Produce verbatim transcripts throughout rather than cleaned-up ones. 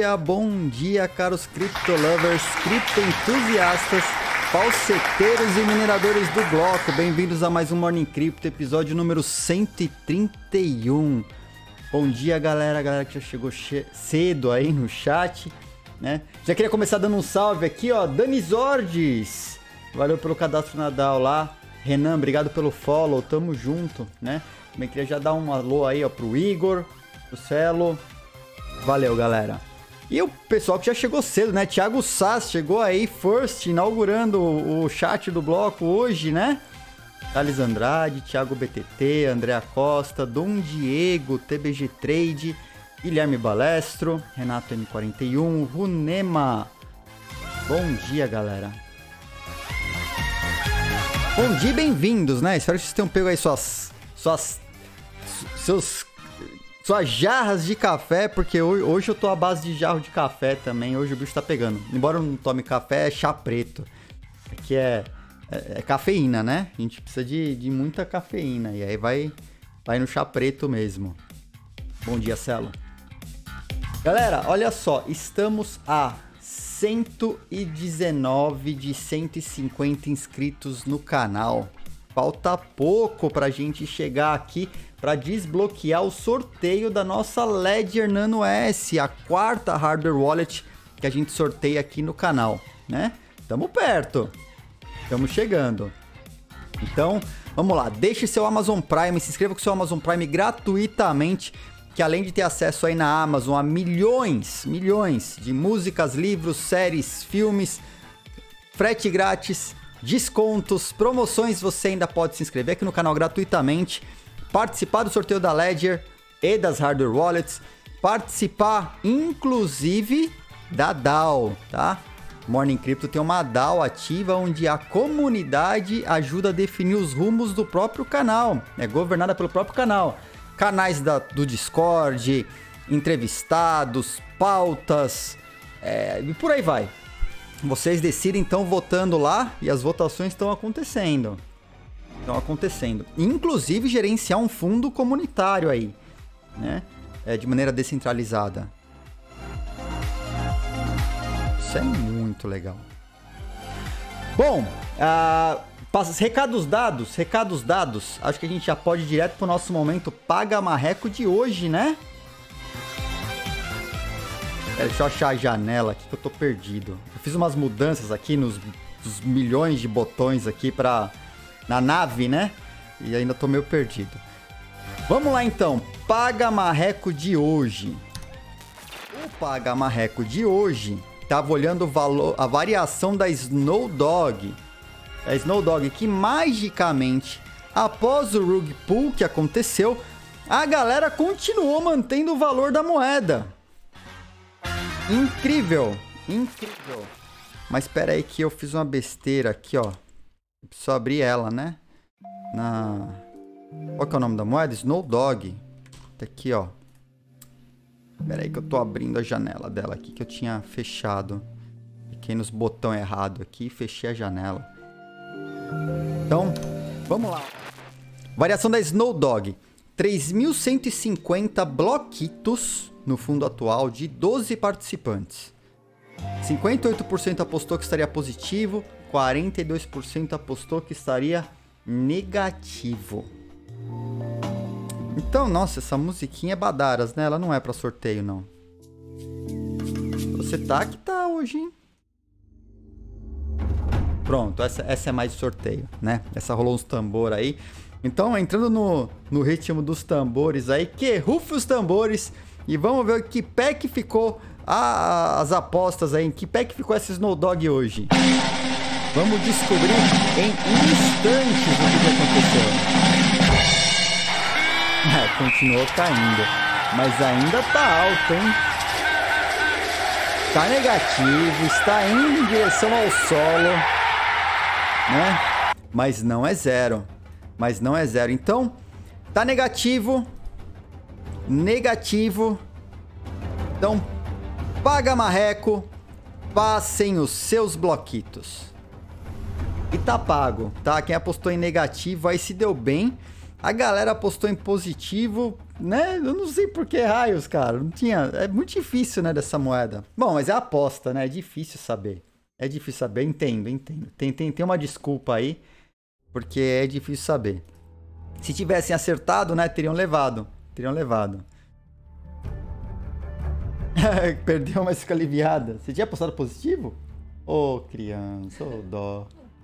dia, bom dia, caros Crypto Lovers, cripto entusiastas, falseteiros e mineradores do bloco. Bem-vindos a mais um Morning Crypto, episódio número cento e trinta e um. Bom dia, galera, galera que já chegou cedo aí no chat, né? Já queria começar dando um salve aqui, ó, Dani Zordes, valeu pelo cadastro Nadal lá. Renan, obrigado pelo follow, tamo junto, né? Também queria já dar um alô aí, ó, pro Igor, pro Celo. Valeu, galera. E o pessoal que já chegou cedo, né? Thiago Sass chegou aí, first, inaugurando o chat do bloco hoje, né? Thales Andrade, Thiago B T T, Andréa Costa, Dom Diego, T B G Trade, Guilherme Balestro, Renato M quarenta e um, Runema. Bom dia, galera. Bom dia e bem-vindos, né? Espero que vocês tenham pego aí suas, suas, seus, suas jarras de café, porque hoje, hoje eu tô à base de jarro de café também, hoje o bicho tá pegando. Embora eu não tome café, é chá preto, que é, é, é cafeína, né? A gente precisa de, de muita cafeína, e aí vai, vai no chá preto mesmo. Bom dia, Celo. Galera, olha só, estamos a cento e dezenove de cento e cinquenta inscritos no canal. Falta pouco pra gente chegar aqui para desbloquear o sorteio da nossa Ledger Nano S, a quarta hardware wallet que a gente sorteia aqui no canal, né? Tamo perto, estamos chegando. Então, vamos lá, deixe seu Amazon Prime, se inscreva com seu Amazon Prime gratuitamente, que além de ter acesso aí na Amazon a milhões, milhões de músicas, livros, séries, filmes, frete grátis, descontos, promoções, você ainda pode se inscrever aqui no canal gratuitamente, participar do sorteio da Ledger e das hardware wallets, participar inclusive da D A O, tá? Morning Crypto tem uma D A O ativa onde a comunidade ajuda a definir os rumos do próprio canal, é governada pelo próprio canal. Canais da, do Discord, entrevistados, pautas, é, e por aí vai. Vocês decidem, então, votando lá, e as votações estão acontecendo. Estão acontecendo. Inclusive, gerenciar um fundo comunitário aí, né? É, de maneira descentralizada. Isso é muito legal. Bom, a... recados dados, recados dados. Acho que a gente já pode ir direto pro nosso momento Paga Marreco de hoje, né? Pera, deixa eu achar a janela aqui que eu tô perdido. Eu fiz umas mudanças aqui nos, nos milhões de botões aqui pra, na nave, né? E ainda tô meio perdido. Vamos lá então, Paga Marreco de hoje. O Paga Marreco de hoje tava olhando o valor, a variação da Snowdog. A Snowdog, que magicamente, após o rug pull que aconteceu, a galera continuou mantendo o valor da moeda. Incrível, incrível. Mas espera aí que eu fiz uma besteira aqui, ó. Eu preciso abrir ela, né? Na... Qual que é o nome da moeda? Snowdog. Tá aqui, ó. Espera aí que eu tô abrindo a janela dela aqui, que eu tinha fechado. Fiquei nos botões errados aqui e fechei a janela. Então, vamos lá. Variação da Snowdog. três mil cento e cinquenta bloquitos no fundo atual de doze participantes. cinquenta e oito por cento apostou que estaria positivo, quarenta e dois por cento apostou que estaria negativo. Então, nossa, essa musiquinha é badaras, né? Ela não é pra sorteio, não. Você tá que tá hoje, hein? Pronto, essa, essa é mais de sorteio, né? Essa rolou uns tambor aí. Então, entrando no, no ritmo dos tambores aí, que rufe os tambores e vamos ver que pé que ficou a, as apostas aí, em que pé que ficou essa Snowdog hoje. Vamos descobrir em instantes o que, que aconteceu. É, continuou caindo, mas ainda tá alto, hein? Tá negativo, está indo em direção ao solo, né? Mas não é zero. Mas não é zero. Então, tá negativo. Negativo. Então, paga marreco. Passem os seus bloquitos. E tá pago, tá? Quem apostou em negativo aí se deu bem. A galera apostou em positivo, né? Eu não sei por que raios, cara. Não tinha... É muito difícil, né, dessa moeda. Bom, mas é aposta, né? É difícil saber. É difícil saber. Entendo, entendo. Tem, tem, tem uma desculpa aí, porque é difícil saber. Se tivessem acertado, né, teriam levado. Teriam levado. Perdeu, mas fica aliviada. Você tinha apostado positivo? Ô, oh, criança, ô, oh, dó.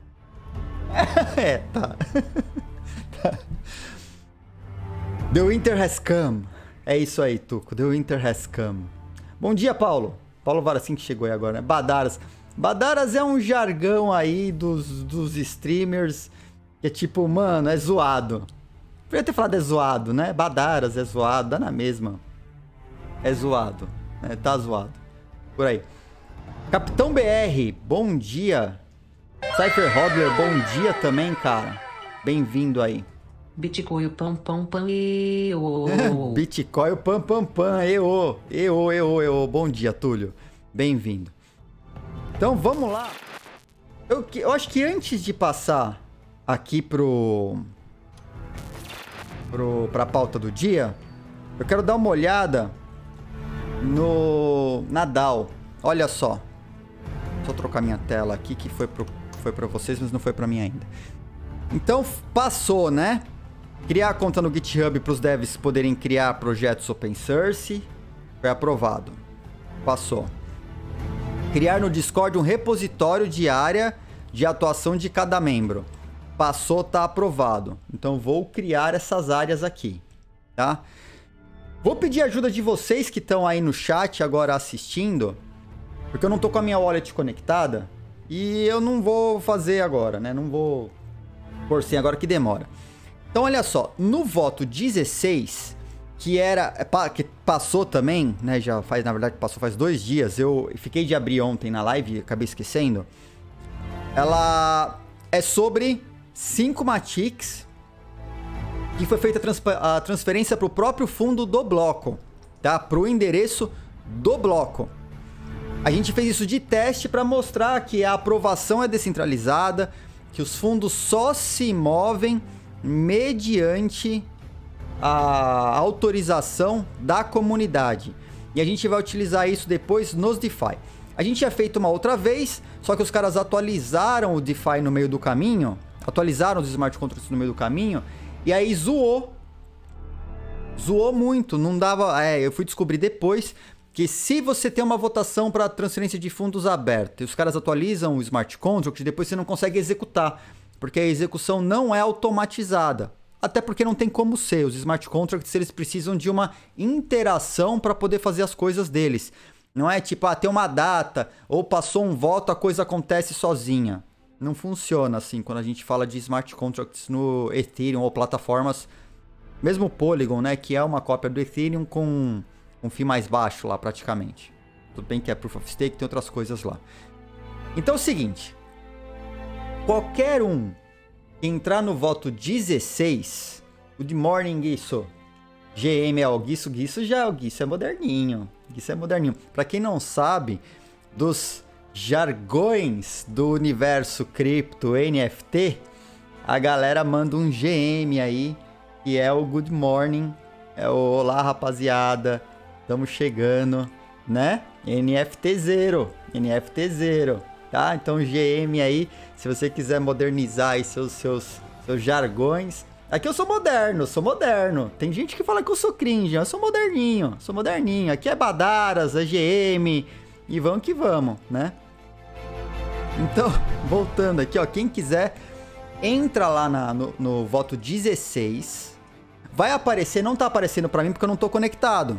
É, tá. Tá. The winter has come. É isso aí, Tuco. The winter has come. Bom dia, Paulo. Paulo Varacim que chegou aí agora, né? Badaras. Badaras é um jargão aí dos, dos streamers que é tipo, mano, é zoado. Podia ter falado é zoado, né? Badaras é zoado, dá na mesma. É zoado. É, tá zoado. Por aí. Capitão B R, bom dia. Cypher Hodler, bom dia também, cara. Bem-vindo aí. Bitcoin, pam, pam, pam, eo. Bitcoin, pam, pam, pam, eo. Eo, eo, eo. Bom dia, Túlio. Bem-vindo. Então, vamos lá. Eu, eu acho que antes de passar aqui pro... pro pra pauta do dia, eu quero dar uma olhada no Nadal. Olha só. Deixa eu trocar minha tela aqui, que foi pro, foi pra vocês, mas não foi pra mim ainda. Então, passou, né? Criar conta no GitHub para os devs poderem criar projetos open source. Foi aprovado. Passou. Criar no Discord um repositório de área de atuação de cada membro. Passou, tá aprovado. Então, vou criar essas áreas aqui, tá? Vou pedir ajuda de vocês que estão aí no chat agora assistindo, porque eu não tô com a minha wallet conectada e eu não vou fazer agora, né? Não vou por sim agora que demora. Então, olha só, no voto dezesseis, que era que passou também, né? Já faz, na verdade, passou faz dois dias. Eu fiquei de abrir ontem na live, acabei esquecendo. Ela é sobre cinco Matics que foi feita a transferência para o próprio fundo do bloco, tá? Para o endereço do bloco. A gente fez isso de teste para mostrar que a aprovação é descentralizada, que os fundos só se movem mediante a autorização da comunidade. E a gente vai utilizar isso depois nos DeFi. A gente tinha feito uma outra vez, só que os caras atualizaram o DeFi no meio do caminho, atualizaram os smart contracts no meio do caminho, e aí zoou. Zoou muito, não dava... É, eu fui descobrir depois que se você tem uma votação para transferência de fundos aberta e os caras atualizam o smart contract, depois você não consegue executar, porque a execução não é automatizada. Até porque não tem como ser. Os smart contracts, eles precisam de uma interação para poder fazer as coisas deles. Não é tipo, ah, tem uma data, ou passou um voto, a coisa acontece sozinha. Não funciona assim quando a gente fala de smart contracts no Ethereum ou plataformas, mesmo o Polygon, né, que é uma cópia do Ethereum com um fee mais baixo lá praticamente. Tudo bem que é Proof of Stake, tem outras coisas lá. Então é o seguinte, qualquer um que entrar no voto dezesseis, good morning, Guiço, G M L, Guiço, Guiço já, o Guiço é moderninho, Guiço é moderninho. Pra quem não sabe, dos jargões do universo cripto N F T, a galera manda um G M aí, que é o good morning, é o olá rapaziada, estamos chegando, né? N F T zero, N F T zero, tá? Então G M aí, se você quiser modernizar aí seus, seus, seus jargões. Aqui eu sou moderno, sou moderno. Tem gente que fala que eu sou cringe, eu sou moderninho, sou moderninho. Aqui é Badaras, é G M, e vamos que vamos, né? Então, voltando aqui, ó, quem quiser, entra lá na, no, no voto dezesseis. Vai aparecer, não tá aparecendo pra mim porque eu não tô conectado.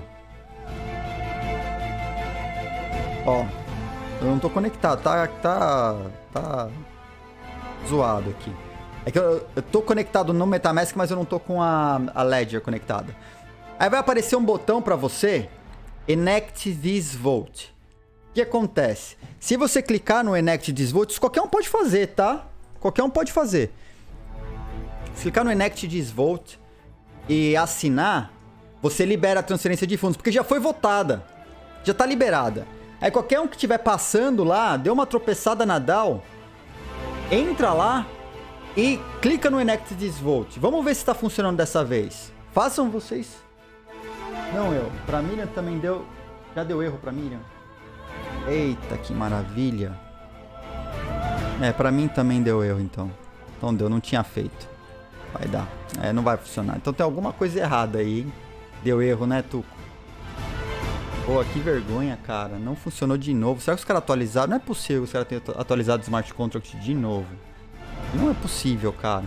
Ó, eu não tô conectado, tá, tá, tá zoado aqui. É que eu, eu tô conectado no MetaMask, mas eu não tô com a, a Ledger conectada. Aí vai aparecer um botão pra você, Enact this vote. O que acontece? Se você clicar no Enact this vote, qualquer um pode fazer, tá? Qualquer um pode fazer. Se clicar no Enact this vote e assinar, você libera a transferência de fundos, porque já foi votada, já tá liberada. Aí qualquer um que estiver passando lá, deu uma tropeçada na D A O, entra lá E clica no Enect this Volt. Vamos ver se tá funcionando dessa vez. Façam vocês. Não eu. Pra Miriam também deu... Já deu erro pra Miriam? Eita, que maravilha. É, pra mim também deu erro, então. Então deu, não tinha feito. Vai dar. É, não vai funcionar. Então tem alguma coisa errada aí, hein? Deu erro, né, Tuco? Pô, que vergonha, cara. Não funcionou de novo. Será que os caras atualizaram? Não é possível que os caras tenham atualizado o Smart Contract de novo. Não é possível, cara.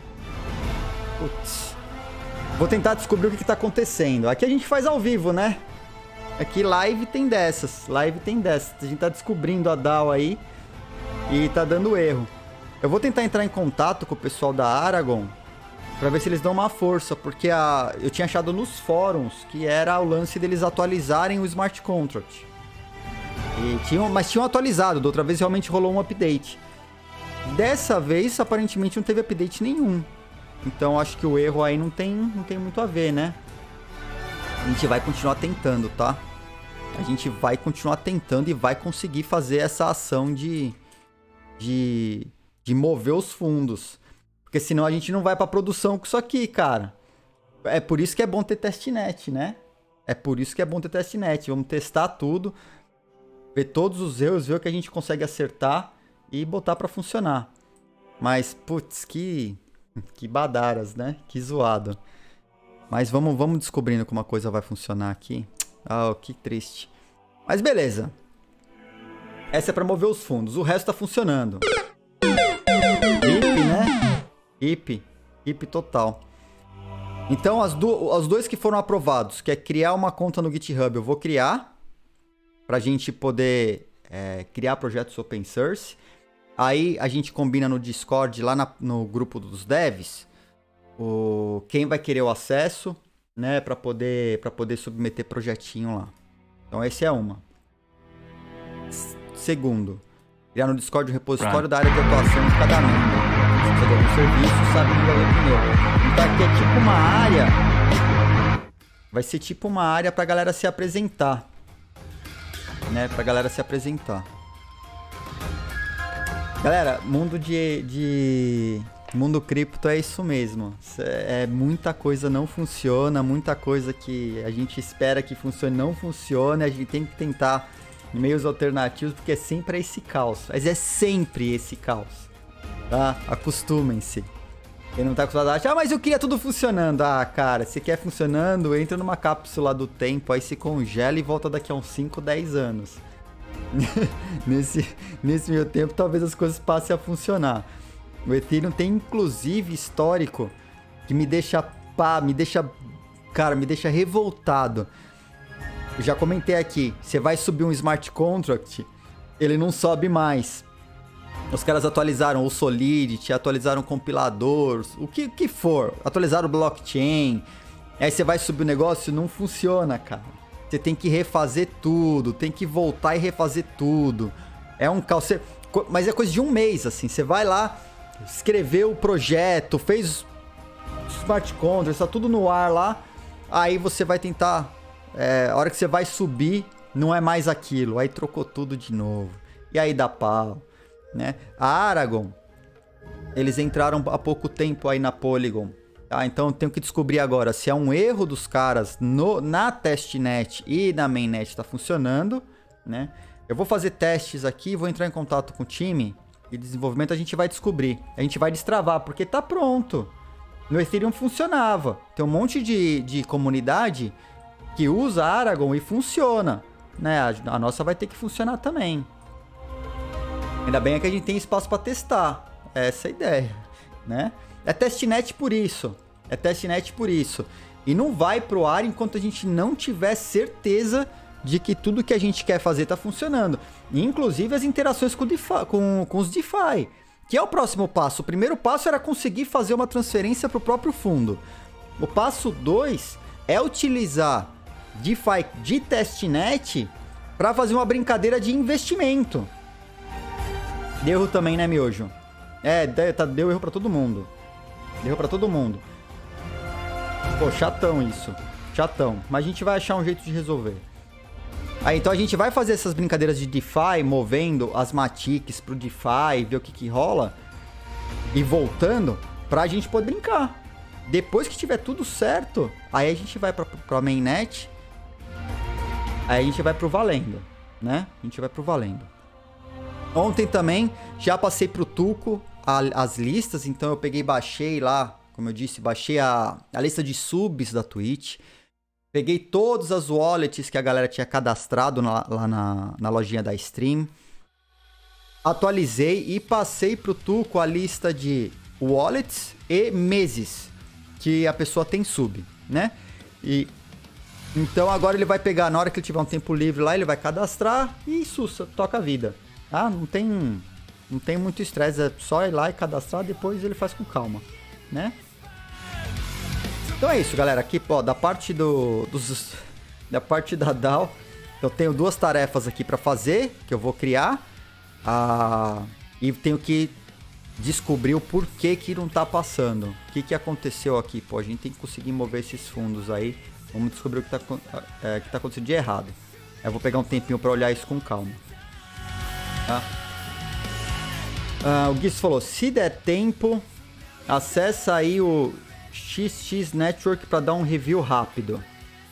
Putz. Vou tentar descobrir o que, que tá acontecendo. Aqui a gente faz ao vivo, né? Aqui live tem dessas. Live tem dessas. A gente tá descobrindo a D A O aí. E tá dando erro. Eu vou tentar entrar em contato com o pessoal da Aragon pra ver se eles dão uma força, porque a... eu tinha achado nos fóruns que era o lance deles atualizarem o Smart Contract. E tinham... Mas tinham atualizado, da outra vez realmente rolou um update. Dessa vez, aparentemente, não teve update nenhum. Então, acho que o erro aí não tem, não tem muito a ver, né? A gente vai continuar tentando, tá? A gente vai continuar tentando e vai conseguir fazer essa ação de... De, de mover os fundos. Porque senão a gente não vai pra produção com isso aqui, cara. É por isso que é bom ter testnet, né? É por isso que é bom ter testnet. Vamos testar tudo. Ver todos os erros, ver o que a gente consegue acertar e botar pra funcionar. Mas, putz, que... Que badaras, né? Que zoado. Mas vamos, vamos descobrindo como a coisa vai funcionar aqui. Ah, que triste. Mas beleza. Essa é pra mover os fundos. O resto tá funcionando. I P, né? I P. I P total. Então, as do, os dois que foram aprovados, que é criar uma conta no GitHub, eu vou criar. Pra gente poder é, criar projetos open source. Aí, a gente combina no Discord, lá na, no grupo dos devs, o, quem vai querer o acesso, né? Pra poder, pra poder submeter projetinho lá. Então, esse é uma. Segundo, criar no Discord o repositório da área de atuação de cada membro. Se precisa de algum serviço, sabe que vai ver primeiro. Então aqui é tipo uma área. Vai ser tipo uma área pra galera se apresentar. Né? Pra galera se apresentar. Galera, mundo de... de... mundo cripto é isso mesmo. É, muita coisa não funciona, muita coisa que a gente espera que funcione não funciona. A gente tem que tentar... meios alternativos, porque é sempre esse caos. Mas é sempre esse caos. Tá? Acostumem-se. Quem não tá acostumado a achar, ah, mas eu queria tudo funcionando. Ah, cara, se quer funcionando, entra numa cápsula do tempo, aí se congela e volta daqui a uns cinco, dez anos. nesse, nesse meio tempo, talvez as coisas passem a funcionar. O Ethereum tem, inclusive, histórico que me deixa pá, me deixa... Cara, me deixa revoltado. Eu já comentei aqui, você vai subir um smart contract, ele não sobe mais. Os caras atualizaram o Solidity, atualizaram o compilador, o que, que for, atualizaram o blockchain. Aí você vai subir o negócio, não funciona, cara. Você tem que refazer tudo, tem que voltar e refazer tudo. É um caos, você... mas é coisa de um mês, assim. Você vai lá, escreveu o projeto, fez smart contract, tá tudo no ar lá. Aí você vai tentar... É, a hora que você vai subir, não é mais aquilo. Aí trocou tudo de novo. E aí dá pau, né? A Aragon, eles entraram há pouco tempo aí na Polygon. Tá? Então eu tenho que descobrir agora se é um erro dos caras no, na testnet e na mainnet tá funcionando, né? Eu vou fazer testes aqui, vou entrar em contato com o time de desenvolvimento, a gente vai descobrir. A gente vai destravar, porque tá pronto. No Ethereum funcionava. Tem um monte de, de comunidade... que usa Aragon e funciona, né? A, a nossa vai ter que funcionar também. Ainda bem é que a gente tem espaço para testar. Essa é a ideia, né? É testnet por isso. É testnet por isso. E não vai pro ar enquanto a gente não tiver certeza de que tudo que a gente quer fazer tá funcionando. E, inclusive as interações com, o DeFi, com, com os DeFi, que é o próximo passo. O primeiro passo era conseguir fazer uma transferência pro próprio fundo. O passo dois é utilizar DeFi de testnet para fazer uma brincadeira de investimento. Deu erro também, né, Miojo? É, deu erro para todo mundo. Deu erro para todo mundo. Pô, chatão isso. Chatão. Mas a gente vai achar um jeito de resolver. Aí, então a gente vai fazer essas brincadeiras de DeFi, movendo as Matics pro DeFi, ver o que que rola. e voltando pra gente poder brincar. Depois que tiver tudo certo, aí a gente vai pra, pra mainnet. Aí a gente vai pro valendo, né? A gente vai pro valendo. Ontem também já passei pro Tuco a, as listas, então eu peguei e baixei lá, como eu disse, baixei a, a lista de subs da Twitch. Peguei todas as wallets que a galera tinha cadastrado na, lá na, na lojinha da Stream. Atualizei e passei pro Tuco a lista de wallets e meses que a pessoa tem sub, né? E então agora ele vai pegar, na hora que ele tiver um tempo livre lá, ele vai cadastrar e sussa, toca a vida. Ah, não tem, não tem muito estresse, é só ir lá e cadastrar, depois ele faz com calma, né? Então é isso, galera. Aqui, ó, da parte do, dos, da parte da D A O, eu tenho duas tarefas aqui para fazer, que eu vou criar. Ah, e tenho que descobrir o porquê que não tá passando. O que que aconteceu aqui? Pô, a gente tem que conseguir mover esses fundos aí. Vamos descobrir o que tá, é, que tá acontecendo de errado. Eu vou pegar um tempinho para olhar isso com calma. Tá? Ah, o Guiz falou, se der tempo, acessa aí o X X Network para dar um review rápido.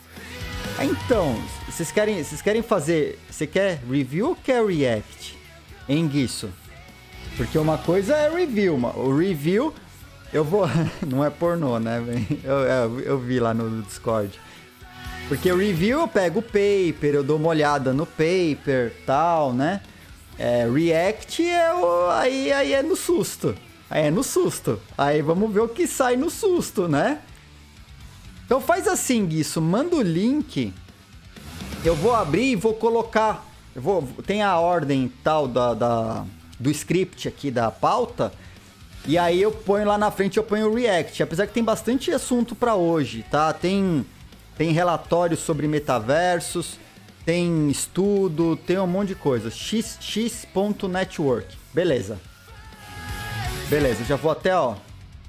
Então, vocês querem, vocês querem fazer... Você quer review ou quer react? Em Guiço? Porque uma coisa é review, o review eu vou... Não é pornô, né? Eu, eu, eu vi lá no Discord. Porque o review eu pego o paper, eu dou uma olhada no paper, tal, né? É, react é o... aí, aí é no susto. Aí é no susto. Aí vamos ver o que sai no susto, né? Então faz assim, Guiço, manda o link. Eu vou abrir e vou colocar... Eu vou, tem a ordem tal da... da do script aqui da pauta, e aí eu ponho lá na frente, eu ponho o React, apesar que tem bastante assunto para hoje, tá? Tem, tem relatórios sobre metaversos, tem estudo, tem um monte de coisa. X X.network, beleza. Beleza, já vou até, ó.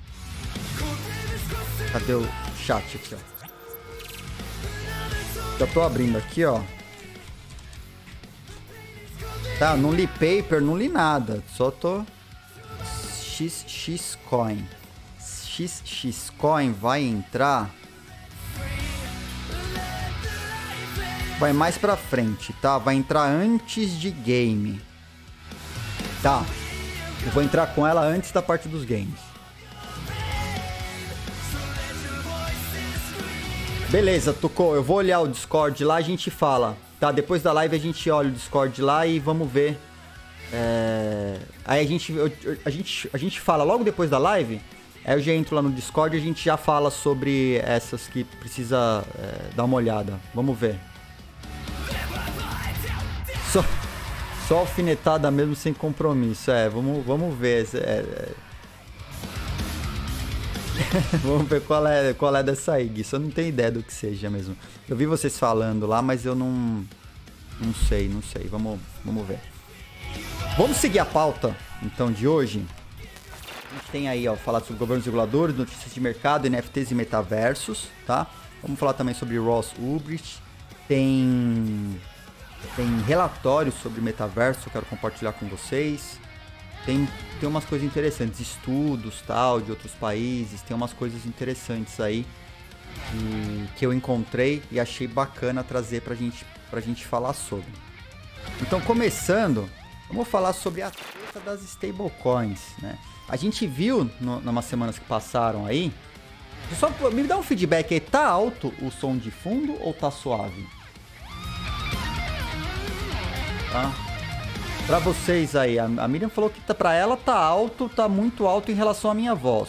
Cadê o chat aqui, ó? Já tô abrindo aqui, ó. Tá, não li paper, não li nada. Só tô... X X Coin. X X Coin vai entrar... Vai mais pra frente, tá? Vai entrar antes de game. Tá. Eu vou entrar com ela antes da parte dos games. Beleza, tocou. Eu vou olhar o Discord lá, a gente fala. Tá, depois da live a gente olha o Discord lá e vamos ver. É... Aí a gente, eu, a, gente, a gente fala logo depois da live. Aí eu já entro lá no Discord e a gente já fala sobre essas que precisa é, dar uma olhada. Vamos ver. Só, só alfinetada mesmo sem compromisso. É, vamos, vamos ver. É, é... Vamos ver qual é, qual é dessa aí, Gui. Só não tenho ideia do que seja mesmo. Eu vi vocês falando lá, mas eu não... Não sei, não sei. Vamos, vamos ver. Vamos seguir a pauta, então, de hoje. A gente tem aí, ó, falar sobre governos reguladores, notícias de mercado, N F Ts e metaversos, tá? Vamos falar também sobre Ross Ulbricht. Tem... Tem relatórios sobre metaverso que eu quero compartilhar com vocês. Tem, tem umas coisas interessantes, estudos, tal, de outros países, tem umas coisas interessantes aí que, que eu encontrei e achei bacana trazer pra gente, pra gente falar sobre. Então, começando, vamos falar sobre a treta das stablecoins, né? A gente viu, no, numas semanas que passaram aí, só me dá um feedback aí, tá alto o som de fundo ou tá suave? Tá? Pra vocês aí, a Miriam falou que tá, pra ela tá alto, tá muito alto em relação à minha voz.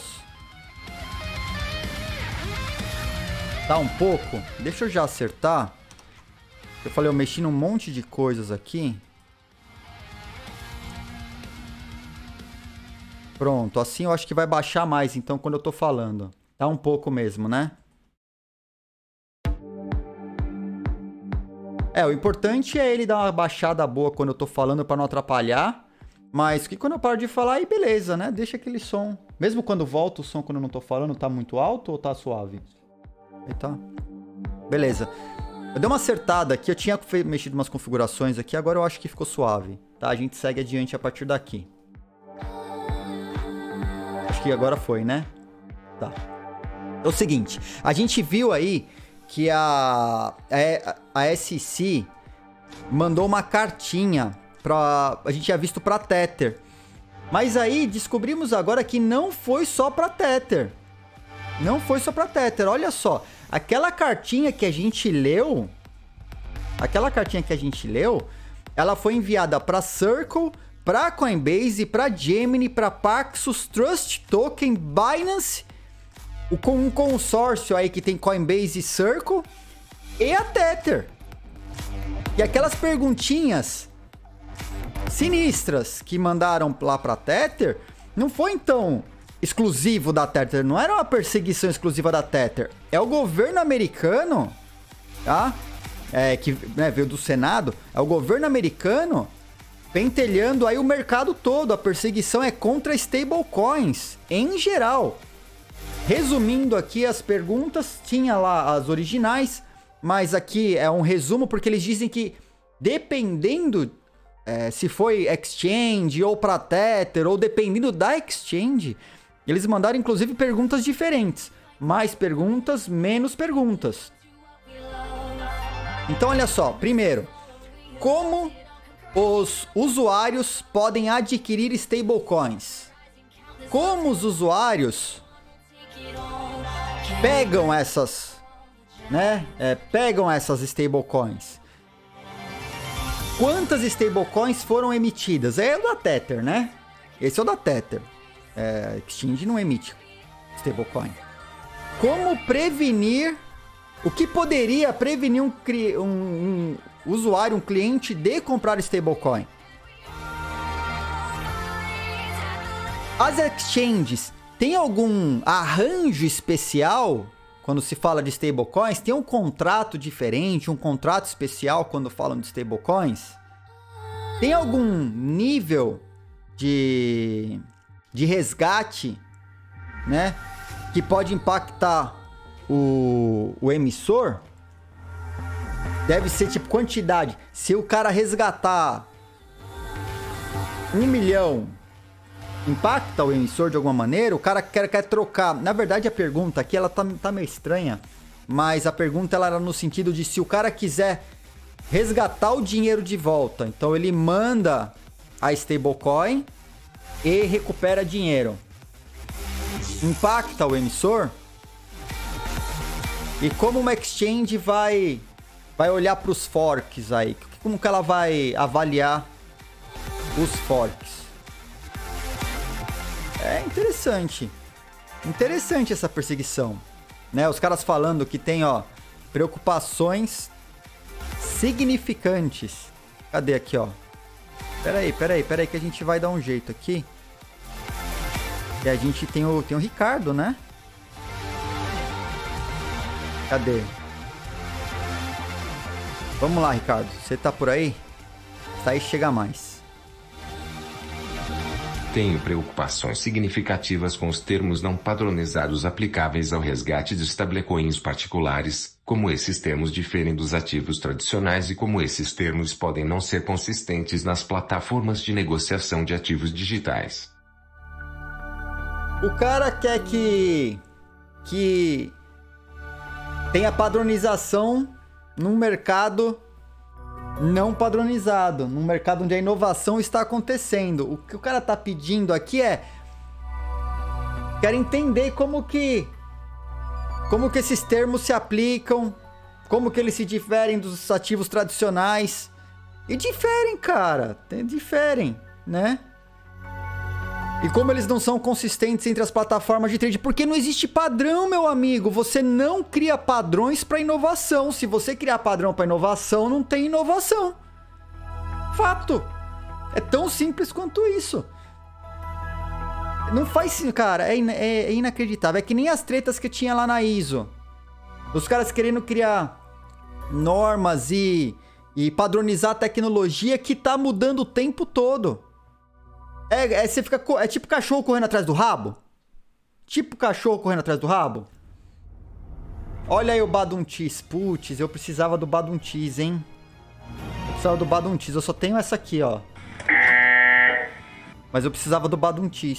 Tá um pouco? Deixa eu já acertar. Eu falei, eu mexi num monte de coisas aqui. Pronto, assim eu acho que vai baixar mais, então, quando eu tô falando. Tá um pouco mesmo, né? É, o importante é ele dar uma baixada boa quando eu tô falando pra não atrapalhar. Mas que quando eu paro de falar, aí beleza, né? Deixa aquele som. Mesmo quando volta o som quando eu não tô falando, tá muito alto ou tá suave? Aí tá. Beleza. Eu dei uma acertada aqui, eu tinha mexido umas configurações aqui, agora eu acho que ficou suave. Tá? A gente segue adiante a partir daqui. que agora foi, né? Tá. É o seguinte, a gente viu aí que a, a, a S E C mandou uma cartinha pra... A gente tinha visto pra Tether. Mas aí descobrimos agora que não foi só pra Tether. Não foi só pra Tether, olha só. Aquela cartinha que a gente leu... Aquela cartinha que a gente leu... Ela foi enviada pra Circle, pra Coinbase, pra Gemini, pra Paxos, Trust Token, Binance... Com um consórcio aí que tem Coinbase e Circle e a Tether. E aquelas perguntinhas sinistras que mandaram lá pra Tether não foi então exclusivo da Tether, não era uma perseguição exclusiva da Tether. É o governo americano, tá? É, que né, veio do Senado, é o governo americano pentelhando aí o mercado todo. A perseguição é contra stablecoins em geral. Resumindo aqui as perguntas, tinha lá as originais, mas aqui é um resumo porque eles dizem que dependendo é, se foi exchange ou para Tether ou dependendo da exchange, eles mandaram inclusive perguntas diferentes, mais perguntas, menos perguntas. Então olha só, primeiro, como os usuários podem adquirir stablecoins? Como os usuários pegam essas, né? É, pegam essas stablecoins. Quantas stablecoins foram emitidas? É o da Tether, né? Esse é o da Tether. É, Exchange não emite stablecoin. Como prevenir... O que poderia prevenir um, um, um usuário, um cliente de comprar stablecoin? As exchanges... Tem algum arranjo especial quando se fala de stablecoins? Tem um contrato diferente, um contrato especial quando falam de stablecoins? Tem algum nível de, de resgate, né, que pode impactar o, o emissor? Deve ser tipo quantidade. Se o cara resgatar um milhão... impacta o emissor de alguma maneira? O cara quer, quer trocar. Na verdade, a pergunta aqui ela tá, tá meio estranha, mas a pergunta ela era no sentido de se o cara quiser resgatar o dinheiro de volta. Então ele manda a stablecoin e recupera dinheiro. Impacta o emissor? E como uma exchange vai, vai olhar para os forks aí? Como que ela vai avaliar os forks? É interessante. Interessante essa perseguição, né? Os caras falando que tem, ó, preocupações significantes. Cadê aqui, ó? Pera aí, pera aí, pera aí que a gente vai dar um jeito aqui. E a gente tem o, tem o Ricardo, né? Cadê? Vamos lá, Ricardo. Você tá por aí? Tá aí, chega mais. Tenho preocupações significativas com os termos não padronizados aplicáveis ao resgate de stablecoins particulares, como esses termos diferem dos ativos tradicionais e como esses termos podem não ser consistentes nas plataformas de negociação de ativos digitais. O cara quer que que tenha padronização num mercado não padronizado, num mercado onde a inovação está acontecendo. O que o cara tá pedindo aqui é... Quer entender como que... Como que esses termos se aplicam, como que eles se diferem dos ativos tradicionais. E diferem, cara, diferem, né? E como eles não são consistentes entre as plataformas de trade, porque não existe padrão, meu amigo. Você não cria padrões para inovação. Se você criar padrão para inovação, não tem inovação. Fato. É tão simples quanto isso. Não faz... Cara, é, in, é, é inacreditável. É que nem as tretas que tinha lá na I S O. Os caras querendo criar normas e, e padronizar a tecnologia que tá mudando o tempo todo. É, é, você fica, é tipo cachorro correndo atrás do rabo? Tipo cachorro correndo atrás do rabo? Olha aí o Baduntis. Putz, eu precisava do Baduntis, hein? Eu precisava do Baduntis. Eu só tenho essa aqui, ó. Mas eu precisava do Baduntis.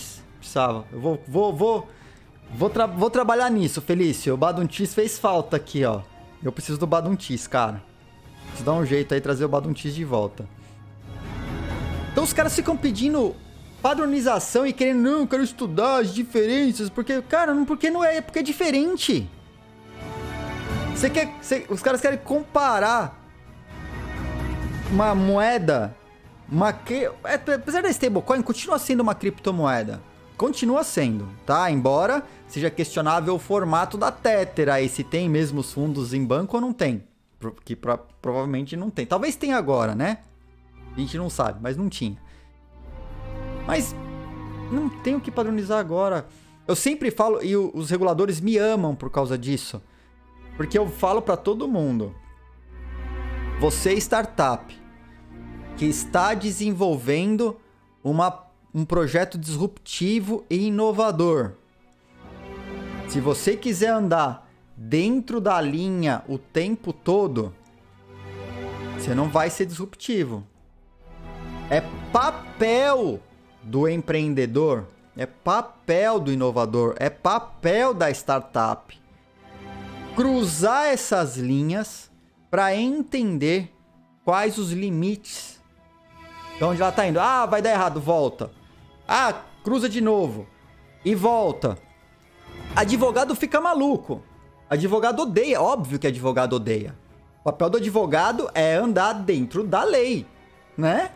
precisava. Eu vou, vou, vou, vou, tra vou trabalhar nisso, Felício. O Baduntis fez falta aqui, ó. Eu preciso do Baduntis, cara. Preciso dar um jeito aí, trazer o Baduntis de volta. Então os caras ficam pedindo padronização e querendo, não, eu quero estudar as diferenças, porque, cara, não, porque não é, porque é diferente. Você quer, você, os caras querem comparar uma moeda... Uma, é, apesar da stablecoin, continua sendo uma criptomoeda. Continua sendo, tá? Embora seja questionável o formato da Tether aí, se tem mesmo os fundos em banco ou não tem. Que pra, provavelmente não tem. Talvez tenha agora, né? A gente não sabe, mas não tinha. Mas não tem o que padronizar agora. Eu sempre falo, e o, os reguladores me amam por causa disso. Porque eu falo pra todo mundo. Você, startup, que está desenvolvendo uma, um projeto disruptivo e inovador. Se você quiser andar dentro da linha o tempo todo, você não vai ser disruptivo. É papel do empreendedor, é papel do inovador, é papel da startup cruzar essas linhas para entender quais os limites. Então onde ela tá indo? Ah, vai dar errado, volta. Ah, cruza de novo. E volta. Advogado fica maluco. Advogado odeia. Óbvio que advogado odeia. O papel do advogado é andar dentro da lei, né?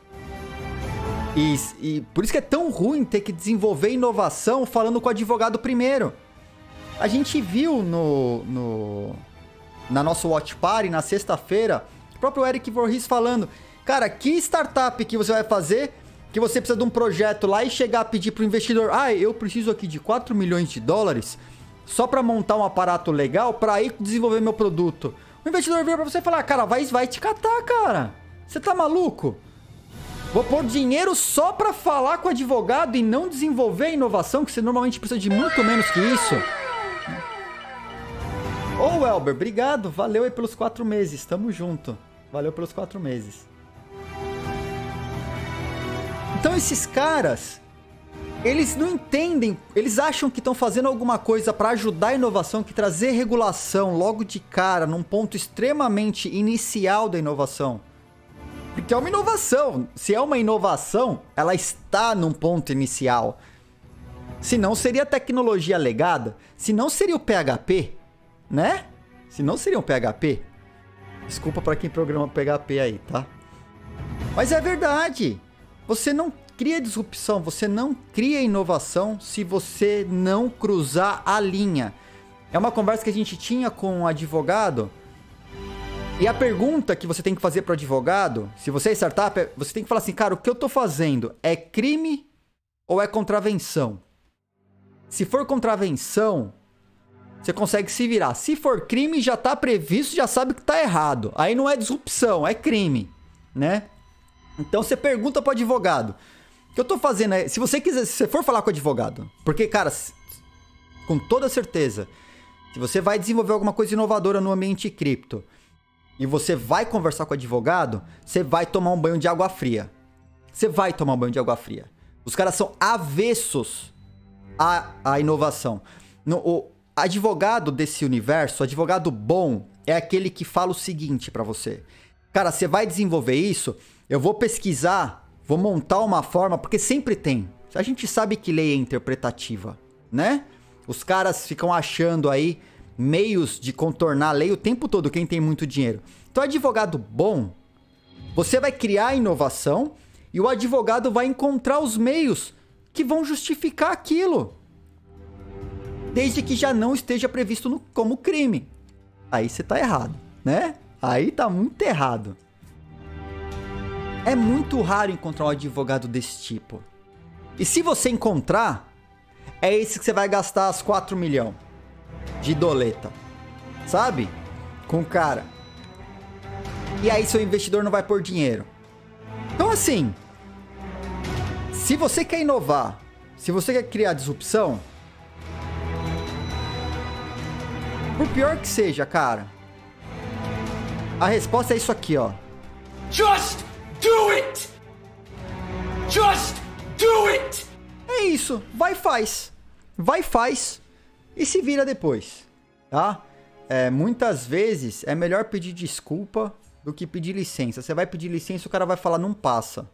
E, e por isso que é tão ruim ter que desenvolver inovação falando com o advogado primeiro. A gente viu no, no na nossa Watch Party, na sexta-feira, o próprio Eric Voorhees falando... Cara, que startup que você vai fazer que você precisa de um projeto lá e chegar a pedir pro investidor, ah, eu preciso aqui de quatro milhões de dólares só para montar um aparato legal para aí desenvolver meu produto. O investidor vira para você e fala, cara, vai, vai te catar, cara. Você tá maluco? Vou pôr dinheiro só para falar com o advogado e não desenvolver a inovação, que você normalmente precisa de muito menos que isso. Ô, Welber, obrigado. Valeu aí pelos quatro meses. Tamo junto. Valeu pelos quatro meses. Então esses caras, eles não entendem, eles acham que estão fazendo alguma coisa para ajudar a inovação, que trazer regulação logo de cara, num ponto extremamente inicial da inovação. Porque é uma inovação. Se é uma inovação, ela está num ponto inicial. Se não, seria tecnologia legada. Se não, seria o P H P, né? Se não, seria um P H P. Desculpa para quem programa P H P aí, tá? Mas é verdade. Você não cria disrupção, você não cria inovação se você não cruzar a linha. É uma conversa que a gente tinha com um advogado. E a pergunta que você tem que fazer para o advogado, se você é startup, você tem que falar assim, cara, o que eu tô fazendo é crime ou é contravenção? Se for contravenção, você consegue se virar. Se for crime, já tá previsto, já sabe que tá errado. Aí não é disrupção, é crime, né? Então você pergunta pro advogado. O que eu tô fazendo é... Se você quiser... Se você for falar com o advogado... Porque, cara... Com toda certeza... Se você vai desenvolver alguma coisa inovadora no ambiente cripto... E você vai conversar com o advogado... Você vai tomar um banho de água fria. Você vai tomar um banho de água fria. Os caras são avessos à, à inovação. No, o advogado desse universo... O advogado bom... É aquele que fala o seguinte pra você... Cara, você vai desenvolver isso... Eu vou pesquisar, vou montar uma forma, porque sempre tem. A gente sabe que lei é interpretativa, né? Os caras ficam achando aí meios de contornar a lei o tempo todo, quem tem muito dinheiro. Então, advogado bom, você vai criar inovação e o advogado vai encontrar os meios que vão justificar aquilo. Desde que já não esteja previsto no, como crime. Aí você tá errado, né? Aí tá muito errado. É muito raro encontrar um advogado desse tipo. E se você encontrar, é esse que você vai gastar as quatro milhões de doleta. Sabe? Com o cara. E aí seu investidor não vai pôr dinheiro. Então assim, se você quer inovar, se você quer criar disrupção, por pior que seja, cara, a resposta é isso aqui, ó. Just do it! Just do it! É é isso. Vai e faz. Vai e faz. E se vira depois. Tá? É, muitas vezes é melhor pedir desculpa do que pedir licença. Você vai pedir licença, o cara vai falar, não passa.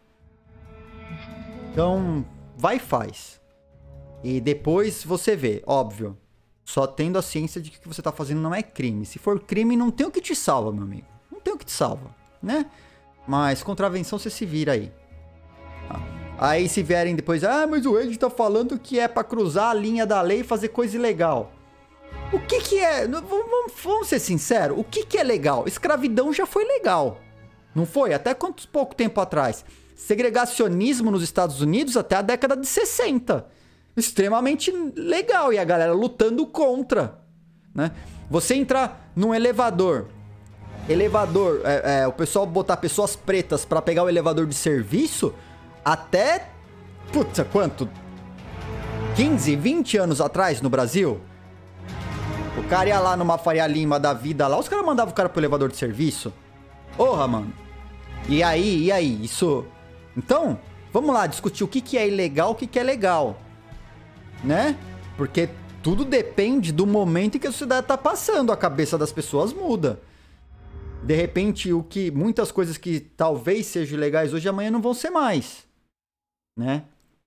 Então, vai e faz. E depois você vê, óbvio. Só tendo a ciência de que o que você tá fazendo não é crime. Se for crime, não tem o que te salva, meu amigo. Não tem o que te salva, né? Mas contravenção você se vira aí. Aí se vierem depois, ah, mas o Ed tá falando que é pra cruzar a linha da lei e fazer coisa ilegal. O que que é? Vamos, vamos ser sinceros, o que que é legal? Escravidão já foi legal, não foi? Até quanto pouco tempo atrás? Segregacionismo nos Estados Unidos até a década de sessenta. Extremamente legal, e a galera lutando contra, né? Você entrar num elevador, elevador, é, é, o pessoal botar pessoas pretas pra pegar o elevador de serviço, até, putz, quanto? quinze, vinte anos atrás no Brasil? O cara ia lá numa Faria Lima da vida lá, os caras mandavam o cara pro elevador de serviço. Porra, mano. E aí, e aí, isso... Então, vamos lá discutir o que que é ilegal, o que que é legal. Né? Porque tudo depende do momento em que a sociedade tá passando, a cabeça das pessoas muda. De repente, o que muitas coisas que talvez sejam legais hoje, amanhã não vão ser mais, né?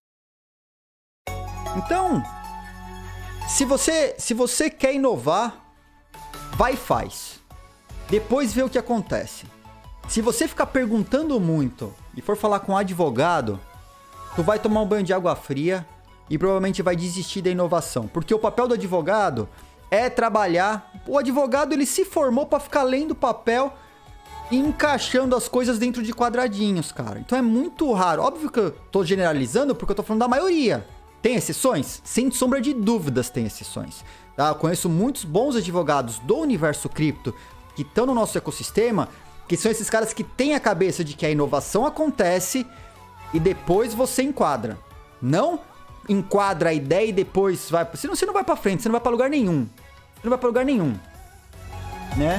Então, se você, se você quer inovar, vai e faz. Depois vê o que acontece. Se você ficar perguntando muito e for falar com um advogado, tu vai tomar um banho de água fria e provavelmente vai desistir da inovação. Porque o papel do advogado é trabalhar. O advogado, ele se formou para ficar lendo papel e encaixando as coisas dentro de quadradinhos, cara. Então é muito raro. Óbvio que eu tô generalizando porque eu tô falando da maioria. Tem exceções? Sem sombra de dúvidas tem exceções. Tá? Eu conheço muitos bons advogados do universo cripto que estão no nosso ecossistema, que são esses caras que têm a cabeça de que a inovação acontece e depois você enquadra. Não enquadra a ideia e depois vai... Senão você não vai pra frente, você não vai pra lugar nenhum. Você não vai pra lugar nenhum. Né?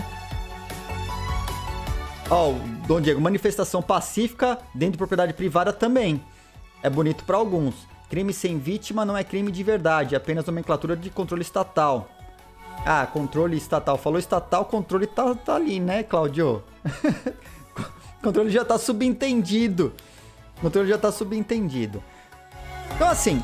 Ó, oh, Dom Diego, manifestação pacífica dentro de propriedade privada também. É bonito pra alguns. Crime sem vítima não é crime de verdade, é apenas nomenclatura de controle estatal. Ah, controle estatal. Falou estatal, controle tá, tá ali, né, Claudio? Controle já tá subentendido. Controle já tá subentendido. Então, assim...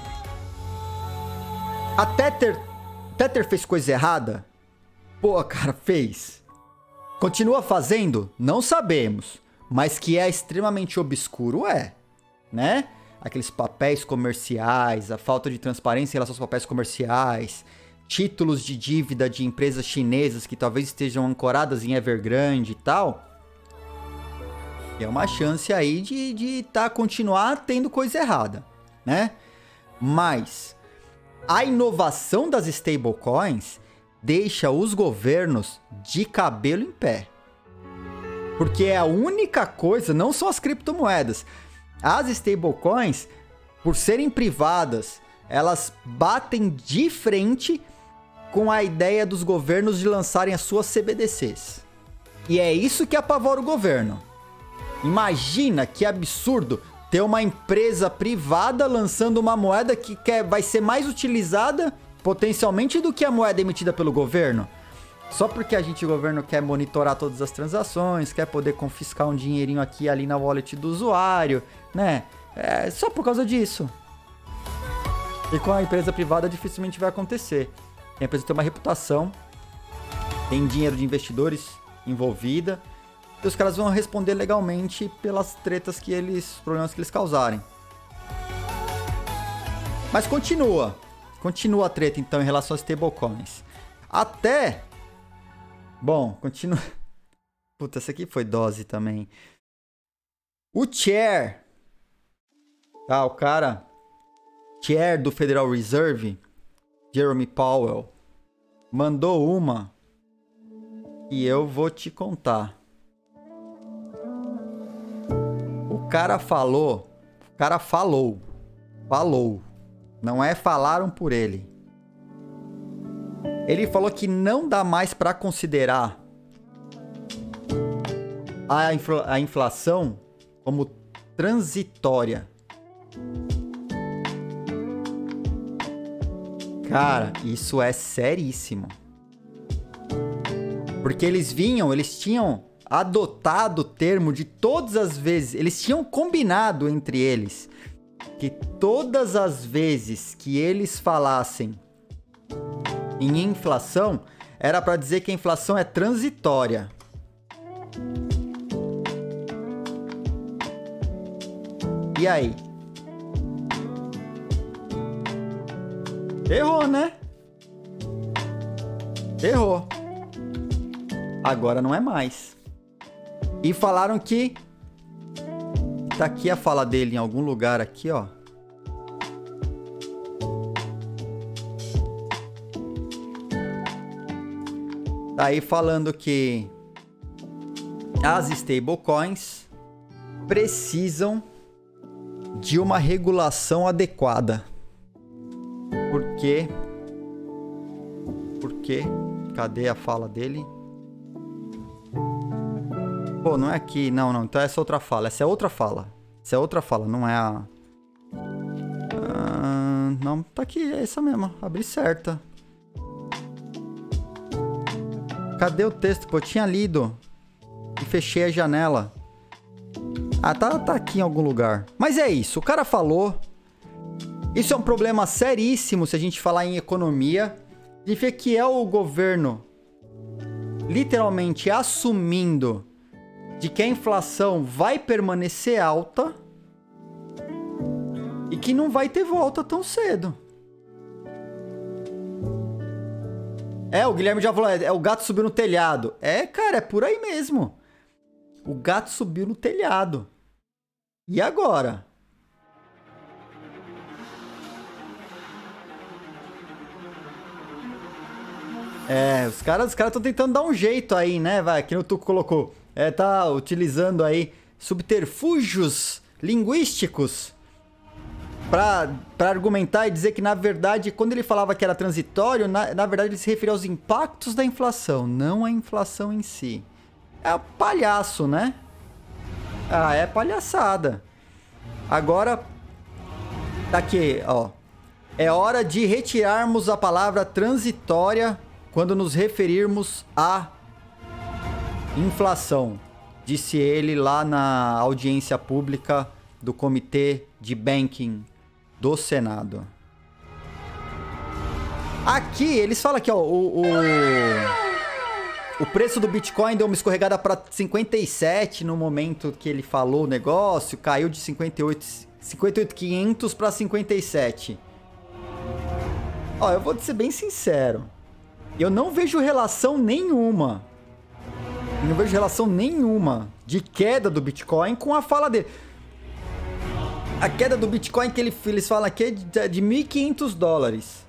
A Tether... Tether fez coisa errada? Pô, cara, fez. Continua fazendo? Não sabemos. Mas que é extremamente obscuro, é. Né? Aqueles papéis comerciais, a falta de transparência em relação aos papéis comerciais, títulos de dívida de empresas chinesas que talvez estejam ancoradas em Evergrande e tal. É uma chance aí de, de tá, continuar tendo coisa errada, né? Mas a inovação das stablecoins deixa os governos de cabelo em pé. Porque é a única coisa, não são as criptomoedas. As stablecoins, por serem privadas, elas batem de frente com a ideia dos governos de lançarem as suas C B D Cs. E é isso que apavora o governo. Imagina que absurdo ter uma empresa privada lançando uma moeda que quer, vai ser mais utilizada potencialmente do que a moeda emitida pelo governo. Só porque a gente, o governo, quer monitorar todas as transações, quer poder confiscar um dinheirinho aqui e ali na wallet do usuário, né? É só por causa disso. E com a empresa privada dificilmente vai acontecer. A empresa tem uma reputação, tem dinheiro de investidores envolvida, e os caras vão responder legalmente pelas tretas que eles, problemas que eles causarem. Mas continua. Continua a treta, então, em relação às stablecoins. Até... Bom, continua... Puta, essa aqui foi dose também. O chair... Tá, o cara... Chair do Federal Reserve, Jerome Powell, mandou uma e eu vou te contar. O cara falou... O cara falou. Falou. Não é falaram por ele. Ele falou que não dá mais para considerar a, infla, a inflação como transitória. Cara, isso é seríssimo. Porque eles vinham, eles tinham adotado o termo de todas as vezes, eles tinham combinado entre eles que todas as vezes que eles falassem em inflação, era para dizer que a inflação é transitória. E aí? Errou, né? Errou. Agora não é mais. E falaram que... Tá aqui a fala dele em algum lugar aqui, ó. Tá aí falando que as stablecoins precisam de uma regulação adequada. Por quê? Por quê? Cadê a fala dele? Pô, não é aqui. Não, não. Então essa é outra fala. Essa é outra fala. Essa é outra fala. Não é a... Ah, não, tá aqui. É essa mesmo. Abri certa. Cadê o texto? Pô, eu tinha lido. E fechei a janela. Ah, tá, tá aqui em algum lugar. Mas é isso. O cara falou. Isso é um problema seríssimo se a gente falar em economia. Significa que é o governo literalmente assumindo de que a inflação vai permanecer alta e que não vai ter volta tão cedo. É, o Guilherme já falou, é, é o gato subiu no telhado. É, cara, é por aí mesmo. O gato subiu no telhado. E agora? É, os caras os caras estão tentando dar um jeito aí, né? Vai, que o Tuco colocou. É, tá utilizando aí subterfúgios linguísticos pra, pra argumentar e dizer que, na verdade, quando ele falava que era transitório, na, na verdade ele se referia aos impactos da inflação, não à inflação em si. É um palhaço, né? Ah, é palhaçada. Agora, tá aqui, ó. É hora de retirarmos a palavra transitória quando nos referirmos à inflação, disse ele lá na audiência pública do Comitê de Banking do Senado. Aqui, eles falam aqui, ó, o, o, o preço do Bitcoin deu uma escorregada para cinquenta e sete no momento que ele falou o negócio, caiu de cinquenta e oito mil e quinhentos para cinquenta e sete. Ó, eu vou ser bem sincero. Eu não vejo relação nenhuma. Eu não vejo relação nenhuma de queda do Bitcoin com a fala dele. A queda do Bitcoin que ele, eles falam aqui é de, de mil e quinhentos dólares.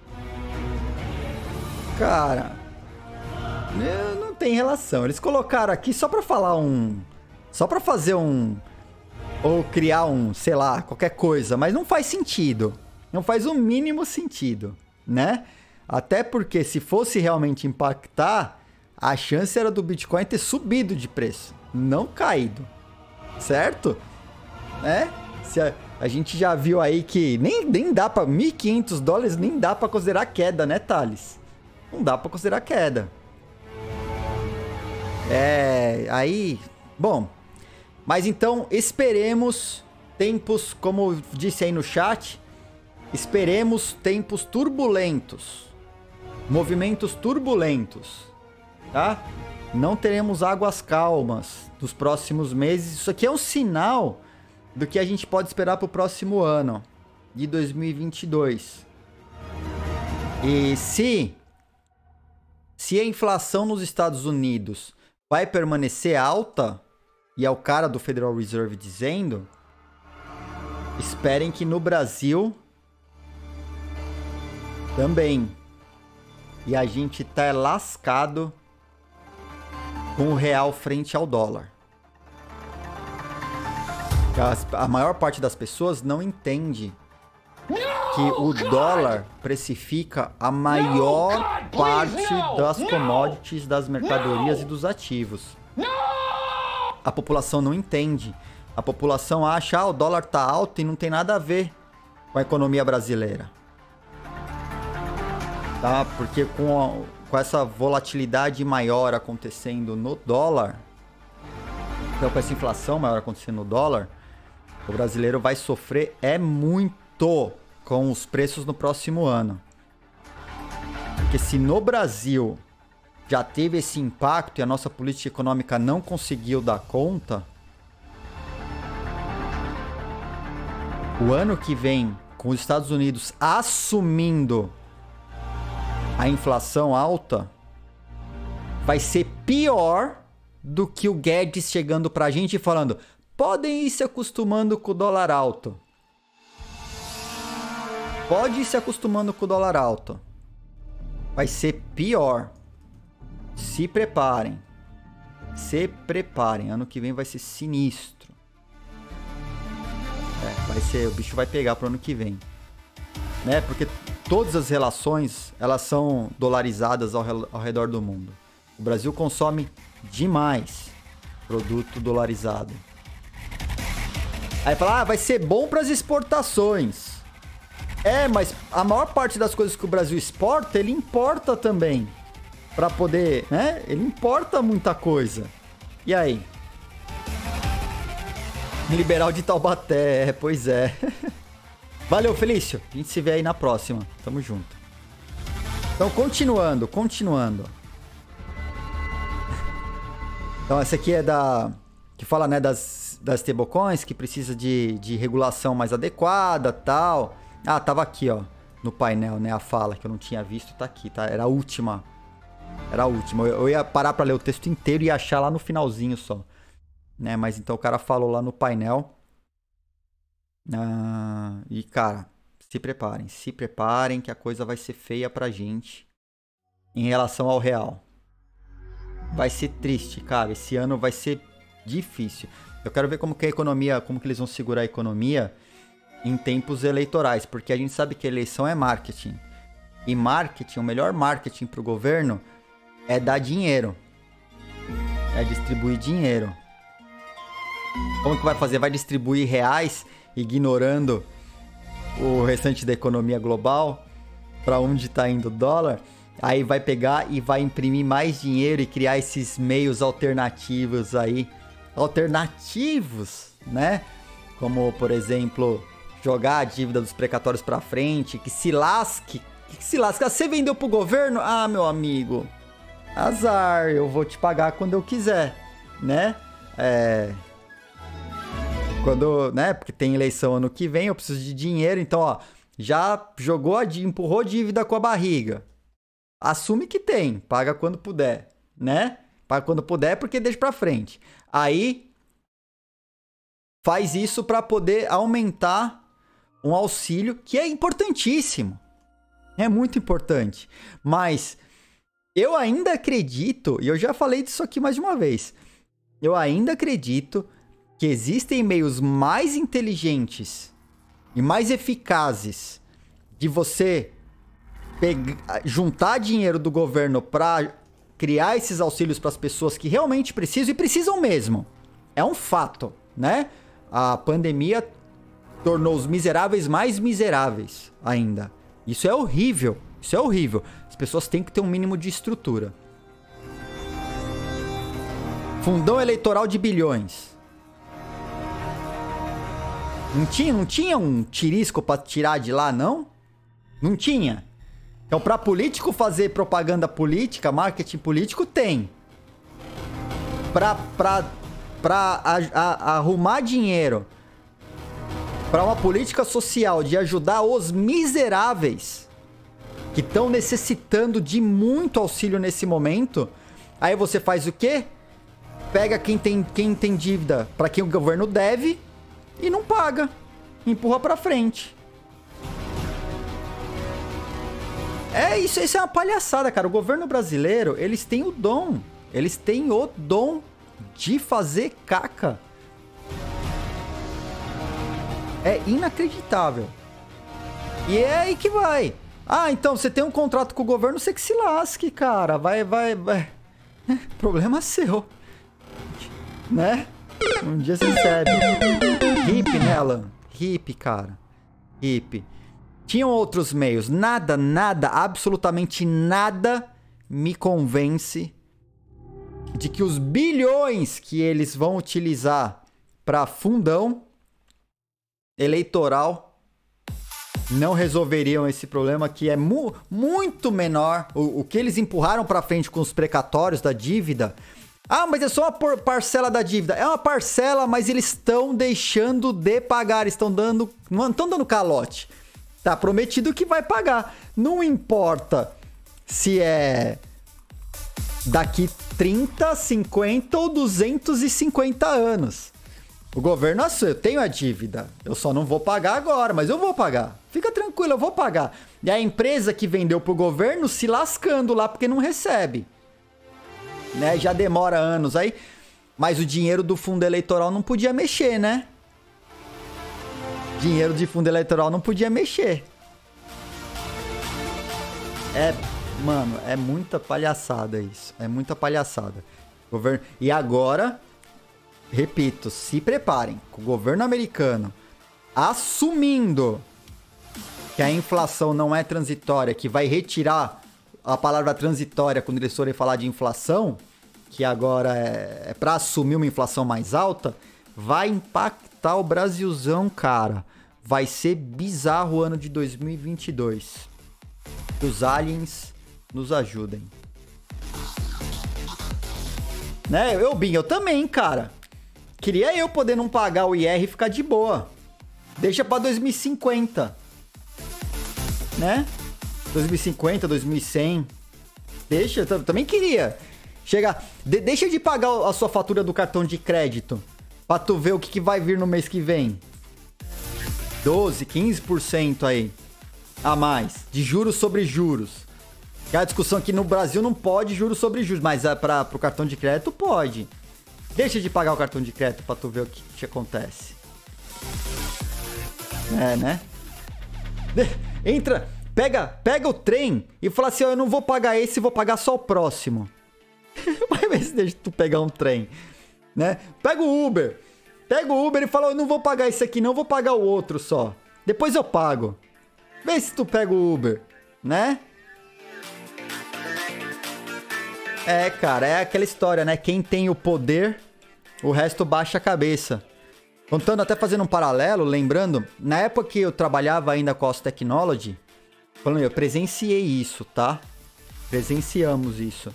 Cara, não tem relação. Eles colocaram aqui só pra falar um... Só pra fazer um... Ou criar um, sei lá, qualquer coisa. Mas não faz sentido. Não faz o mínimo sentido, né? Até porque se fosse realmente impactar, a chance era do Bitcoin ter subido de preço, não caído, certo? Né? Se a, a gente já viu aí que nem, nem dá para mil e quinhentos dólares, nem dá para considerar queda, né, Thales? Não dá para considerar queda. É, aí, bom, mas então esperemos tempos, como disse aí no chat, esperemos tempos turbulentos. Movimentos turbulentos, tá? Não teremos águas calmas nos próximos meses. Isso aqui é um sinal do que a gente pode esperar para o próximo ano, de dois mil e vinte e dois. E se, se a inflação nos Estados Unidos vai permanecer alta, e é o cara do Federal Reserve dizendo, esperem que no Brasil também. E a gente tá lascado com o real frente ao dólar. A maior parte das pessoas não entende que o dólar precifica a maior parte das commodities, das mercadorias e dos ativos. A população não entende. A população acha, ah, o dólar tá alto e não tem nada a ver com a economia brasileira. tá? Porque com, a, com essa volatilidade maior acontecendo no dólar, então com essa inflação maior acontecendo no dólar, o brasileiro vai sofrer é muito com os preços no próximo ano. Porque se no Brasil já teve esse impacto e a nossa política econômica não conseguiu dar conta, o ano que vem, com os Estados Unidos assumindo a inflação alta, vai ser pior do que o Guedes chegando pra gente e falando: podem ir se acostumando com o dólar alto. Pode ir se acostumando com o dólar alto. Vai ser pior. Se preparem. Se preparem. Ano que vem vai ser sinistro. É, vai ser, o bicho vai pegar pro ano que vem. Né? Porque todas as relações, elas são dolarizadas ao, ao redor do mundo. O Brasil consome demais produto dolarizado. Aí fala, ah, vai ser bom para as exportações. É, mas a maior parte das coisas que o Brasil exporta, ele importa também. Pra poder, né? Ele importa muita coisa. E aí? Liberal de Taubaté, é, pois é. Valeu, Felício. A gente se vê aí na próxima. Tamo junto. Então, continuando, continuando. Então, essa aqui é da... que fala, né, das, das stablecoins, que precisa de, de regulação mais adequada, tal. Ah, tava aqui, ó, no painel, né, a fala, que eu não tinha visto, tá aqui, tá? Era a última. Era a última. Eu, eu ia parar pra ler o texto inteiro e achar lá no finalzinho só. Né, mas então o cara falou lá no painel. Ah, e, cara, se preparem, se preparem que a coisa vai ser feia pra gente em relação ao real. Vai ser triste, cara. Esse ano vai ser difícil. Eu quero ver como que a economia, como que eles vão segurar a economia em tempos eleitorais, porque a gente sabe que a eleição é marketing. E marketing, o melhor marketing para o governo é dar dinheiro. É distribuir dinheiro. Como que vai fazer? Vai distribuir reais, ignorando o restante da economia global, para onde está indo o dólar? Aí vai pegar e vai imprimir mais dinheiro e criar esses meios alternativos aí. Alternativos, né? Como, por exemplo, jogar a dívida dos precatórios pra frente, que se lasque. Que se lasque. Você vendeu pro governo? Ah, meu amigo, azar, eu vou te pagar quando eu quiser, né? É... Quando, né? Porque tem eleição ano que vem, eu preciso de dinheiro, então, ó, já jogou a dívida, empurrou dívida com a barriga. Assume que tem, paga quando puder, né? Paga quando puder, porque deixa pra frente. Aí, faz isso para poder aumentar um auxílio, que é importantíssimo. É muito importante. Mas eu ainda acredito, e eu já falei disso aqui mais de uma vez, eu ainda acredito que existem meios mais inteligentes e mais eficazes de você pegar, juntar dinheiro do governo para criar esses auxílios para as pessoas que realmente precisam, e precisam mesmo. É um fato, né? A pandemia tornou os miseráveis mais miseráveis ainda. Isso é horrível. Isso é horrível. As pessoas têm que ter um mínimo de estrutura. Fundão eleitoral de bilhões. Não tinha, não tinha um tirisco para tirar de lá, não? Não tinha. Então, para político fazer propaganda política, marketing político, tem. Para para para arrumar dinheiro para uma política social de ajudar os miseráveis que estão necessitando de muito auxílio nesse momento, aí você faz o quê? Pega quem tem, quem tem dívida para quem o governo deve e não paga. Empurra para frente. É isso, isso é uma palhaçada, cara. O governo brasileiro, eles têm o dom. Eles têm o dom de fazer caca. É inacreditável. E é aí que vai. Ah, então você tem um contrato com o governo, você que se lasque, cara. Vai, vai, vai. Problema seu. Né? Um dia você recebe. Hip, né, Alan? Hip, cara. Hip. Tinham outros meios. Nada, nada, absolutamente nada me convence de que os bilhões que eles vão utilizar para fundão eleitoral não resolveriam esse problema que é mu muito menor. O, o que eles empurraram para frente com os precatórios da dívida. Ah, mas é só uma parcela da dívida. É uma parcela, mas eles estão deixando de pagar. Estão dando, não estão dando calote. Tá prometido que vai pagar. Não importa se é daqui trinta, cinquenta ou duzentos e cinquenta anos. O governo, nossa, eu tenho a dívida. Eu só não vou pagar agora, mas eu vou pagar. Fica tranquilo, eu vou pagar. E a empresa que vendeu pro governo se lascando lá porque não recebe. Né? Já demora anos aí. Mas o dinheiro do fundo eleitoral não podia mexer, né? Dinheiro de fundo eleitoral não podia mexer. É, mano, é muita palhaçada isso. É muita palhaçada. Governo... E agora, repito, se preparem. Com o governo americano assumindo que a inflação não é transitória, que vai retirar a palavra transitória quando eles forem falar de inflação, que agora é, é para assumir uma inflação mais alta, vai impactar o Brasilzão, cara. Vai ser bizarro o ano de dois mil e vinte e dois. Que os aliens nos ajudem. Né? Eu, Bin, eu também, cara. Queria eu poder não pagar o I R e ficar de boa. Deixa pra dois mil e cinquenta. Né? dois mil e cinquenta, dois mil e cem. Deixa, eu também queria. Chega, de, deixa de pagar a sua fatura do cartão de crédito pra tu ver o que, que vai vir no mês que vem. doze, quinze por cento aí a mais de juros sobre juros. Que é a discussão aqui no Brasil não pode juros sobre juros, mas é para pro cartão de crédito pode. Deixa de pagar o cartão de crédito pra tu ver o que, que acontece. É, né? Entra, pega, pega o trem e fala assim, ó, eu não vou pagar esse, vou pagar só o próximo. Vai ver se deixa tu pegar um trem, né? Pega o Uber. Pega o Uber e fala, eu não vou pagar esse aqui não, vou pagar o outro só. Depois eu pago. Vê se tu pega o Uber, né? É, cara, é aquela história, né? Quem tem o poder, o resto baixa a cabeça. Contando, até fazendo um paralelo, lembrando, na época que eu trabalhava ainda com a Os Technology, falando, eu presenciei isso, tá? Presenciamos isso.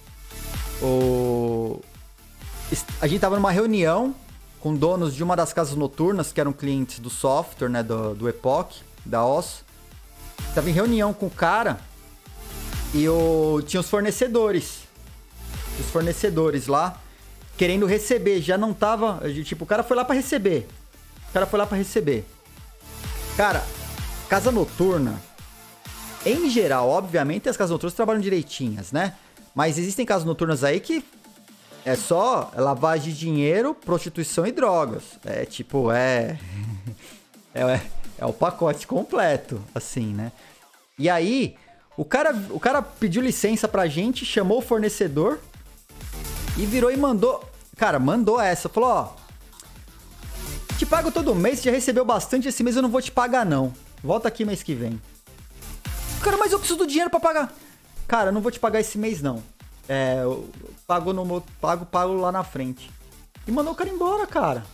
O... A gente tava numa reunião com donos de uma das casas noturnas, que eram clientes do software, né, do, do Epoch, da O S. Tava em reunião com o cara e o... tinha os fornecedores. Os fornecedores lá, querendo receber. Já não tava... Tipo, o cara foi lá pra receber. O cara foi lá pra receber. Cara, casa noturna, em geral, obviamente, as casas noturnas trabalham direitinhas, né? Mas existem casas noturnas aí que é só lavagem de dinheiro, prostituição e drogas. É tipo, é... é, é o pacote completo, assim, né? E aí, o cara, o cara pediu licença pra gente, chamou o fornecedor e virou e mandou... Cara, mandou essa. Falou, ó... Te pago todo mês, você já recebeu bastante esse mês, eu não vou te pagar, não. Volta aqui mês que vem. Cara, mas eu preciso do dinheiro pra pagar. Cara, eu não vou te pagar esse mês, não. É, eu pago, no, pago, pago lá na frente. E mandou o cara embora, cara.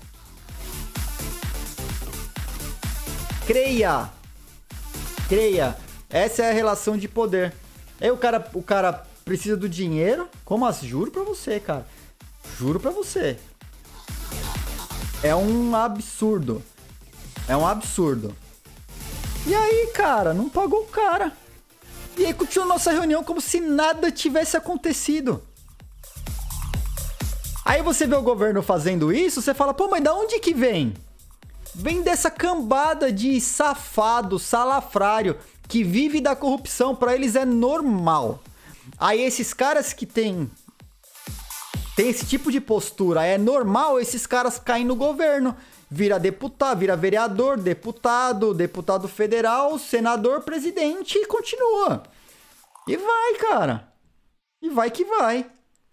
Creia. Creia. Essa é a relação de poder. Aí o cara, o cara precisa do dinheiro. Como assim? Juro pra você, cara. Juro pra você. É um absurdo. É um absurdo. E aí, cara, não pagou o cara. E aí continuou nossa reunião como se nada tivesse acontecido. Aí você vê o governo fazendo isso, você fala, pô, mas da onde que vem? Vem dessa cambada de safado, salafrário, que vive da corrupção, pra eles é normal. Aí esses caras que tem, tem esse tipo de postura, é normal esses caras caem no governo. Vira deputado, vira vereador, deputado, deputado federal, senador, presidente e continua. E vai, cara. E vai que vai.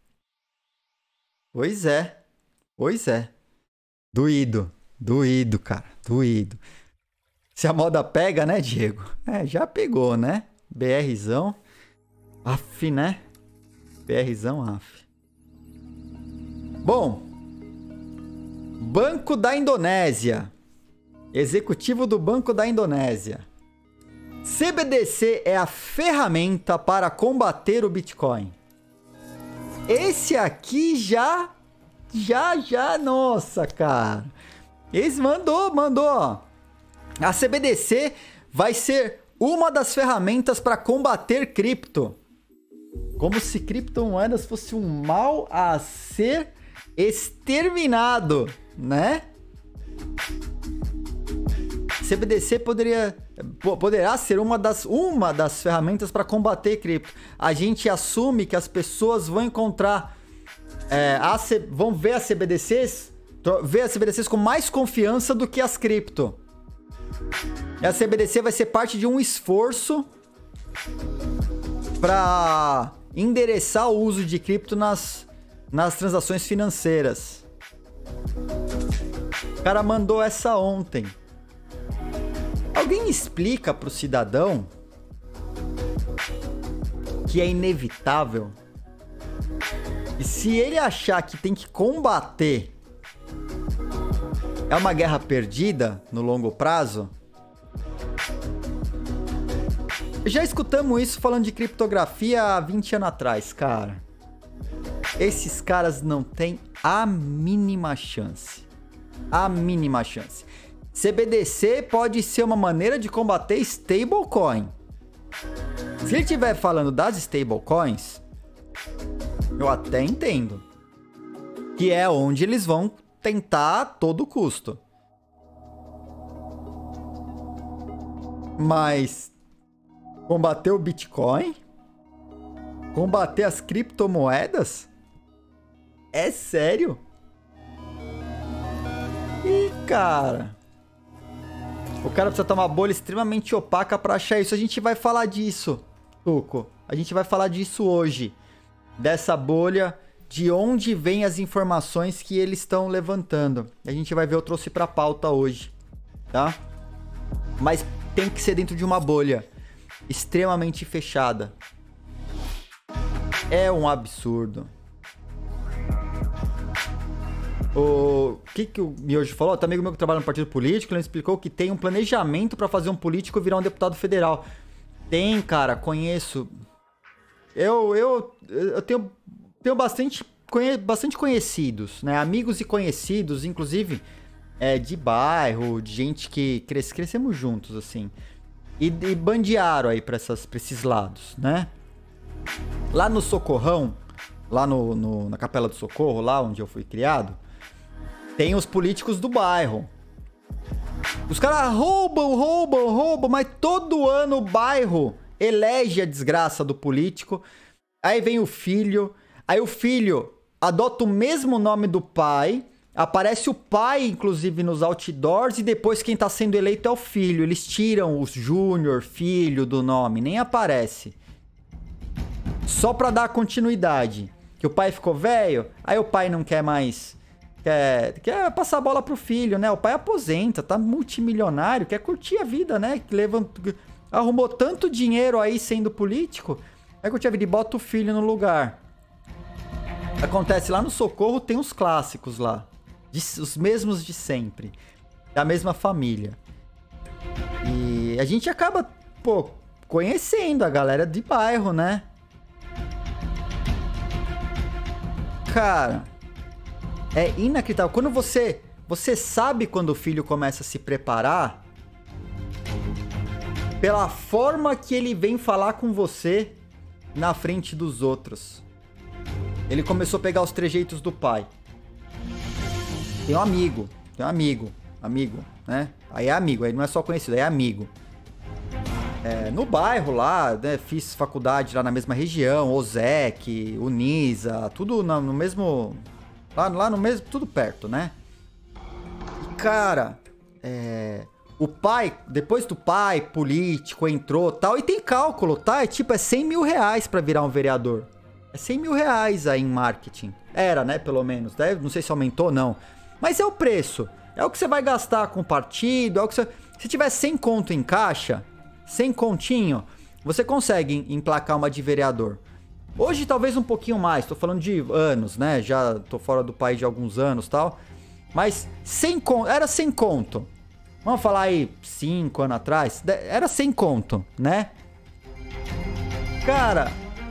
Pois é. Pois é. Doído. Doído, cara. Doído. Se a moda pega, né, Diego? É, já pegou, né? BRzão. Af, né? BRzão, af. Bom. Banco da Indonésia. Executivo do Banco da Indonésia. C B D C é a ferramenta para combater o Bitcoin. Esse aqui já... Já, já... Nossa, cara. Esse mandou, mandou. A C B D C vai ser uma das ferramentas para combater cripto. Como se criptomoedas fosse um mal a ser exterminado, né? C B D C poderia, poderá ser uma das, uma das ferramentas para combater cripto. A gente assume que as pessoas vão encontrar, é, a C, vão ver as C B D Cs, ver as C B D Cs com mais confiança do que as cripto. E a C B D C vai ser parte de um esforço para endereçar o uso de cripto nas, nas transações financeiras. O cara mandou essa ontem. Alguém me explica pro cidadão que é inevitável? E se ele achar que tem que combater, é uma guerra perdida no longo prazo? Já escutamos isso falando de criptografia há vinte anos atrás, cara. Esses caras não têm a mínima chance. A mínima chance. C B D C pode ser uma maneira de combater stablecoin. Se ele estiver falando das stablecoins, eu até entendo. Que é onde eles vão tentar a todo custo. Mas combater o Bitcoin? Combater as criptomoedas? É sério? Ih, cara. O cara precisa tomar bolha extremamente opaca pra achar isso. A gente vai falar disso, Tuco. A gente vai falar disso hoje. Dessa bolha, de onde vêm as informações que eles estão levantando. A gente vai ver, eu trouxe pra pauta hoje, tá? Mas tem que ser dentro de uma bolha extremamente fechada. É um absurdo. O que, que o Miojo falou? Tem um amigo meu que trabalha no partido político, ele explicou que tem um planejamento para fazer um político virar um deputado federal. Tem, cara, conheço. Eu, eu, eu tenho, tenho bastante, conhe, bastante conhecidos, né? Amigos e conhecidos, inclusive é, de bairro, de gente que cres, crescemos juntos, assim. E, e bandearam aí para esses lados, né? Lá no Socorrão, lá no, no, na Capela do Socorro, lá onde eu fui criado, tem os políticos do bairro. Os caras roubam, roubam, roubam, mas todo ano o bairro elege a desgraça do político. Aí vem o filho, aí o filho adota o mesmo nome do pai, aparece o pai, inclusive, nos outdoors, e depois quem tá sendo eleito é o filho. Eles tiram o júnior, filho do nome, nem aparece. Só pra dar continuidade. Que o pai ficou velho, aí o pai não quer mais... Quer, quer passar a bola pro filho, né? O pai aposenta, tá multimilionário, quer curtir a vida, né? Levantou, arrumou tanto dinheiro aí sendo político, aí curtir a vida e bota o filho no lugar. Acontece lá no Socorro, tem os clássicos lá. De, os mesmos de sempre. Da mesma família. E a gente acaba, pô, conhecendo a galera de bairro, né? Cara, é inacreditável. Quando você... Você sabe quando o filho começa a se preparar pela forma que ele vem falar com você na frente dos outros. Ele começou a pegar os trejeitos do pai. Tem um amigo. Tem um amigo. Amigo, né? Aí é amigo. Aí não é só conhecido, é amigo. É, no bairro lá, né? Fiz faculdade lá na mesma região. Ozec, Unisa, tudo no, no mesmo... Lá, lá no mesmo... Tudo perto, né? E, cara... É... O pai, depois do pai, político, entrou tal, e tem cálculo, tá? É tipo, é cem mil reais pra virar um vereador. É cem mil reais aí em marketing. Era, né, pelo menos. Né? Não sei se aumentou ou não. Mas é o preço. É o que você vai gastar com o partido, é o que você... Se tiver cem conto em caixa, cem continho, você consegue emplacar uma de vereador. Hoje talvez um pouquinho mais, tô falando de anos, né? Já tô fora do país de alguns anos e tal. Mas cem conto, era cem conto. Vamos falar aí cinco anos atrás, era cem conto, né? Cara,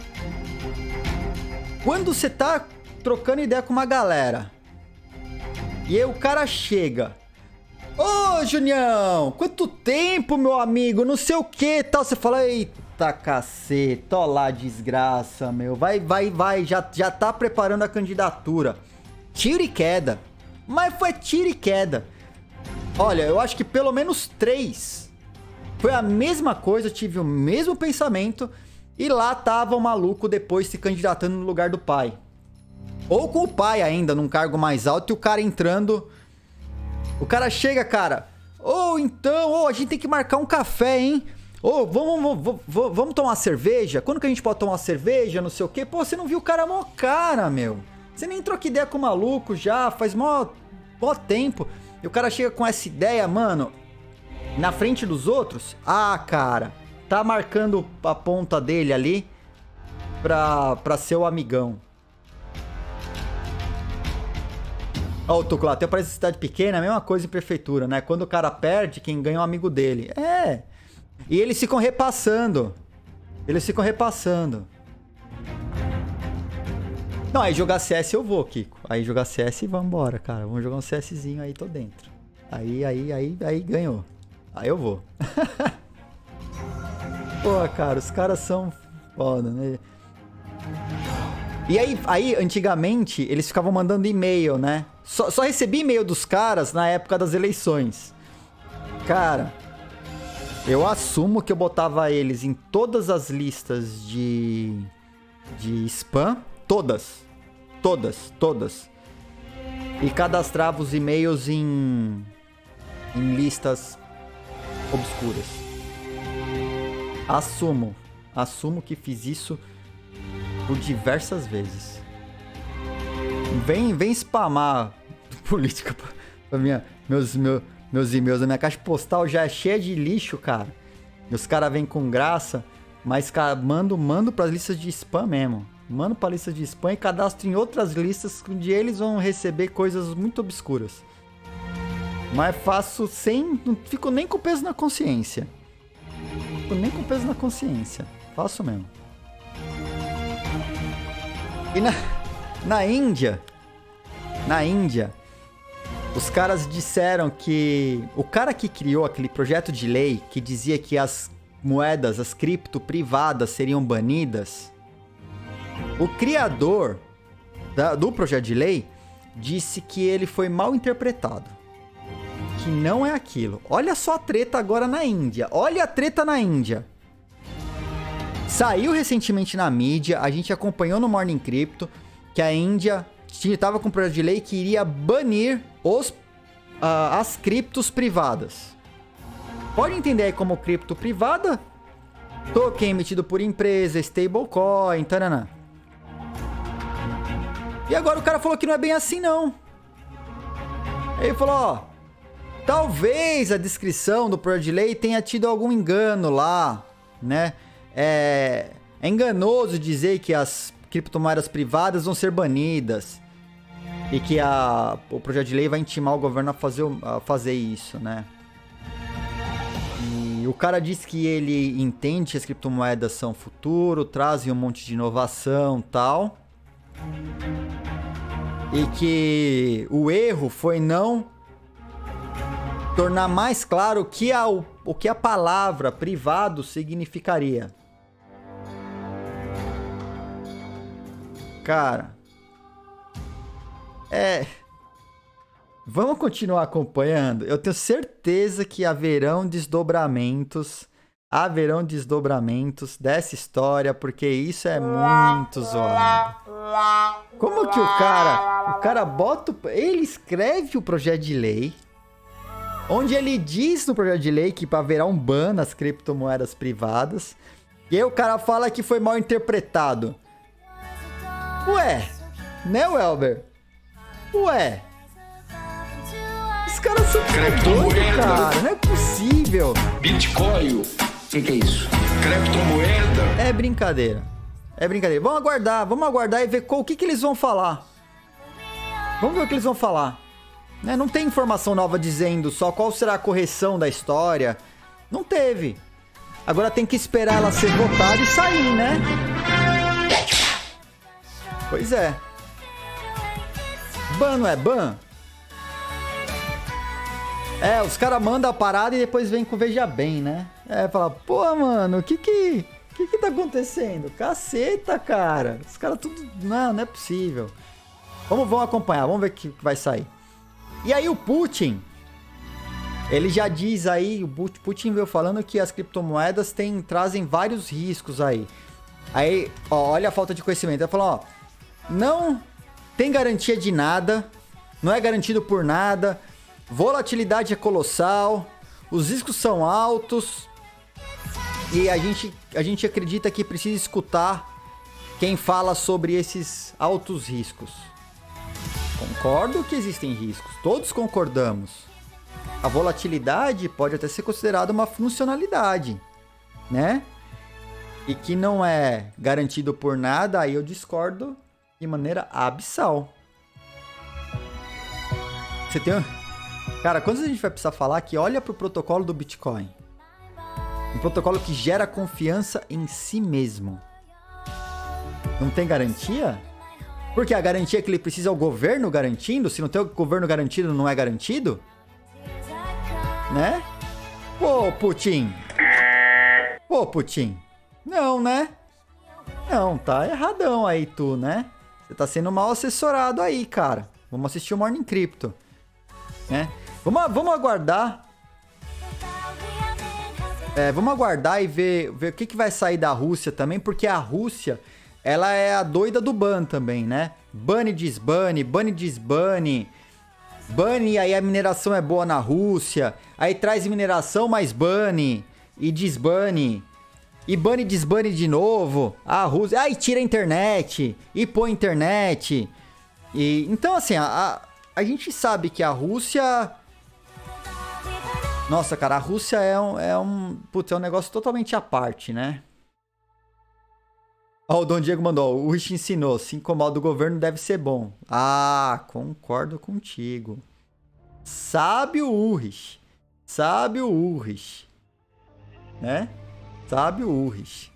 quando você tá trocando ideia com uma galera e aí o cara chega: ô, Junião, quanto tempo, meu amigo, não sei o que tal. Você fala: eita caceta, ó lá, desgraça, meu. Vai, vai, vai, já, já tá preparando a candidatura. Tiro e queda. Mas foi tiro e queda. Olha, eu acho que pelo menos três foi a mesma coisa, eu tive o mesmo pensamento. E lá tava o maluco depois se candidatando no lugar do pai. Ou com o pai ainda, num cargo mais alto, e o cara entrando. O cara chega, cara: ô, oh, então, ô, oh, a gente tem que marcar um café, hein? Ô, oh, vamos, vamos, vamos, vamos tomar uma cerveja? Quando que a gente pode tomar uma cerveja, não sei o quê? Pô, você não viu o cara mó cara, meu. Você nem troca ideia com o maluco já, faz mó, mó tempo. E o cara chega com essa ideia, mano, na frente dos outros. Ah, cara, tá marcando a ponta dele ali pra, pra ser o amigão. Ó, o Tuclá, tem parece cidade pequena, a mesma coisa em prefeitura, né? Quando o cara perde, quem ganha é um amigo dele. É. E eles ficam repassando. Eles ficam repassando. Não, aí jogar C S eu vou, Kiko. Aí jogar C S e vambora, cara. Vamos jogar um CSzinho aí, tô dentro. Aí, aí, aí, aí ganhou. Aí eu vou. Pô, cara, os caras são foda, né? E aí, aí, antigamente, eles ficavam mandando e-mail, né? Só, só recebi e-mail dos caras na época das eleições. Cara, eu assumo que eu botava eles em todas as listas de, de spam. Todas. Todas, todas. E cadastrava os e-mails em, em listas obscuras. Assumo. Assumo que fiz isso por diversas vezes. Vem, vem spamar política pra minha, meus, meus, meus e-mails. A minha caixa postal já é cheia de lixo, cara. E os caras vêm com graça, mas, cara, mando, mando pras listas de spam mesmo. Mando pra lista de spam e cadastro em outras listas onde eles vão receber coisas muito obscuras. Mas faço sem... Não fico nem com peso na consciência. Não fico nem com peso na consciência. Faço mesmo. E na, na Índia, na Índia, os caras disseram que o cara que criou aquele projeto de lei que dizia que as moedas, as cripto privadas seriam banidas, o criador da, do projeto de lei disse que ele foi mal interpretado. Que não é aquilo. Olha só a treta agora na Índia. Olha a treta na Índia. Saiu recentemente na mídia, a gente acompanhou no Morning Crypto, que a Índia estava com um projeto de lei que iria banir os, uh, as criptos privadas. Pode entender aí como cripto privada? Token emitido por empresa, stablecoin, taranã. E agora o cara falou que não é bem assim, não. Ele falou, ó, talvez a descrição do projeto de lei tenha tido algum engano lá, né? É, é enganoso dizer que as criptomoedas privadas vão ser banidas e que a, o projeto de lei vai intimar o governo a fazer, a fazer isso, né? E o cara disse que ele entende que as criptomoedas são futuro, trazem um monte de inovação e tal. E que o erro foi não tornar mais claro o que a, o que a palavra privado significaria. Cara, é... Vamos continuar acompanhando? Eu tenho certeza que haverão desdobramentos, haverão desdobramentos dessa história, porque isso é muito zoado. Como que o cara, o cara bota, ele escreve o projeto de lei, onde ele diz no projeto de lei que haverá um ban nas criptomoedas privadas, e aí o cara fala que foi mal interpretado. Ué, né, Welber? Ué. caras são doidos, cara. Não é possível. Bitcoin. O que, que é isso? Criptomoeda. É brincadeira. É brincadeira. Vamos aguardar, vamos aguardar e ver qual, o que, que eles vão falar. Vamos ver o que eles vão falar. Né? Não tem informação nova dizendo só qual será a correção da história. Não teve. Agora tem que esperar ela ser votada e sair, né? Pois é. Ban não é ban? É, os caras mandam a parada e depois vem com Veja Bem, né? É, fala, pô, mano, o que que... O que que tá acontecendo? Caceta, cara. Os caras tudo... Não, não é possível. Vamos, vamos acompanhar, vamos ver o que vai sair. E aí o Putin... Ele já diz aí, o Putin veio falando que as criptomoedas tem, trazem vários riscos aí. Aí, ó, olha a falta de conhecimento. Ele falou, ó, não tem garantia de nada, não é garantido por nada, volatilidade é colossal, os riscos são altos e a gente, a gente acredita que precisa escutar quem fala sobre esses altos riscos. Concordo que existem riscos, todos concordamos. A volatilidade pode até ser considerada uma funcionalidade, né? E que não é garantido por nada, aí eu discordo de maneira abissal. Você tem... Cara, quando a gente vai precisar falar que olha para o protocolo do Bitcoin? Um protocolo que gera confiança em si mesmo. Não tem garantia? Porque a garantia que ele precisa é o governo garantindo? Se não tem o governo garantido, não é garantido? Né? Pô, Putin. Pô, Putin. Não, né? Não, tá erradão aí tu, né? Você tá sendo mal assessorado aí, cara. Vamos assistir o Morning Crypto. Né? Vamos, vamos aguardar. É, vamos aguardar e ver, ver o que, que vai sair da Rússia também, porque a Rússia, ela é a doida do ban também, né? Bane desbane, bane desbane. Bane, aí a mineração é boa na Rússia. Aí traz mineração, mas bane. E desbane. E bane e desbane de novo. A Rússia... Aí tira a internet. E põe internet. E, então, assim, a, a, a gente sabe que a Rússia... Nossa, cara, a Rússia é um... É um, putz, é um negócio totalmente à parte, né? Ó, o Dom Diego mandou, o Rich ensinou, se incomoda o governo deve ser bom. Ah, concordo contigo. Sabe o Urrich. Sabe o Urrich. Né? Sabe o Urrich.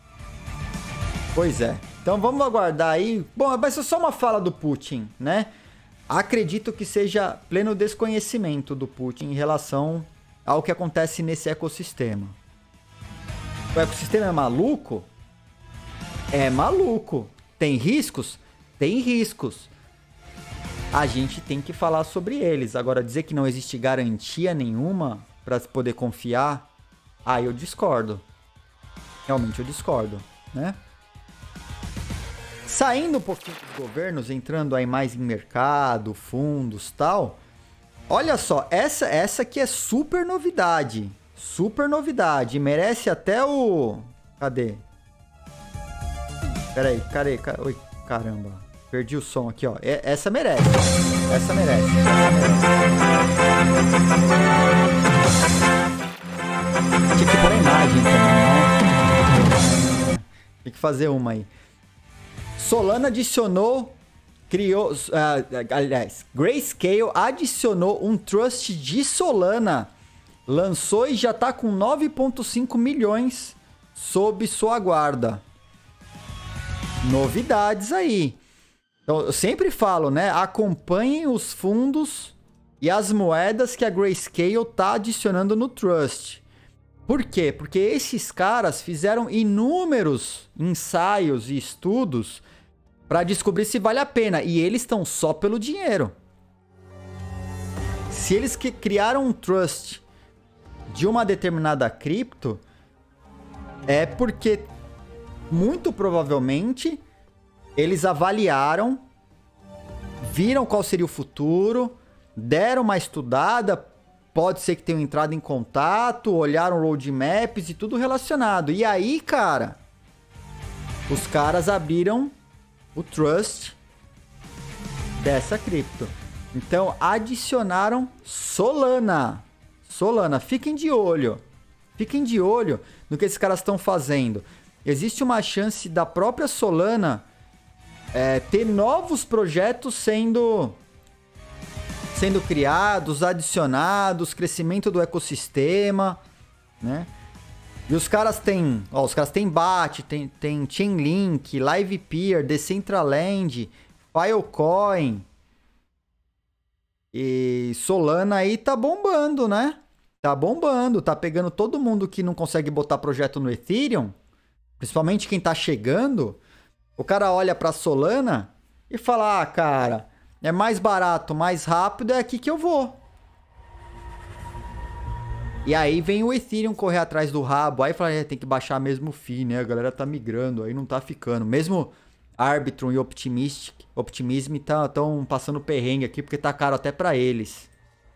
Pois é. Então vamos aguardar aí. Bom, vai ser só uma fala do Putin, né? Acredito que seja pleno desconhecimento do Putin em relação ao que acontece nesse ecossistema. O ecossistema é maluco? É maluco. Tem riscos? Tem riscos. A gente tem que falar sobre eles. Agora, dizer que não existe garantia nenhuma para poder confiar, aí eu discordo. Realmente eu discordo, né? Saindo um pouquinho dos governos, entrando aí mais em mercado, fundos, tal. Olha só, essa, essa aqui é super novidade. Super novidade. Merece até o... Cadê? Pera aí, cadê? Oi, caramba. Perdi o som aqui, ó. Essa merece. Essa merece. Essa merece. Tinha que pôr a imagem também, né? Tem que fazer uma aí. Solana adicionou... Criou... Uh, aliás, Grayscale adicionou um trust de Solana. Lançou e já tá com nove vírgula cinco milhões sob sua guarda. Novidades aí. Então, eu sempre falo, né? Acompanhem os fundos e as moedas que a Grayscale tá adicionando no Trust. Por quê? Porque esses caras fizeram inúmeros ensaios e estudos para descobrir se vale a pena. E eles estão só pelo dinheiro. Se eles que criaram um Trust de uma determinada cripto, é porque... muito provavelmente, eles avaliaram, viram qual seria o futuro, deram uma estudada, pode ser que tenham entrado em contato, olharam roadmaps e tudo relacionado. E aí, cara, os caras abriram o trust dessa cripto. Então, adicionaram Solana. Solana, fiquem de olho. Fiquem de olho no que esses caras estão fazendo. Existe uma chance da própria Solana é, ter novos projetos sendo, sendo criados, adicionados, crescimento do ecossistema, né? E os caras têm, ó, os caras têm B A T, tem, tem Chainlink, LivePeer, Decentraland, Filecoin. E Solana aí tá bombando, né? Tá bombando, tá pegando todo mundo que não consegue botar projeto no Ethereum, principalmente quem tá chegando. O cara olha pra Solana e fala, ah, cara, é mais barato, mais rápido, é aqui que eu vou. E aí vem o Ethereum correr atrás do rabo, aí fala, é, tem que baixar mesmo o fee, né? A galera tá migrando, aí não tá ficando. Mesmo Arbitrum e Optimistic, Optimism estão passando perrengue aqui, porque tá caro até pra eles.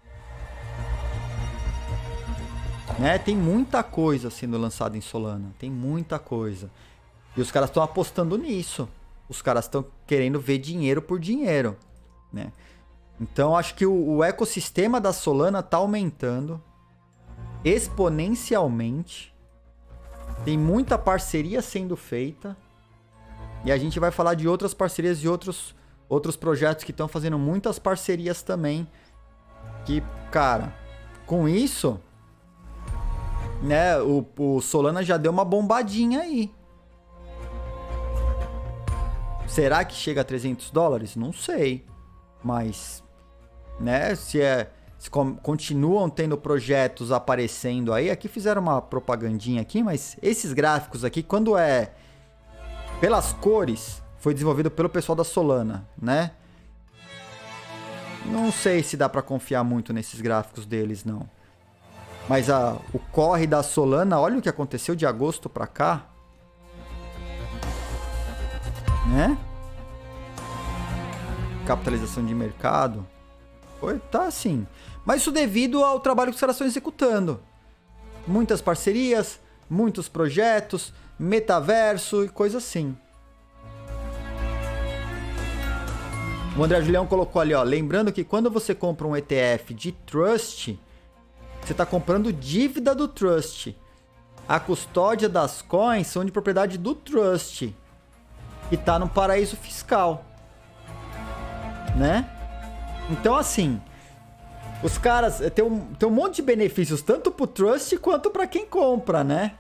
Né? Tem muita coisa sendo lançada em Solana. Tem muita coisa. E os caras estão apostando nisso. Os caras estão querendo ver dinheiro por dinheiro. Né? Então, acho que o, o ecossistema da Solana tá aumentando exponencialmente. Tem muita parceria sendo feita. E a gente vai falar de outras parcerias de outros, outros projetos que estão fazendo muitas parcerias também. Que, cara, com isso, né, o, o Solana já deu uma bombadinha aí. Será que chega a trezentos dólares? Não sei. Mas, né, se, é, se com, continuam tendo projetos aparecendo aí. Aqui fizeram uma propagandinha aqui, mas esses gráficos aqui, quando é pelas cores, foi desenvolvido pelo pessoal da Solana, né? Não sei se dá pra confiar muito nesses gráficos deles, não. Mas a, o corre da Solana, olha o que aconteceu de agosto pra cá. Né? Capitalização de mercado. Foi, tá assim. Mas isso devido ao trabalho que os caras estão executando. Muitas parcerias, muitos projetos, metaverso e coisa assim. O André Julião colocou ali, ó. Lembrando que quando você compra um E T F de Trust, você está comprando dívida do Trust. A custódia das coins são de propriedade do Trust. E tá no paraíso fiscal. Né? Então, assim, os caras tem um, tem um monte de benefícios, tanto pro Trust quanto para quem compra, né?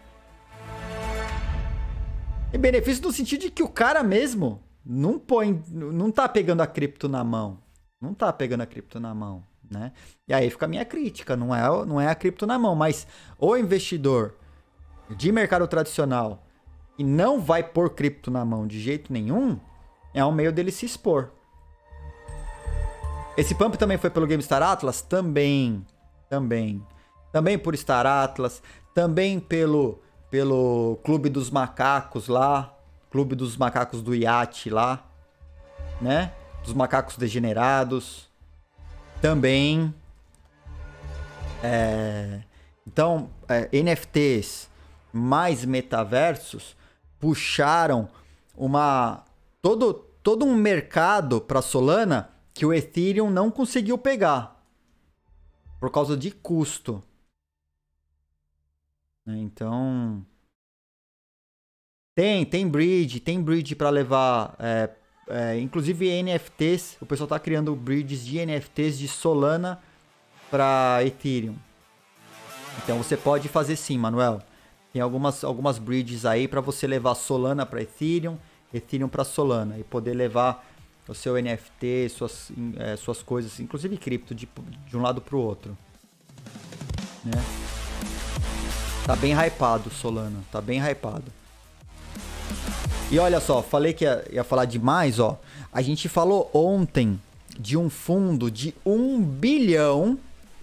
E benefício no sentido de que o cara mesmo não põe, não tá pegando a cripto na mão. Não tá pegando a cripto na mão, né? E aí fica a minha crítica, não é, não é a cripto na mão, mas o investidor de mercado tradicional e não vai pôr cripto na mão de jeito nenhum, é um meio dele se expor. Esse pump também foi pelo GameStar Atlas? Também, também. Também por Star Atlas, também pelo, pelo Clube dos Macacos lá, Clube dos Macacos do Iate lá, né? Dos macacos degenerados. Também. É... Então, é, N F Ts mais metaversos puxaram uma todo, todo um mercado para Solana que o Ethereum não conseguiu pegar por causa de custo. Então, tem, tem bridge, tem bridge para levar, é, é, inclusive N F Ts. O pessoal tá criando bridges de N F Ts de Solana para Ethereum. Então você pode fazer sim, Manuel. Tem algumas, algumas bridges aí para você levar Solana para Ethereum, Ethereum para Solana e poder levar o seu N F T, suas, é, suas coisas, inclusive cripto, de, de um lado para o outro. Né? Tá bem hypado Solana, tá bem hypado. E olha só, falei que ia, ia falar demais, ó. A gente falou ontem de um fundo de um bilhão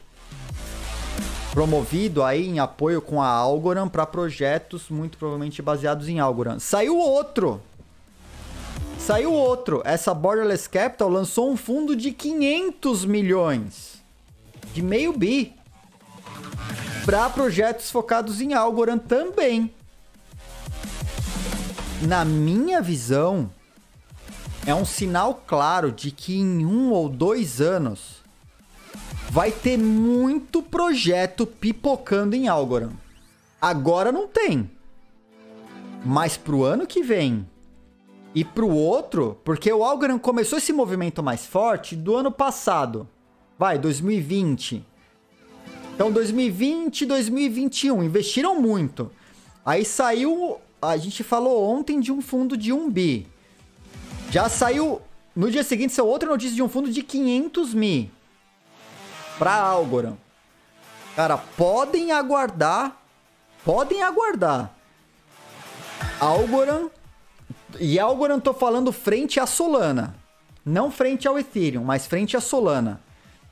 promovido aí em apoio com a Algorand para projetos muito provavelmente baseados em Algorand. Saiu outro! Saiu outro. Essa Borderless Capital lançou um fundo de quinhentos milhões. De meio bi. Para projetos focados em Algorand também. Na minha visão, é um sinal claro de que em um ou dois anos vai ter muito projeto pipocando em Algorand. Agora não tem. Mas pro ano que vem e pro outro, porque o Algorand começou esse movimento mais forte do ano passado. Vai, dois mil e vinte. Então, dois mil e vinte, dois mil e vinte e um, investiram muito. Aí saiu, a gente falou ontem de um fundo de um bi. Já saiu, no dia seguinte, saiu outra notícia de um fundo de quinhentos mil para Algorand. Cara, podem aguardar, podem aguardar. Algorand, e Algorand tô falando frente à Solana. Não frente ao Ethereum, mas frente à Solana.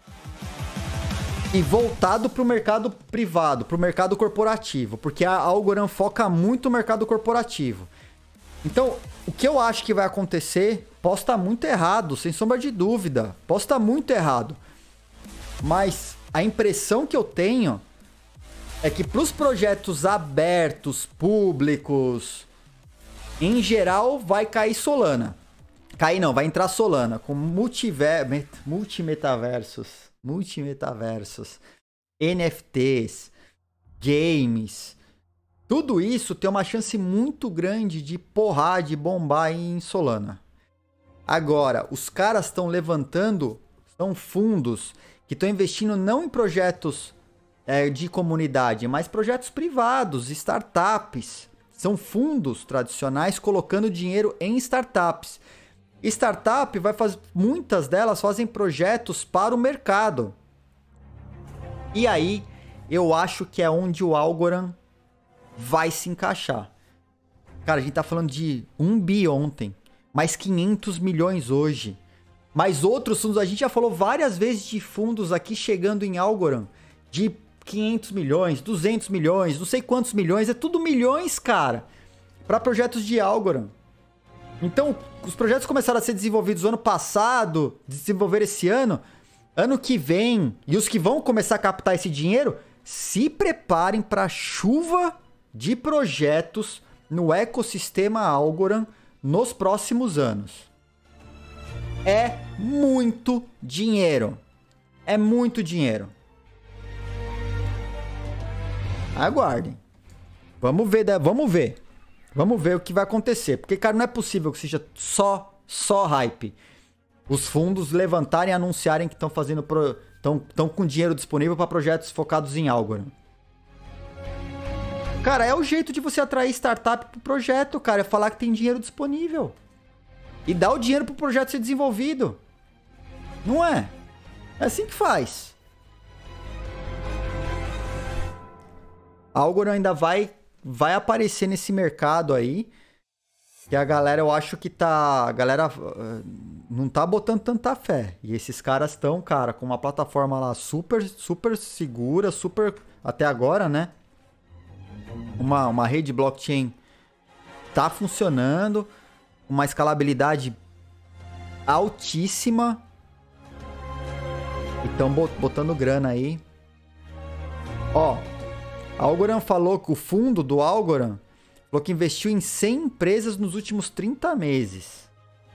E voltado para o mercado privado, para o mercado corporativo, porque a Algorand foca muito no mercado corporativo. Então, o que eu acho que vai acontecer, posso estar muito errado, sem sombra de dúvida, posso estar muito errado, mas a impressão que eu tenho é que para os projetos abertos, públicos, em geral, vai cair Solana. Cair não, vai entrar Solana, com multiver... multimetaversos. Multimetaversos, N F Ts, games, tudo isso tem uma chance muito grande de porrar, de bombar em Solana. Agora, os caras estão levantando, são fundos que estão investindo não em projetos é, de comunidade, mas projetos privados, startups. São fundos tradicionais colocando dinheiro em startups. Startup vai fazer, muitas delas fazem projetos para o mercado. E aí, eu acho que é onde o Algorand vai se encaixar. Cara, a gente tá falando de um bi ontem, mais quinhentos milhões hoje. Mais outros fundos, a gente já falou várias vezes de fundos aqui chegando em Algorand, de quinhentos milhões, duzentos milhões, não sei quantos milhões, é tudo milhões, cara, para projetos de Algorand. Então, os projetos começaram a ser desenvolvidos ano passado, desenvolver esse ano, ano que vem, e os que vão começar a captar esse dinheiro, se preparem para a chuva de projetos no ecossistema Algorand nos próximos anos. É muito dinheiro. É muito dinheiro. Aguardem. Vamos ver, vamos ver. Vamos ver o que vai acontecer. Porque, cara, não é possível que seja só, só hype. Os fundos levantarem e anunciarem que estão fazendo pro, estão com dinheiro disponível para projetos focados em Algorand. Cara, é o jeito de você atrair startup pro projeto, cara. É falar que tem dinheiro disponível. E dar o dinheiro pro projeto ser desenvolvido. Não é? É assim que faz. Algorand ainda vai... vai aparecer nesse mercado aí, que a galera, eu acho que tá, a galera uh, não tá botando tanta fé, e esses caras estão, cara, com uma plataforma lá super, super segura, super, até agora, né, uma, uma rede blockchain tá funcionando, uma escalabilidade altíssima, e tão botando grana aí, ó. A Algorand falou que o fundo do Algorand falou que investiu em cem empresas nos últimos trinta meses.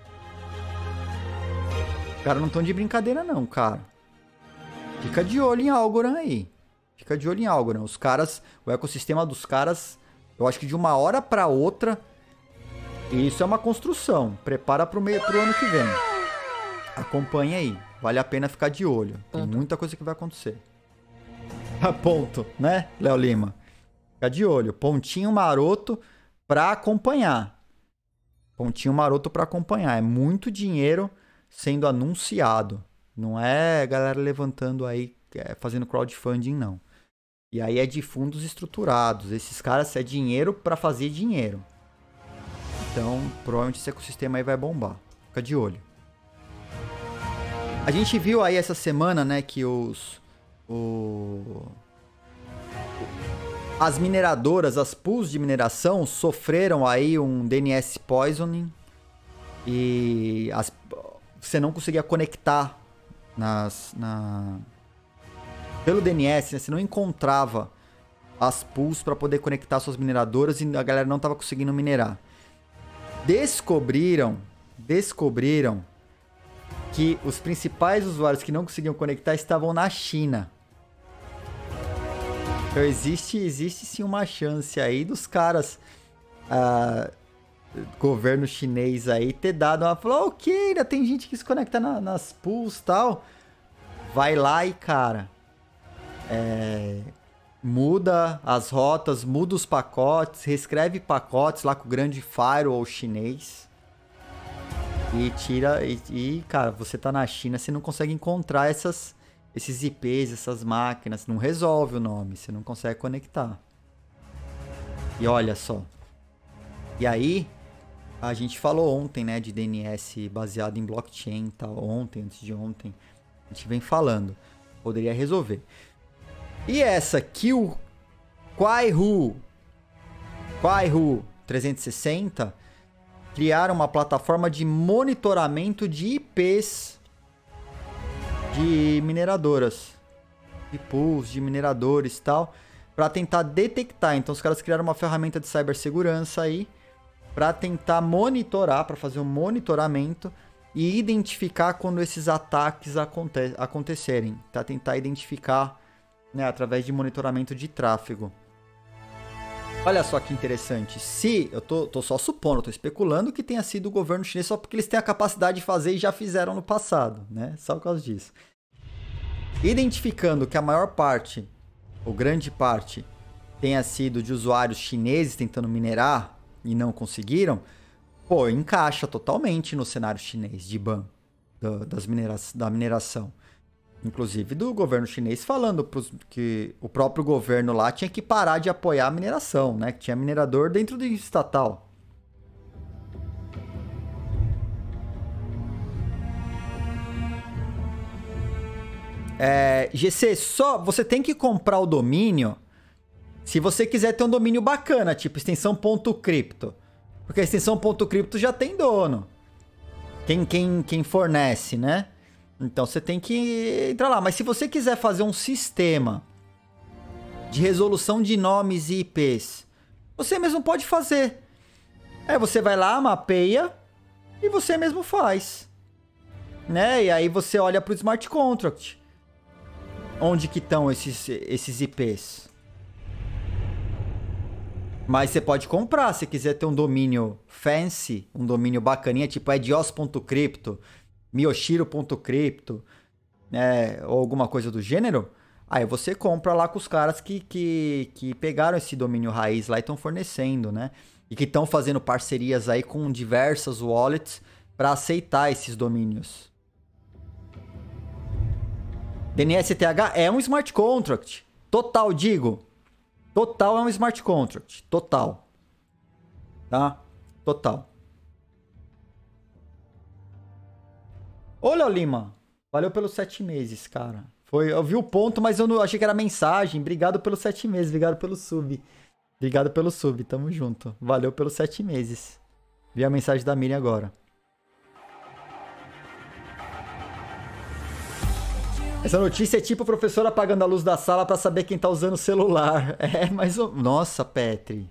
Os caras não estão de brincadeira não, cara. Fica de olho em Algorand aí. Fica de olho em Algorand. Os caras, o ecossistema dos caras, eu acho que de uma hora para outra, isso é uma construção. Prepara pro meio, pro ano que vem. Acompanha aí. Vale a pena ficar de olho. Tem muita coisa que vai acontecer. A ponto, né, Léo Lima? Fica de olho. Pontinho maroto pra acompanhar. Pontinho maroto pra acompanhar. É muito dinheiro sendo anunciado. Não é galera levantando aí, é, fazendo crowdfunding, não. E aí é de fundos estruturados. Esses caras é dinheiro pra fazer dinheiro. Então, provavelmente esse ecossistema aí vai bombar. Fica de olho. A gente viu aí essa semana, né, que os... O... As mineradoras, as pools de mineração sofreram aí um D N S poisoning e as... você não conseguia conectar nas, na... pelo D N S, né? Você não encontrava as pools para poder conectar suas mineradoras e a galera não estava conseguindo minerar. Descobriram, descobriram que os principais usuários que não conseguiam conectar estavam na China. Então existe, existe sim uma chance aí dos caras, ah, governo chinês aí, ter dado uma... Falou, ok, ainda tem gente que se conecta na, nas pools e tal. Vai lá e, cara, é, muda as rotas, muda os pacotes, reescreve pacotes lá com o grande firewall chinês. E tira... E, e, cara, você tá na China, você não consegue encontrar essas, esses I Ps, essas máquinas. Não resolve o nome, você não consegue conectar. E olha só. E aí, a gente falou ontem, né, de D N S baseado em blockchain e tal. Ontem, antes de ontem. A gente vem falando. Poderia resolver. E essa aqui, o Kuaihu. Kuaihu trezentos e sessenta... criaram uma plataforma de monitoramento de I Ps de mineradoras, de pools, de mineradores e tal, para tentar detectar. Então os caras criaram uma ferramenta de cibersegurança aí para tentar monitorar, para fazer um monitoramento e identificar quando esses ataques aconte acontecerem, para tentar identificar, né, através de monitoramento de tráfego. Olha só que interessante. Se, eu tô, tô só supondo, eu tô especulando que tenha sido o governo chinês só porque eles têm a capacidade de fazer e já fizeram no passado, né? Só por causa disso. Identificando que a maior parte, ou grande parte, tenha sido de usuários chineses tentando minerar e não conseguiram, pô, encaixa totalmente no cenário chinês de ban da, das minera da mineração. Inclusive do governo chinês falando pros, que o próprio governo lá tinha que parar de apoiar a mineração, né? Que tinha minerador dentro do estatal. É, G C, só você tem que comprar o domínio se você quiser ter um domínio bacana, tipo extensão.crypto. Porque a extensão.crypto já tem dono. Quem, quem, quem fornece, né? Então você tem que entrar lá. Mas se você quiser fazer um sistema de resolução de nomes e I Ps, você mesmo pode fazer. Aí você vai lá, mapeia e você mesmo faz. Né? E aí você olha para o smart contract. Onde que estão esses, esses I Ps? Mas você pode comprar. Se quiser ter um domínio fancy, um domínio bacaninha, tipo edios.crypto, miyoshiro.crypto, né, ou alguma coisa do gênero, aí você compra lá com os caras que, que, que pegaram esse domínio raiz lá e estão fornecendo, né? E que estão fazendo parcerias aí com diversas wallets para aceitar esses domínios. D N S T H é um smart contract. Total, digo. Total é um smart contract. Total. Tá? Total. Ô, Léo Lima, valeu pelos sete meses, cara. Foi, eu vi o ponto, mas eu não achei que era mensagem. Obrigado pelos sete meses, obrigado pelo sub. Obrigado pelo sub, tamo junto. Valeu pelos sete meses. Vi a mensagem da Miriam agora. Essa notícia é tipo o professor apagando a luz da sala pra saber quem tá usando o celular. É, mas... Nossa, Petri.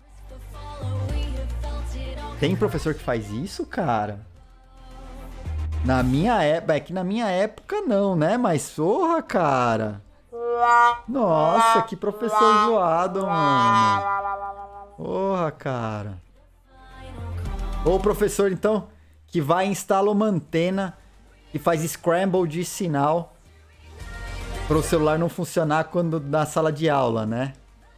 Tem professor que faz isso, cara? Na minha época, é que na minha época não, né? Mas, porra, cara. Nossa, que professor zoado, mano. Porra, cara. Ou o professor, então, que vai e instala uma antena e faz scramble de sinal para o celular não funcionar quando na sala de aula, né?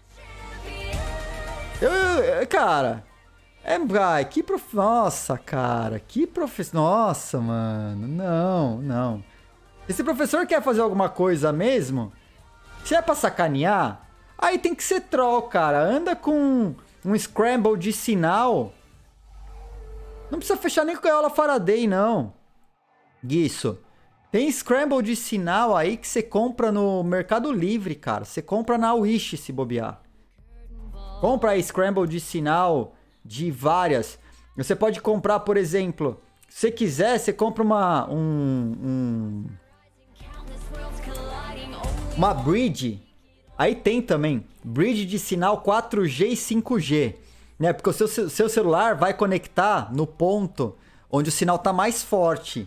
Eu, eu, cara... É, ai, que prof... Nossa, cara, que professor... Nossa, mano, não, não. Esse professor quer fazer alguma coisa mesmo? Se é pra sacanear, aí tem que ser troll, cara. Anda com um scramble de sinal. Não precisa fechar nem com a aula Faraday, não. Isso. Tem scramble de sinal aí que você compra no Mercado Livre, cara. Você compra na Wish, se bobear. Compra aí scramble de sinal... de várias. Você pode comprar, por exemplo, se você quiser, você compra uma um, um uma bridge. Aí tem também bridge de sinal quatro G e cinco G, né? Porque o seu, seu celular vai conectar no ponto onde o sinal tá mais forte.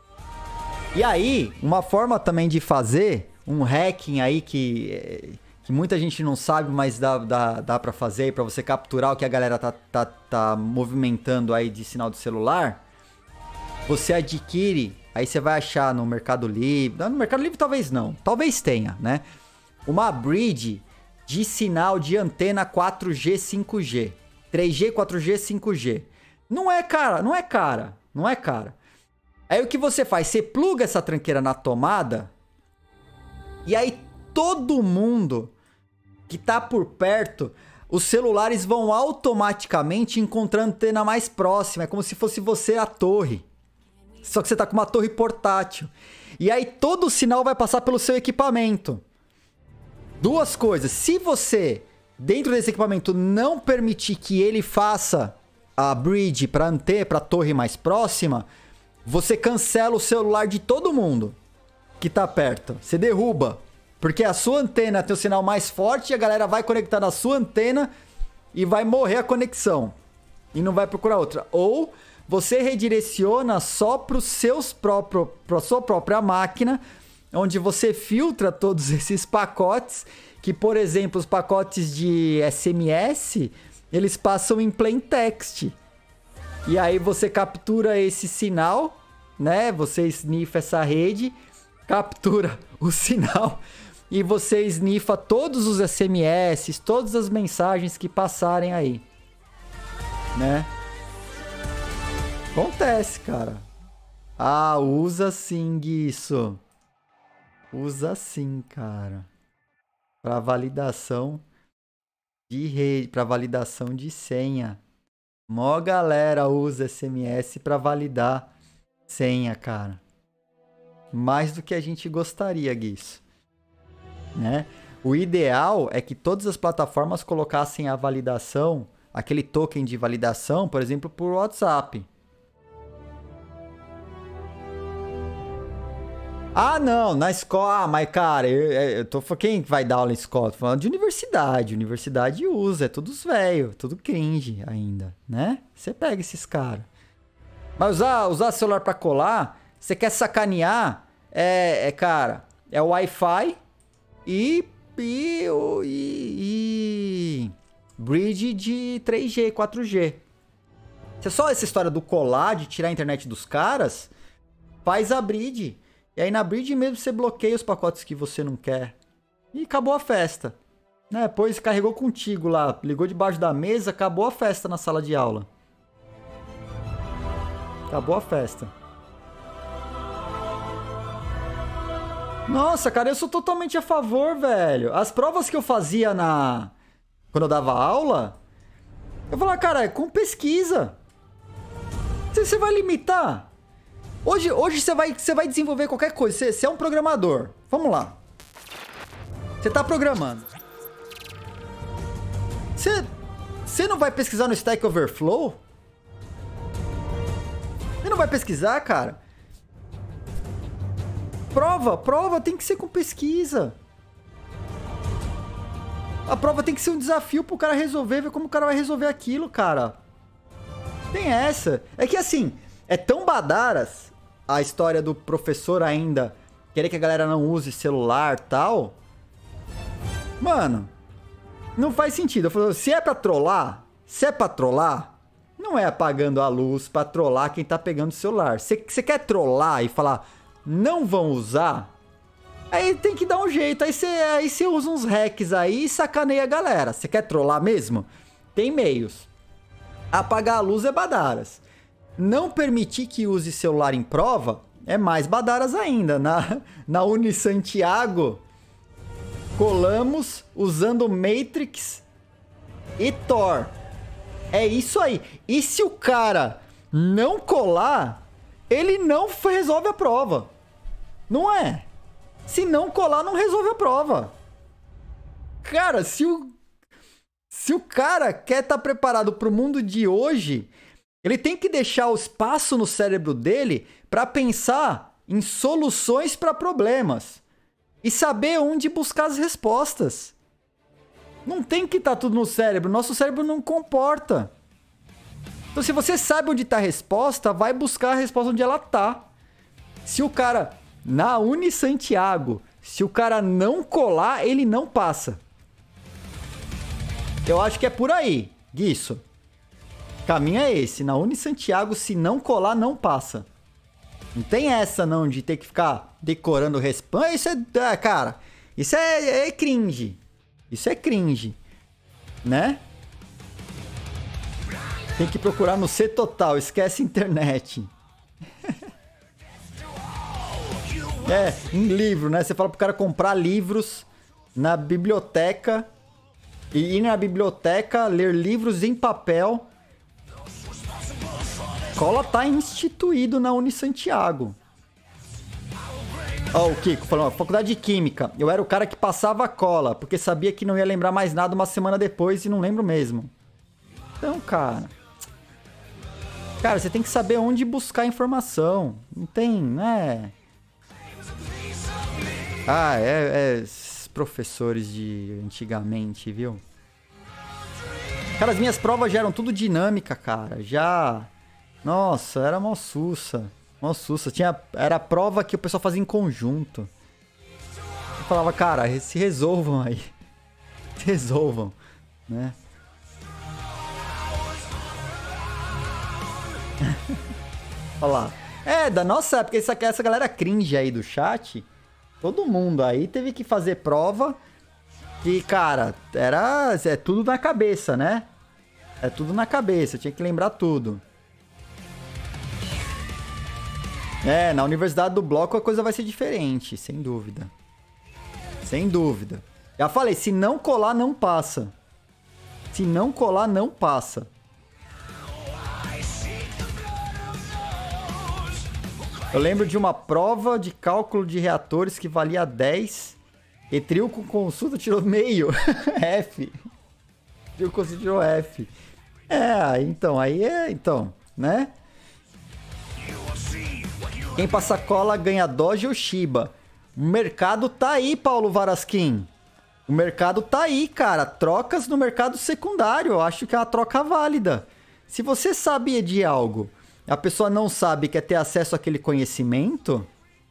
E aí, uma forma também de fazer, um hacking aí que, que muita gente não sabe, mas dá, dá, dá pra fazer aí pra você capturar o que a galera tá, tá, tá movimentando aí de sinal do celular. Você adquire, aí você vai achar no Mercado Livre, no Mercado Livre talvez não, talvez tenha, né? Uma bridge de sinal de antena quatro G, cinco G. três G, quatro G, cinco G. Não é cara, não é cara, não é cara. Aí o que você faz? Você pluga essa tranqueira na tomada e aí todo mundo que tá por perto, os celulares vão automaticamente encontrar a antena mais próxima. É como se fosse você a torre. Só que você tá com uma torre portátil. E aí todo o sinal vai passar pelo seu equipamento. Duas coisas. Se você, dentro desse equipamento, não permitir que ele faça a bridge para antena, para a torre mais próxima, você cancela o celular de todo mundo que tá perto. Você derruba. Porque a sua antena tem o sinal mais forte e a galera vai conectar na sua antena e vai morrer a conexão. E não vai procurar outra. Ou você redireciona só para os seus próprios, para a sua própria máquina, onde você filtra todos esses pacotes, que, por exemplo, os pacotes de S M S, eles passam em plain text. E aí você captura esse sinal, né? Você sniffa essa rede, captura o sinal e você sniffa todos os S M S, todas as mensagens que passarem aí, né? Acontece, cara. Ah, usa sim isso. Usa sim, cara. Para validação de rede, para validação de senha. Mó galera usa S M S para validar senha, cara. Mais do que a gente gostaria disso, né? O ideal é que todas as plataformas colocassem a validação, aquele token de validação, por exemplo, por WhatsApp. Ah, não, na escola, ah, mas cara, eu, eu tô quem vai dar aula na escola? Tô falando de universidade, universidade usa, é todos velho, tudo cringe ainda, né? Você pega esses caras. Mas usar, usar celular pra colar, você quer sacanear, é, é cara, é o Wi-Fi e, e, e, e bridge de três G, quatro G. Se é só essa história do colar, de tirar a internet dos caras, faz a bridge. E aí na bridge mesmo você bloqueia os pacotes que você não quer. E acabou a festa. Né? Depois carregou contigo lá, ligou debaixo da mesa, acabou a festa na sala de aula. Acabou a festa. Nossa, cara, eu sou totalmente a favor, velho. As provas que eu fazia na... quando eu dava aula, eu falava, cara, é com pesquisa. Você vai limitar... Hoje, hoje você, vai, você vai desenvolver qualquer coisa. Você, você é um programador. Vamos lá. Você tá programando. Você, você não vai pesquisar no Stack Overflow? Você não vai pesquisar, cara? Prova, prova tem que ser com pesquisa. A prova tem que ser um desafio pro cara resolver, ver como o cara vai resolver aquilo, cara. Tem essa. É que assim, é tão badaras a história do professor ainda querer que a galera não use celular e tal. Mano, não faz sentido. Eu falo, se é pra trollar, se é pra trollar, não é apagando a luz pra trollar quem tá pegando o celular. Você quer trollar e falar, não vão usar, aí tem que dar um jeito. Aí você aí você usa uns hacks aí e sacaneia a galera. Você quer trollar mesmo? Tem meios. Apagar a luz é badaras. Não permitir que use celular em prova é mais badaras ainda. Na, na Uni Santiago, colamos usando Matrix e Tor. É isso aí. E se o cara não colar, ele não resolve a prova. Não é? Se não colar, não resolve a prova. Cara, se o, se o cara quer estar preparado para o mundo de hoje, ele tem que deixar o espaço no cérebro dele para pensar em soluções para problemas e saber onde buscar as respostas. Não tem que estar tudo no cérebro. Nosso cérebro não comporta. Então, se você sabe onde tá a resposta, vai buscar a resposta onde ela tá. Se o cara, na Uni Santiago, se o cara não colar, ele não passa. Eu acho que é por aí, Guiço. O caminho é esse. Na Uni Santiago, se não colar, não passa. Não tem essa, não, de ter que ficar decorando resposta. Isso é... Cara, isso é, é cringe. Isso é cringe. Né? Tem que procurar no C Total. Esquece internet. É, um livro, né? Você fala pro cara comprar livros na biblioteca. E ir na biblioteca, ler livros em papel. Cola tá instituído na Uni Santiago. Ó, oh, o Kiko falou, faculdade de Química. Eu era o cara que passava cola, porque sabia que não ia lembrar mais nada uma semana depois e não lembro mesmo. Então, cara... Cara, você tem que saber onde buscar informação. Não tem, né? Ah, é... é esses professores de antigamente, viu? Cara, as minhas provas já eram tudo dinâmica, cara. Já... Nossa, era mó sussa. Mó sussa. Tinha, era prova que o pessoal fazia em conjunto. Eu falava, cara, se resolvam aí. Se resolvam, né? Olha lá. É, da nossa época, essa, essa galera cringe aí do chat, todo mundo aí teve que fazer prova. E, cara, era... É tudo na cabeça, né? É tudo na cabeça, tinha que lembrar tudo. É, na Universidade do Bloco a coisa vai ser diferente, sem dúvida. Sem dúvida. Já falei, se não colar, não passa. Se não colar, não passa. Eu lembro de uma prova de cálculo de reatores que valia dez. E trio com consulta tirou meio. F. Trio com consulta tirou F. É, então, aí é... Então, né? Quem passa cola ganha Doge ou Shiba. O mercado tá aí, Paulo Varasquim. O mercado tá aí, cara. Trocas no mercado secundário. Eu acho que é uma troca válida. Se você sabia de algo, a pessoa não sabe, quer ter acesso àquele conhecimento...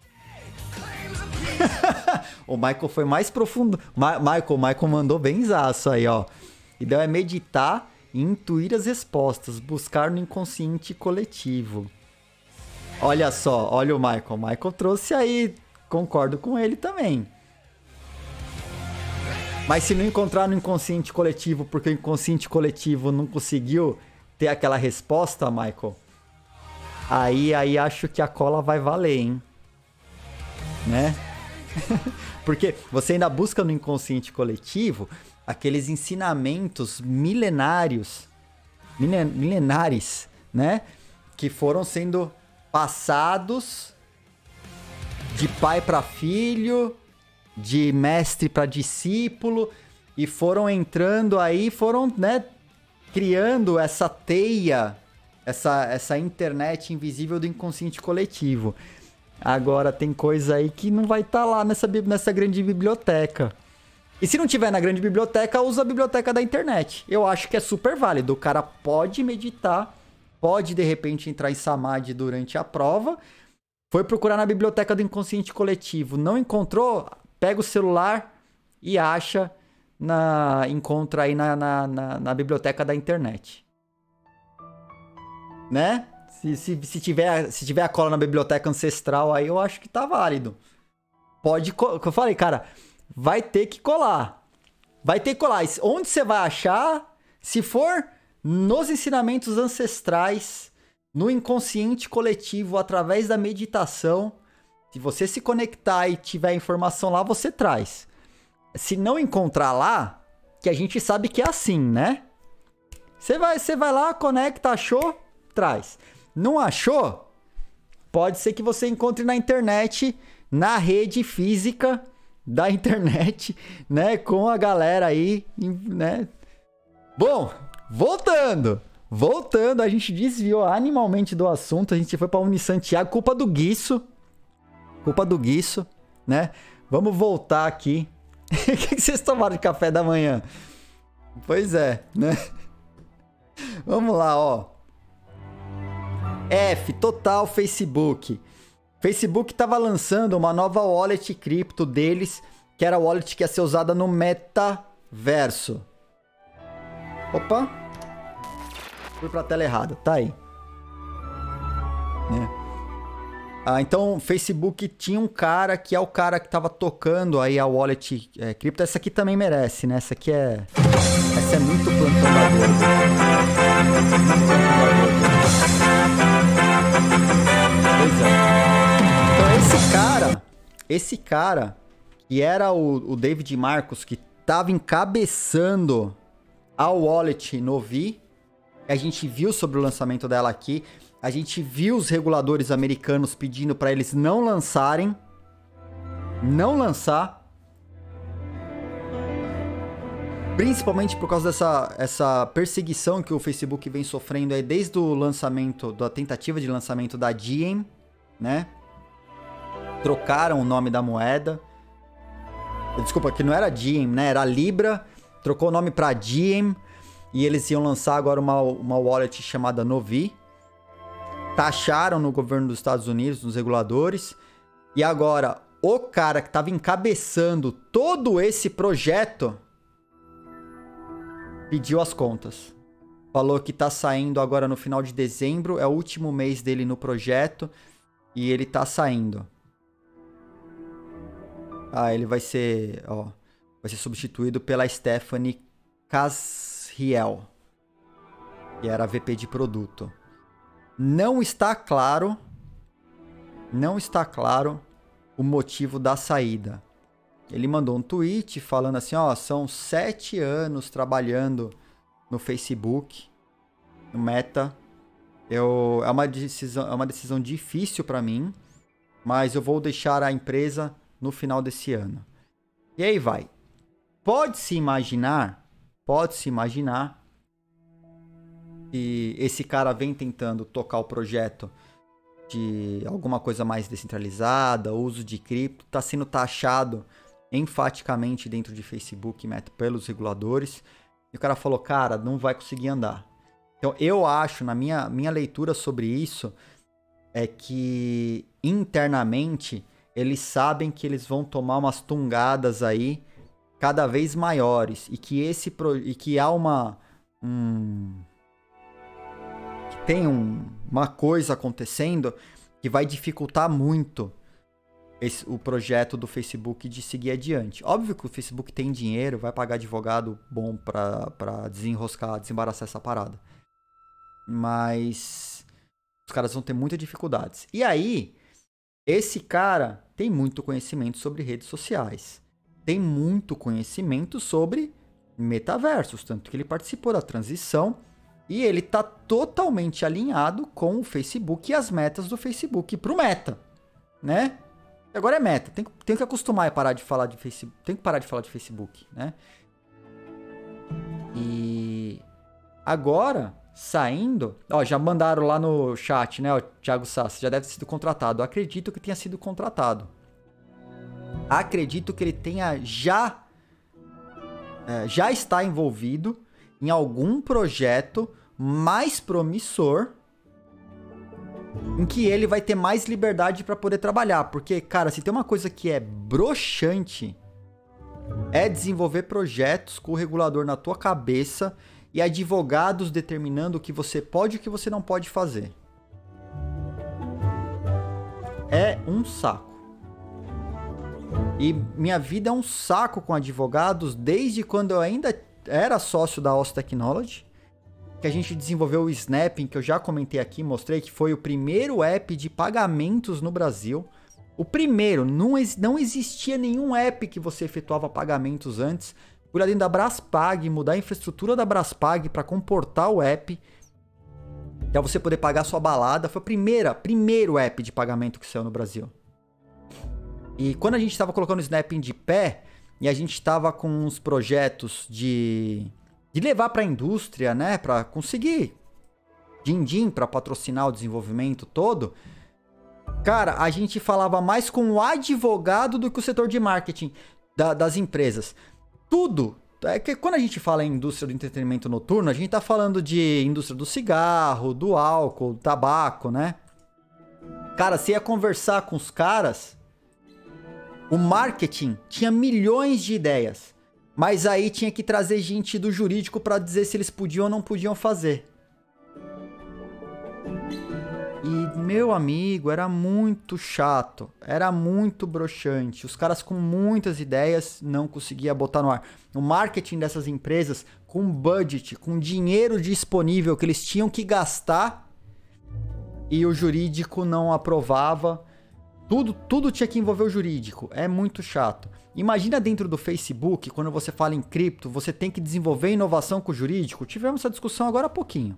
O Michael foi mais profundo. Ma Michael, Michael mandou benzaço aí, ó. Ideal é meditar e intuir as respostas. Buscar no inconsciente coletivo. Olha só, olha o Michael. O Michael trouxe aí, concordo com ele também. Mas se não encontrar no inconsciente coletivo, porque o inconsciente coletivo não conseguiu ter aquela resposta, Michael, aí, aí acho que a cola vai valer, hein? Né? Porque você ainda busca no inconsciente coletivo aqueles ensinamentos milenários, milen milenares, né? Que foram sendo... passados de pai para filho, de mestre para discípulo, e foram entrando aí, foram, né, criando essa teia, essa, essa internet invisível do inconsciente coletivo. Agora tem coisa aí que não vai estar tá lá nessa, nessa grande biblioteca. E se não tiver na grande biblioteca, usa a biblioteca da internet. Eu acho que é super válido. O cara pode meditar, pode, de repente, entrar em Samadhi durante a prova. Foi procurar na biblioteca do inconsciente coletivo. Não encontrou? Pega o celular e acha, na, encontra aí na, na, na, na biblioteca da internet. Né? Se, se, se, tiver, se tiver a cola na biblioteca ancestral aí, eu acho que tá válido. Pode... Eu falei, cara, vai ter que colar. Vai ter que colar. Onde você vai achar? Se for... nos ensinamentos ancestrais, no inconsciente coletivo, através da meditação, se você se conectar e tiver informação lá, você traz. Se não encontrar lá, que a gente sabe que é assim, né? Você vai, você vai lá, conecta, achou, traz. Não achou? Pode ser que você encontre na internet, na rede física da internet, né? Com a galera aí, né? Bom... Voltando, voltando, a gente desviou animalmente do assunto, a gente foi pra Uni Santiago, culpa do Guiço, culpa do Guiço, né? Vamos voltar aqui. O que, que vocês tomaram de café da manhã? Pois é, né? Vamos lá, ó. F, total Facebook. Facebook estava lançando uma nova wallet cripto deles, que era a wallet que ia ser usada no metaverso. Opa. Fui pra tela errada, tá aí. É. Ah, então, o Facebook tinha um cara que é o cara que tava tocando aí a wallet é, cripto. Essa aqui também merece, né? Essa aqui é... Essa é muito plantão da Globo. Pois é. Então, esse cara... Esse cara, que era o, o David Marcos, que tava encabeçando a wallet Novi, a gente viu sobre o lançamento dela aqui... A gente viu os reguladores americanos pedindo para eles não lançarem. Não lançar. Principalmente por causa dessa essa perseguição que o Facebook vem sofrendo aí desde o lançamento, da tentativa de lançamento da Diem, né? Trocaram o nome da moeda. Desculpa, que não era Diem, né? Era Libra. Trocou o nome para Diem. E eles iam lançar agora uma, uma wallet chamada Novi. Taxaram no governo dos Estados Unidos, nos reguladores. E agora, o cara que estava encabeçando todo esse projeto pediu as contas. Falou que tá saindo agora no final de dezembro. É o último mês dele no projeto. E ele tá saindo. Ah, ele vai ser... Ó, vai ser substituído pela Stephanie Casriel, que era a V P de produto. Não está claro, não está claro o motivo da saída. Ele mandou um tweet falando assim, ó, são sete anos trabalhando no Facebook, no Meta. Eu, é, uma decisão, é uma decisão difícil para mim, mas eu vou deixar a empresa no final desse ano. E aí vai. Pode-se imaginar, pode-se imaginar e esse cara vem tentando tocar o projeto de alguma coisa mais descentralizada, uso de cripto, está sendo taxado enfaticamente dentro de Facebook e Meta pelos reguladores. E o cara falou, cara, não vai conseguir andar. Então eu acho, na minha, minha leitura sobre isso, é que internamente eles sabem que eles vão tomar umas tungadas aí cada vez maiores. E que, esse pro, e que há uma... Um, tem um, uma coisa acontecendo que vai dificultar muito esse, o projeto do Facebook de seguir adiante. Óbvio que o Facebook tem dinheiro, vai pagar advogado bom pra, pra desenroscar, desembaraçar essa parada. Mas os caras vão ter muitas dificuldades. E aí, esse cara tem muito conhecimento sobre redes sociais. Tem muito conhecimento sobre metaversos, tanto que ele participou da transição. E ele tá totalmente alinhado com o Facebook e as metas do Facebook pro Meta, né? Agora é Meta, tem, tem que acostumar e parar de falar de Facebook, tem que parar de falar de Facebook, né? E agora, saindo, ó, já mandaram lá no chat, né, o Thiago Sassi, já deve ter sido contratado. Eu acredito que tenha sido contratado. Acredito que ele tenha já, é, já está envolvido em algum projeto mais promissor, em que ele vai ter mais liberdade para poder trabalhar. Porque, cara, se tem uma coisa que é broxante, é desenvolver projetos com o regulador na tua cabeça e advogados determinando o que você pode e o que você não pode fazer. É um saco. E minha vida é um saco com advogados desde quando eu ainda era sócio da Os Technology, que a gente desenvolveu o Snapping, que eu já comentei aqui, mostrei que foi o primeiro app de pagamentos no Brasil. O primeiro, não, não existia nenhum app que você efetuava pagamentos antes. Fui lá dentro da Braspag, mudar a infraestrutura da Braspag para comportar o app, para você poder pagar sua balada. Foi o primeiro, primeiro app de pagamento que saiu no Brasil. E quando a gente estava colocando o Snapping de pé, e a gente estava com uns projetos de, de levar para a indústria, né? Para conseguir din-din para patrocinar o desenvolvimento todo. Cara, a gente falava mais com o advogado do que o setor de marketing da, das empresas. Tudo, É que quando a gente fala em indústria do entretenimento noturno, a gente tá falando de indústria do cigarro, do álcool, do tabaco, né? Cara, você ia conversar com os caras, o marketing tinha milhões de ideias, mas aí tinha que trazer gente do jurídico pra dizer se eles podiam ou não podiam fazer. E, meu amigo, era muito chato, era muito broxante. Os caras com muitas ideias não conseguiam botar no ar. O marketing dessas empresas, com budget, com dinheiro disponível que eles tinham que gastar, e o jurídico não aprovava. Tudo, tudo tinha que envolver o jurídico. É muito chato. Imagina dentro do Facebook, quando você fala em cripto, você tem que desenvolver inovação com o jurídico. Tivemos essa discussão agora há pouquinho.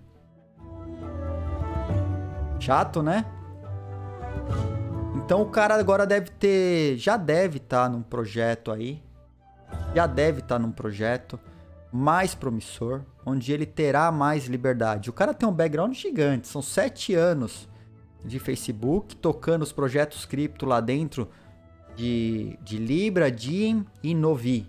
Chato, né? Então o cara agora deve ter... Já deve estar num projeto aí. Já deve estar num projeto mais promissor, onde ele terá mais liberdade. O cara tem um background gigante. São sete anos de Facebook, tocando os projetos cripto lá dentro de, de Libra, Diem e Novi.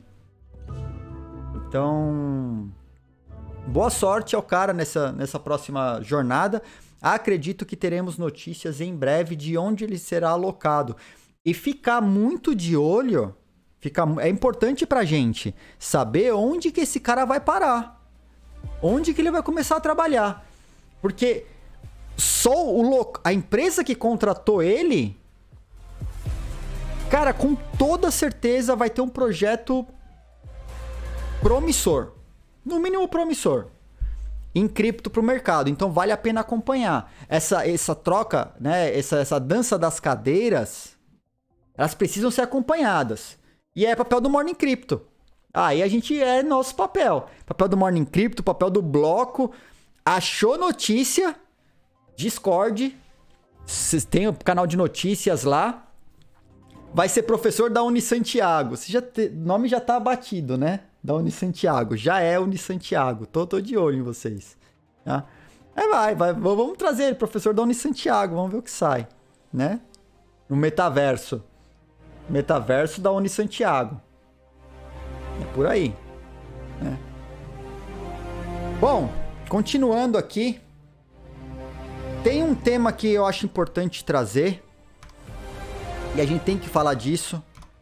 Então... boa sorte ao cara nessa, nessa próxima jornada. Acredito que teremos notícias em breve de onde ele será alocado. E ficar muito de olho, fica, é importante pra gente saber onde que esse cara vai parar. Onde que ele vai começar a trabalhar. Porque só o lo... a empresa que contratou ele, cara, com toda certeza vai ter um projeto promissor. No mínimo promissor. Em cripto para o mercado, então vale a pena acompanhar. Essa, essa troca, né, essa, essa dança das cadeiras, elas precisam ser acompanhadas. E é papel do Morning Crypto. Aí a gente é nosso papel. Papel do Morning Crypto, papel do bloco. Achou notícia? Discord. Vocês têm o canal de notícias lá. Vai ser professor da Unisantiago. Você já te... O nome já tá abatido, né? Da Unisantiago. Já é Unisantiago. Tô, tô de olho em vocês. Tá? Aí vai, vai. Vamos trazer ele, professor da Unisantiago. Vamos ver o que sai. Né? No metaverso. Metaverso da Unisantiago. É por aí. Né? Bom, continuando aqui. Tem um tema que eu acho importante trazer. E a gente tem que falar disso.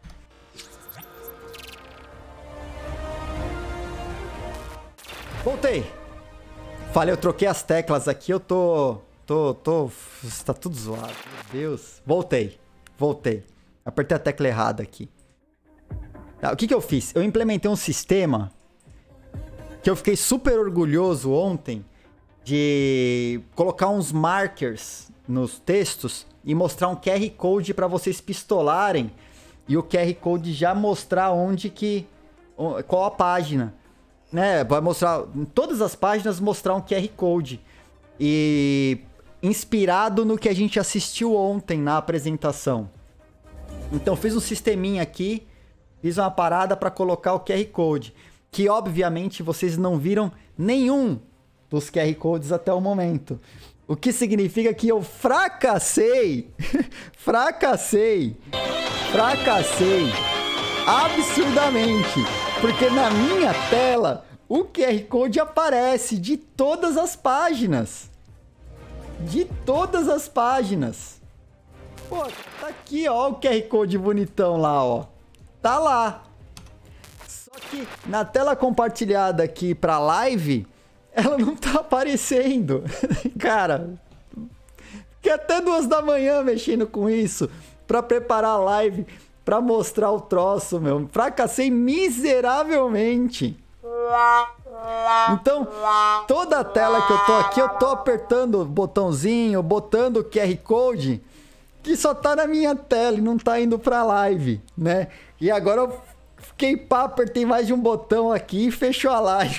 Voltei. Falei, eu troquei as teclas aqui, eu tô... Tô... tô... Tá tudo zoado. Meu Deus. Voltei. Voltei. Apertei a tecla errada aqui. Tá, o que que eu fiz? Eu implementei um sistema que eu fiquei super orgulhoso ontem de colocar uns markers nos textos e mostrar um Q R Code para vocês pistolarem e o Q R Code já mostrar onde que... qual a página. Né, vai mostrar, em todas as páginas, mostrar um Q R Code. E inspirado no que a gente assistiu ontem na apresentação. Então, fiz um sisteminha aqui, fiz uma parada para colocar o Q R Code. Que, obviamente, vocês não viram nenhum dos Q R Codes até o momento. O que significa que eu fracassei. fracassei. Fracassei. Absurdamente. Porque na minha tela, o Q R Code aparece de todas as páginas. De todas as páginas. Pô, tá aqui, ó, o Q R Code bonitão lá, ó. Tá lá. Só que na tela compartilhada aqui pra live, ela não tá aparecendo. Cara, fiquei até duas da manhã mexendo com isso pra preparar a live. Pra mostrar o troço, meu. Fracassei miseravelmente. Então, toda a tela que eu tô aqui, eu tô apertando o botãozinho, botando o Q R Code, que só tá na minha tela e não tá indo pra live, né? E agora eu fiquei pá, apertei mais de um botão aqui e fechou a live.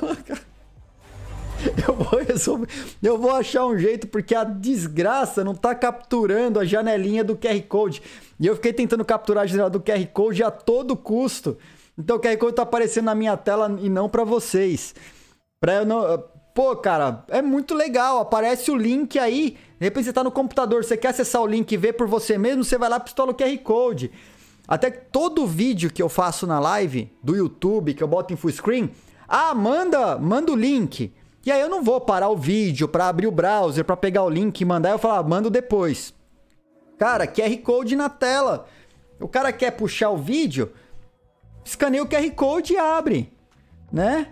Eu vou resolver, eu vou achar um jeito, porque a desgraça não tá capturando a janelinha do Q R Code. E eu fiquei tentando capturar a janela do Q R Code a todo custo. Então o Q R Code tá aparecendo na minha tela e não pra vocês. Pra eu não... Pô, cara, é muito legal. Aparece o link aí. De repente você tá no computador, você quer acessar o link e ver por você mesmo, você vai lá e pistola o Q R Code. Até que todo vídeo que eu faço na live do YouTube, que eu boto em full screen, ah, manda, manda o link. E aí eu não vou parar o vídeo pra abrir o browser, pra pegar o link e mandar, eu falo, ah, mando depois. Cara, Q R Code na tela. O cara quer puxar o vídeo, escaneia o Q R Code e abre, né?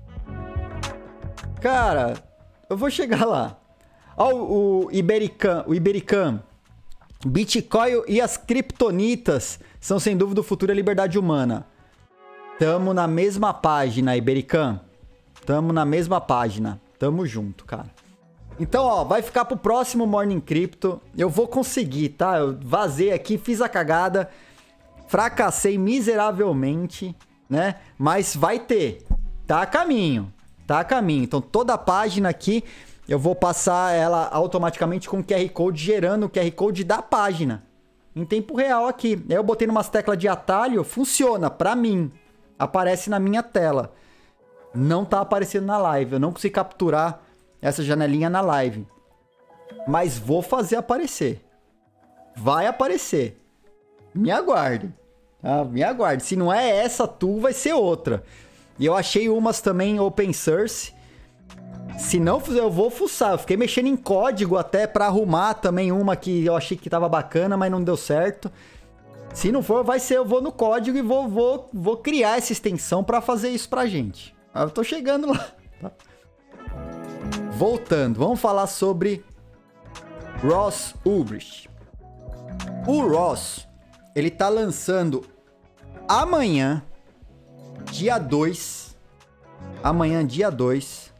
Cara, eu vou chegar lá. Ó, o, o Iberican, o Iberican. Bitcoin e as criptonitas são sem dúvida o futuro e a liberdade humana. Tamo na mesma página, Iberican. Tamo na mesma página. Tamo junto, cara. Então, ó, vai ficar pro próximo Morning Crypto. Eu vou conseguir, tá? Eu vazei aqui, fiz a cagada. Fracassei miseravelmente, né? Mas vai ter. Tá a caminho. Tá a caminho. Então, toda a página aqui, eu vou passar ela automaticamente com o Q R Code, gerando o Q R Code da página. Em tempo real aqui. Aí eu botei numas teclas de atalho, funciona pra mim. Aparece na minha tela. Não tá aparecendo na live. Eu não consegui capturar essa janelinha na live. Mas vou fazer aparecer. Vai aparecer. Me aguarde. Tá? Me aguarde. Se não é essa tool, vai ser outra. E eu achei umas também open source. Se não fizer, eu vou fuçar. Eu fiquei mexendo em código até pra arrumar também uma que eu achei que tava bacana, mas não deu certo. Se não for, vai ser, eu vou no código e vou, vou, vou criar essa extensão pra fazer isso pra gente. Eu tô chegando lá. Tá? Voltando, vamos falar sobre Ross Ulbricht. O Ross, ele tá lançando amanhã, dia dois, amanhã, dia dois,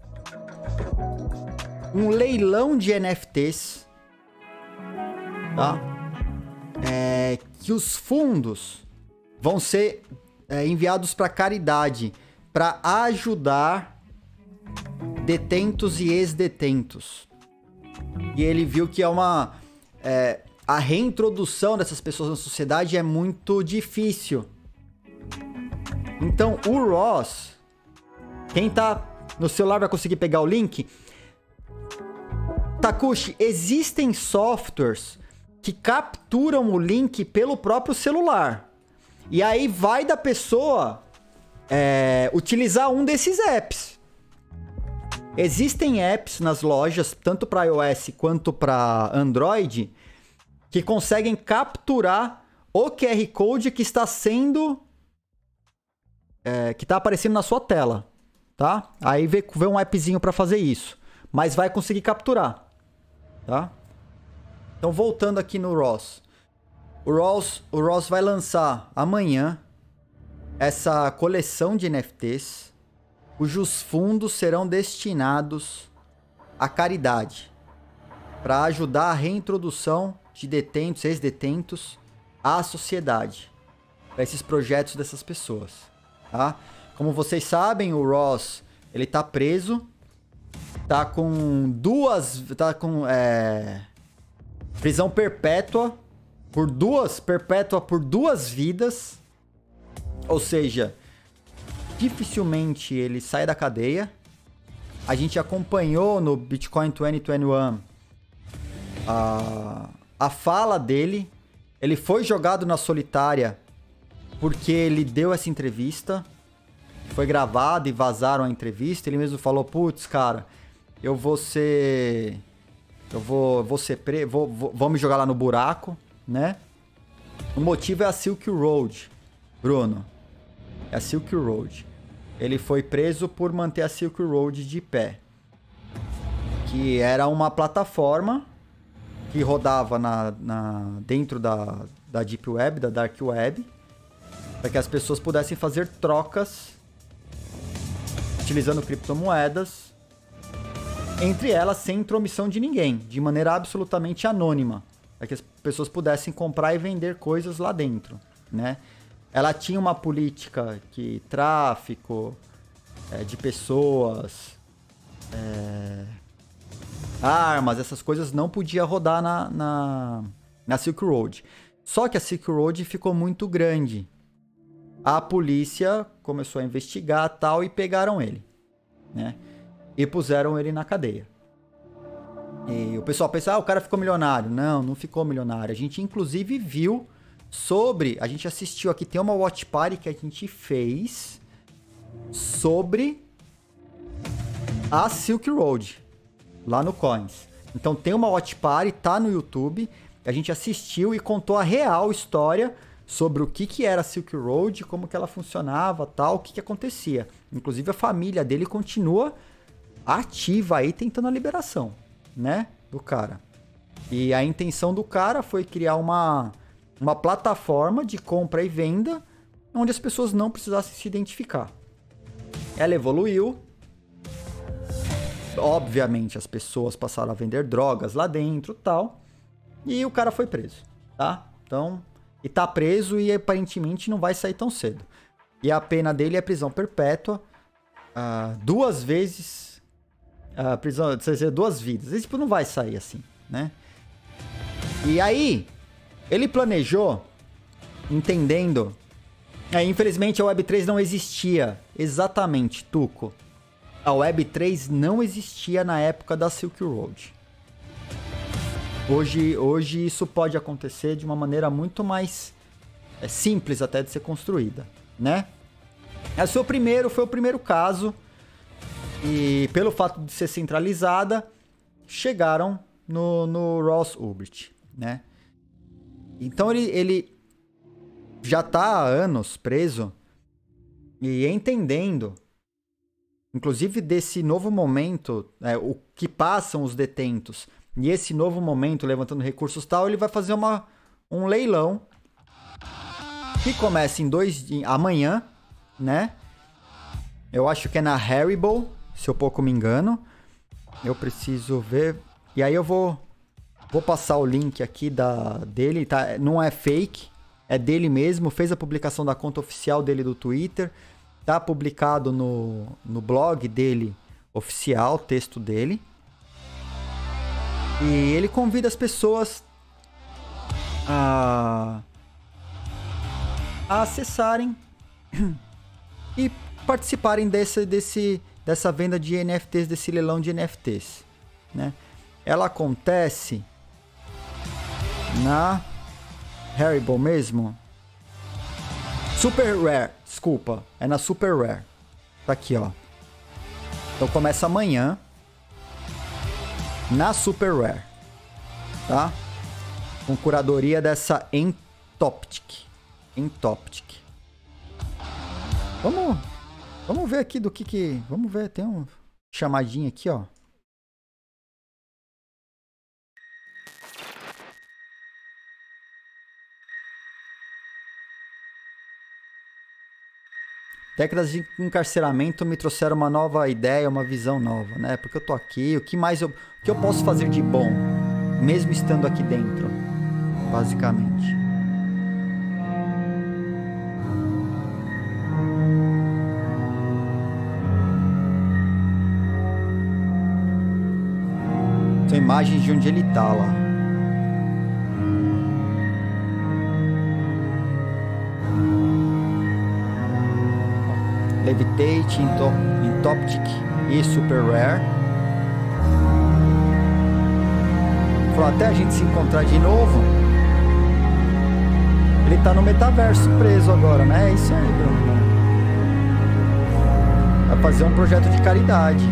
um leilão de N F Ts, tá? É, que os fundos vão ser é, enviados para caridade, para ajudar detentos e ex-detentos. E ele viu que é uma é, a reintrodução dessas pessoas na sociedade é muito difícil. Então o Ross, quem tá no celular vai conseguir pegar o link. Takushi, existem softwares que capturam o link pelo próprio celular. E aí vai da pessoa é, utilizar um desses apps. Existem apps nas lojas, tanto para iOS quanto para Android, que conseguem capturar o Q R Code que está sendo... É, que está aparecendo na sua tela, tá? Aí vê, vê um appzinho para fazer isso. Mas vai conseguir capturar, tá? Então, voltando aqui no Ross. O Ross, o Ross vai lançar amanhã essa coleção de N F Ts, cujos fundos serão destinados à caridade, para ajudar a reintrodução de detentos, ex-detentos, à sociedade, para esses projetos dessas pessoas, tá? Como vocês sabem, o Ross, ele tá preso, tá com duas, tá com é, prisão perpétua por duas, perpétua por duas vidas, ou seja, dificilmente ele sai da cadeia. A gente acompanhou no Bitcoin dois mil e vinte e um a, a fala dele. Ele foi jogado na solitária porque ele deu essa entrevista. Foi gravado e vazaram a entrevista. Ele mesmo falou, putz, cara, eu vou ser... Eu vou, vou ser preso, vou, vou, vou me jogar lá no buraco, né? O motivo é a Silk Road, Bruno. É a Silk Road. Ele foi preso por manter a Silk Road de pé. Que era uma plataforma que rodava na, na, dentro da, da Deep Web, da Dark Web, para que as pessoas pudessem fazer trocas utilizando criptomoedas, entre elas sem intromissão de ninguém, de maneira absolutamente anônima, para que as pessoas pudessem comprar e vender coisas lá dentro, né? Ela tinha uma política que tráfico é, de pessoas, é, armas, essas coisas não podia rodar na, na, na Silk Road. Só que a Silk Road ficou muito grande. A polícia começou a investigar tal e pegaram ele, né? E puseram ele na cadeia. E o pessoal pensa, ah, o cara ficou milionário. Não, não ficou milionário. A gente inclusive viu sobre... A gente assistiu aqui, tem uma watch party que a gente fez sobre a Silk Road, lá no Coins. Então tem uma watch party, tá no YouTube, a gente assistiu e contou a real história sobre o que, que era a Silk Road, como que ela funcionava, tal, o que, que acontecia. Inclusive a família dele continua ativa aí tentando a liberação, né, do cara. E a intenção do cara foi criar uma, uma plataforma de compra e venda onde as pessoas não precisassem se identificar. Ela evoluiu. Obviamente as pessoas passaram a vender drogas lá dentro e tal. E o cara foi preso, tá? Então, e tá preso e aparentemente não vai sair tão cedo. E a pena dele é prisão perpétua. Uh, duas vezes... Uh, prisão, dizer, duas vidas. Esse tipo não vai sair assim, né? E aí, ele planejou, entendendo... É, infelizmente a Web três não existia exatamente, Tuco. A Web três não existia na época da Silk Road. Hoje, hoje isso pode acontecer de uma maneira muito mais é, simples até de ser construída, né? Esse foi o primeiro, foi o primeiro caso. E pelo fato de ser centralizada, chegaram no, no Ross Ulbricht, né? Então ele, ele já está há anos preso e entendendo, inclusive desse novo momento, é, o que passam os detentos, e esse novo momento levantando recursos e tal, ele vai fazer uma, um leilão que começa em dois em, amanhã, né? Eu acho que é na Haribo, se eu pouco me engano. Eu preciso ver. E aí eu vou vou passar o link aqui da dele, tá? Não é fake, é dele mesmo. Fez a publicação da conta oficial dele do Twitter. Tá publicado no, no blog dele oficial, texto dele. E ele convida as pessoas a, a acessarem e participarem desse, desse, dessa venda de N F Ts, desse leilão de N F Ts, né? Ela acontece na Haribo mesmo. Super Rare, desculpa, é na Super Rare. Tá aqui, ó. Então começa amanhã na Super Rare, tá? Com curadoria dessa Entoptic. Entoptic. Vamos, vamos ver aqui do que que... Vamos ver, tem um chamadinho aqui, ó. Décadas de encarceramento me trouxeram uma nova ideia, uma visão nova, né? Porque eu tô aqui, o que mais eu, o que eu posso fazer de bom, mesmo estando aqui dentro, basicamente. São imagens de onde ele tá lá. Levitate, Entoptic e Super Rare. Falou, até a gente se encontrar de novo. Ele tá no metaverso preso agora, né? É isso aí, Bruno. Vai fazer um projeto de caridade.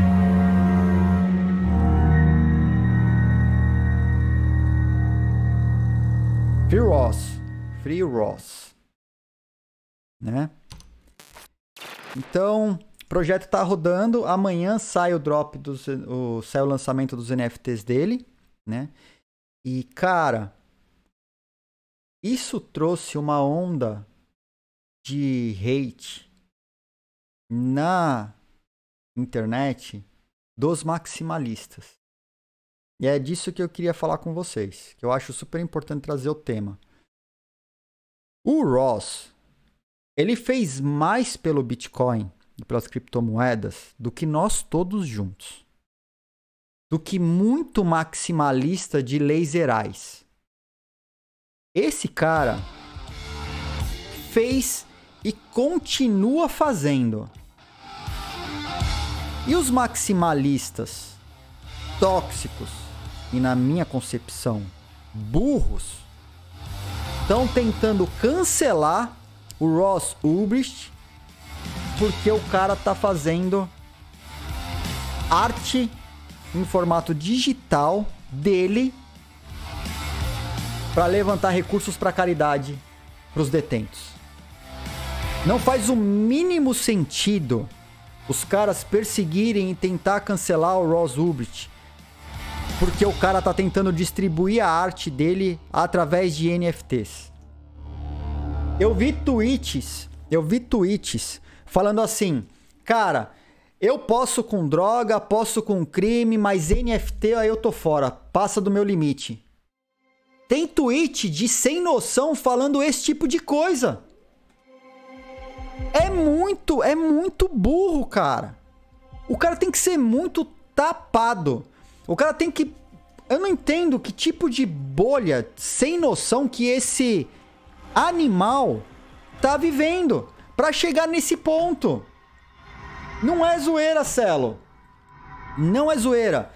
Free Ross. Free Ross. Né? Então, o projeto tá rodando. Amanhã sai o drop dos, o, sai o lançamento dos N F Ts dele, né? E, cara, isso trouxe uma onda de hate na internet dos maximalistas. E é disso que eu queria falar com vocês, que eu acho super importante trazer o tema. O Ross, ele fez mais pelo Bitcoin e pelas criptomoedas do que nós todos juntos. Do que muito maximalista de laserais. Esse cara fez e continua fazendo. E os maximalistas tóxicos e, na minha concepção, burros, estão tentando cancelar o Ross Ulbricht porque o cara tá fazendo arte em formato digital dele para levantar recursos para caridade para os detentos. Não faz o mínimo sentido os caras perseguirem e tentar cancelar o Ross Ulbricht porque o cara tá tentando distribuir a arte dele através de N F Ts. Eu vi tweets, eu vi tweets falando assim, cara, eu posso com droga, posso com crime, mas N F T aí eu tô fora, passa do meu limite. Tem tweet de sem noção falando esse tipo de coisa. É muito, é muito burro, cara. O cara tem que ser muito tapado. O cara tem que... Eu não entendo que tipo de bolha sem noção que esse animal tá vivendo pra chegar nesse ponto. Não é zoeira, Celo. Não é zoeira.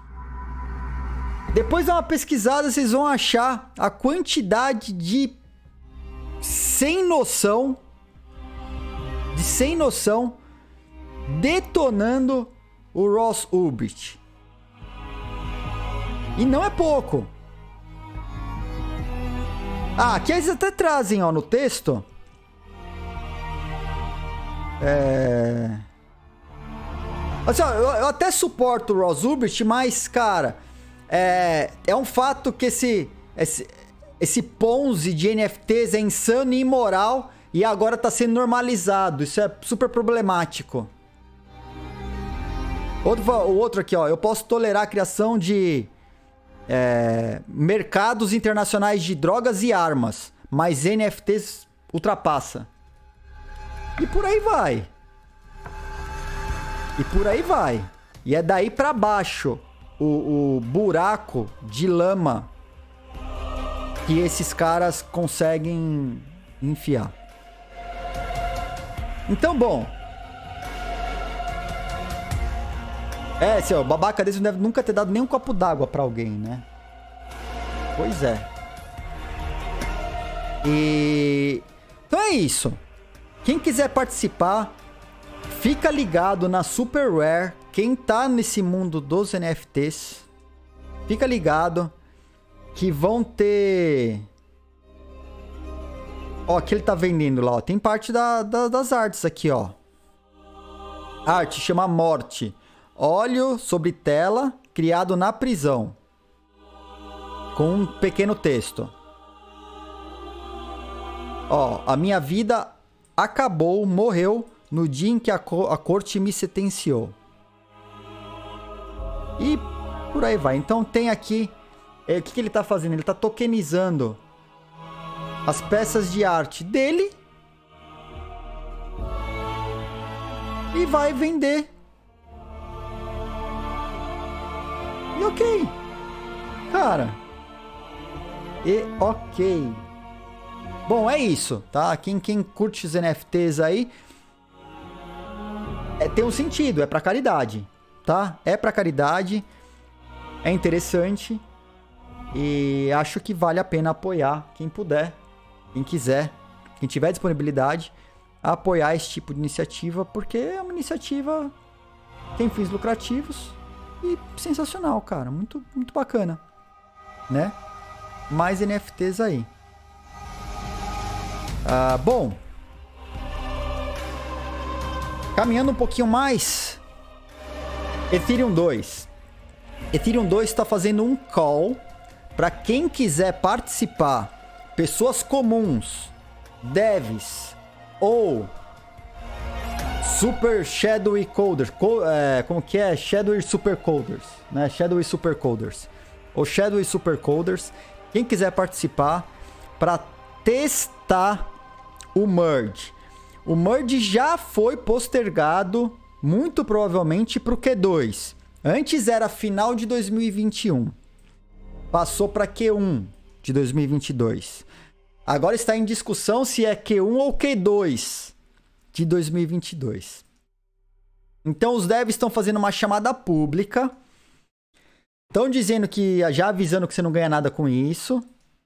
Depois dá uma pesquisada, vocês vão achar a quantidade de sem noção, de sem noção, detonando o Ross Ulbricht. E não é pouco. Ah, aqui eles até trazem, ó, no texto. É... Assim, ó, eu, eu até suporto o Ross Ulbricht, mas, cara, é, é um fato que esse, esse, esse Ponzi de N F Ts é insano e imoral e agora tá sendo normalizado. Isso é super problemático. Outro, o outro aqui, ó. Eu posso tolerar a criação de é, mercados internacionais de drogas e armas, mas N F Ts ultrapassa. E por aí vai. E por aí vai. E é daí pra baixo o, o buraco de lama que esses caras conseguem enfiar. Então, bom. É, seu babaca desse não deve nunca ter dado nem um copo d'água pra alguém, né? Pois é. E... Então é isso. Quem quiser participar, fica ligado na Super Rare. Quem tá nesse mundo dos N F Ts, fica ligado que vão ter... Ó, que ele tá vendendo lá, ó. Tem parte da, da, das artes aqui, ó. Arte chama Morte. Óleo sobre tela, criado na prisão. Com um pequeno texto. Ó, a minha vida acabou, morreu no dia em que a, co a corte me sentenciou. E por aí vai. Então tem aqui... É, o que, que ele tá fazendo? Ele tá tokenizando as peças de arte dele. E vai vender. E ok. Cara. E ok. Bom, é isso, tá? Quem, quem curte os N F Ts aí... É, tem um sentido, é pra caridade, tá? É pra caridade. É interessante. E acho que vale a pena apoiar quem puder, quem quiser, quem tiver disponibilidade, a apoiar esse tipo de iniciativa, porque é uma iniciativa que tem fins lucrativos e sensacional, cara. Muito, muito bacana, né? Mais N F Ts aí. Ah, bom. Caminhando um pouquinho mais. Ethereum dois. Ethereum dois está fazendo um call para quem quiser participar. Pessoas comuns, devs ou Super Shadowy Coders. Co é, como que é? Shadowy Super Coders. Né? Shadowy Super Coders. Ou Shadowy Super Coders. Quem quiser participar para testar o merge. O merge já foi postergado, muito provavelmente, para o Q dois. Antes era final de dois mil e vinte e um. Passou para Q um de dois mil e vinte e dois. Agora está em discussão se é Q um ou Q dois de dois mil e vinte e dois. Então os devs estão fazendo uma chamada pública. Estão dizendo que, já avisando que você não ganha nada com isso,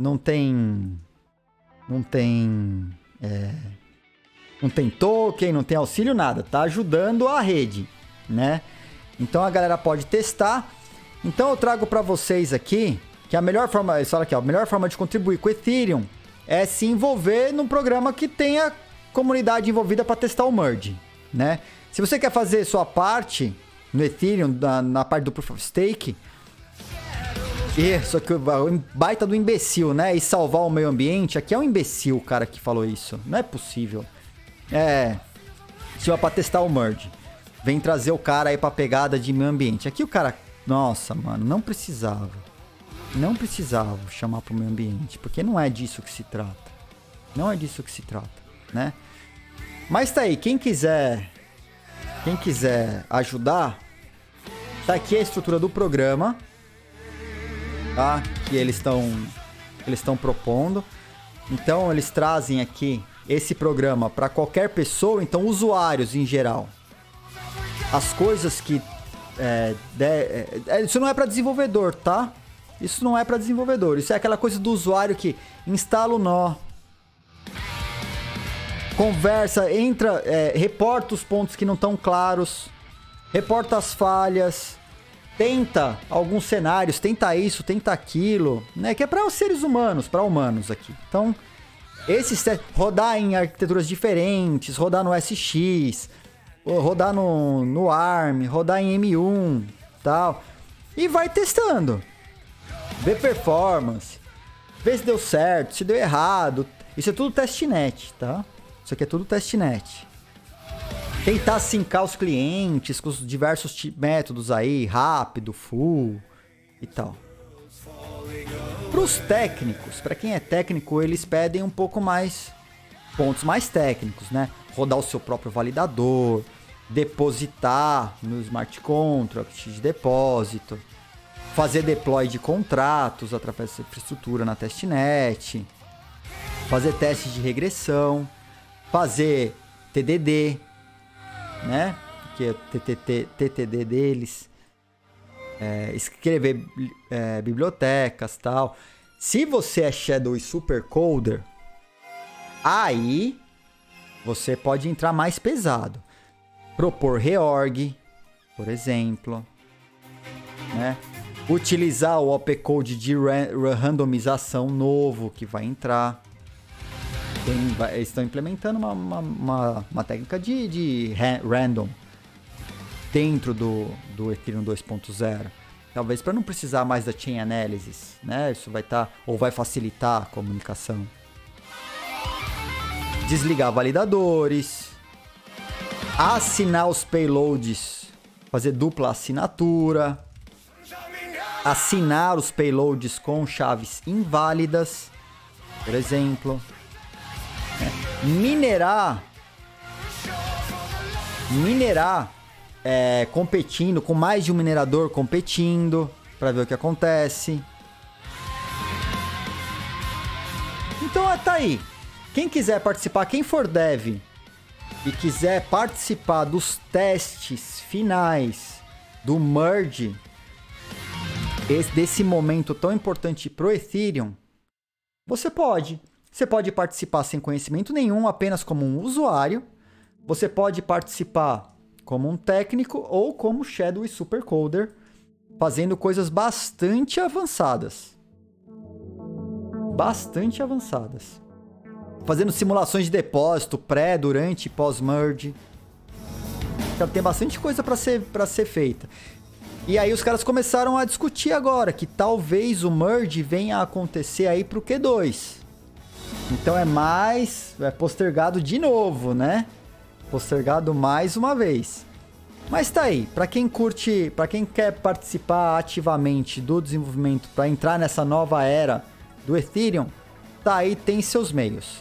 não tem... Não tem... É, não tem token, não tem auxílio, nada. Tá ajudando a rede, né? Então a galera pode testar. Então eu trago para vocês aqui que a melhor forma, olha aqui, ó, a melhor forma de contribuir com o Ethereum é se envolver num programa que tenha comunidade envolvida para testar o merge, né? Se você quer fazer sua parte no Ethereum, na, na parte do Proof of Stake, e, só que o baita do imbecil, né? E salvar o meio ambiente, aqui é um imbecil o cara que falou isso. Não é possível. É, se é pra testar o merge. Vem trazer o cara aí pra pegada de meio ambiente. Aqui o cara... Nossa, mano, não precisava. Não precisava chamar pro meio ambiente. Porque não é disso que se trata. Não é disso que se trata, né? Mas tá aí, quem quiser... Quem quiser ajudar... Tá aqui a estrutura do programa. Tá? Que eles estão... Eles estão propondo. Então, eles trazem aqui esse programa para qualquer pessoa. Então, usuários em geral. As coisas que... É, de, é, isso não é para desenvolvedor, tá? Isso não é para desenvolvedor. Isso é aquela coisa do usuário que instala o nó, conversa, entra, é, reporta os pontos que não estão claros, reporta as falhas, tenta alguns cenários, tenta isso, tenta aquilo, né? Que é para os seres humanos, para humanos aqui. Então, esses rodar em arquiteturas diferentes, rodar no S X, rodar no, no A R M, rodar em M um, tal. E vai testando. Vê performance. Vê se deu certo, se deu errado. Isso é tudo testnet, tá? Isso aqui é tudo testnet. Tentar sincar os clientes com os diversos métodos aí, rápido, full e tal. Para os técnicos, para quem é técnico, eles pedem um pouco mais, pontos mais técnicos, né? Rodar o seu próprio validador, depositar no smart contract de depósito, fazer deploy de contratos através dessa infraestrutura na testnet, fazer testes de regressão, fazer T D D, né? Que é o T T D deles, é, escrever é, bibliotecas, tal. Se você é Shadow e Supercoder, aí você pode entrar mais pesado. Propor reorg, por exemplo, né? Utilizar o opcode de ra randomização novo que vai entrar. Tem, vai, eles estão implementando uma, uma, uma, uma técnica de, de random dentro do, do Ethereum dois ponto zero. Talvez para não precisar mais da chain analysis, né? Isso vai estar, tá, ou vai facilitar a comunicação. Desligar validadores, assinar os payloads, fazer dupla assinatura, assinar os payloads com chaves inválidas, por exemplo, é, minerar, minerar é, competindo, com mais de um minerador competindo, para ver o que acontece. Então tá aí. Quem quiser participar, quem for dev e quiser participar dos testes finais do merge, esse, desse momento tão importante pro Ethereum, você pode. Você pode participar sem conhecimento nenhum, apenas como um usuário. Você pode participar como um técnico ou como Shadow e Supercoder, fazendo coisas bastante avançadas. Bastante avançadas. Fazendo simulações de depósito, pré, durante e pós-merge. Então, tem bastante coisa para ser, para ser feita. E aí os caras começaram a discutir agora que talvez o merge venha a acontecer aí pro Q dois. Então é mais... é postergado de novo, né? Postergado mais uma vez. Mas tá aí. Para quem curte... para quem quer participar ativamente do desenvolvimento para entrar nessa nova era do Ethereum, tá aí, tem seus meios.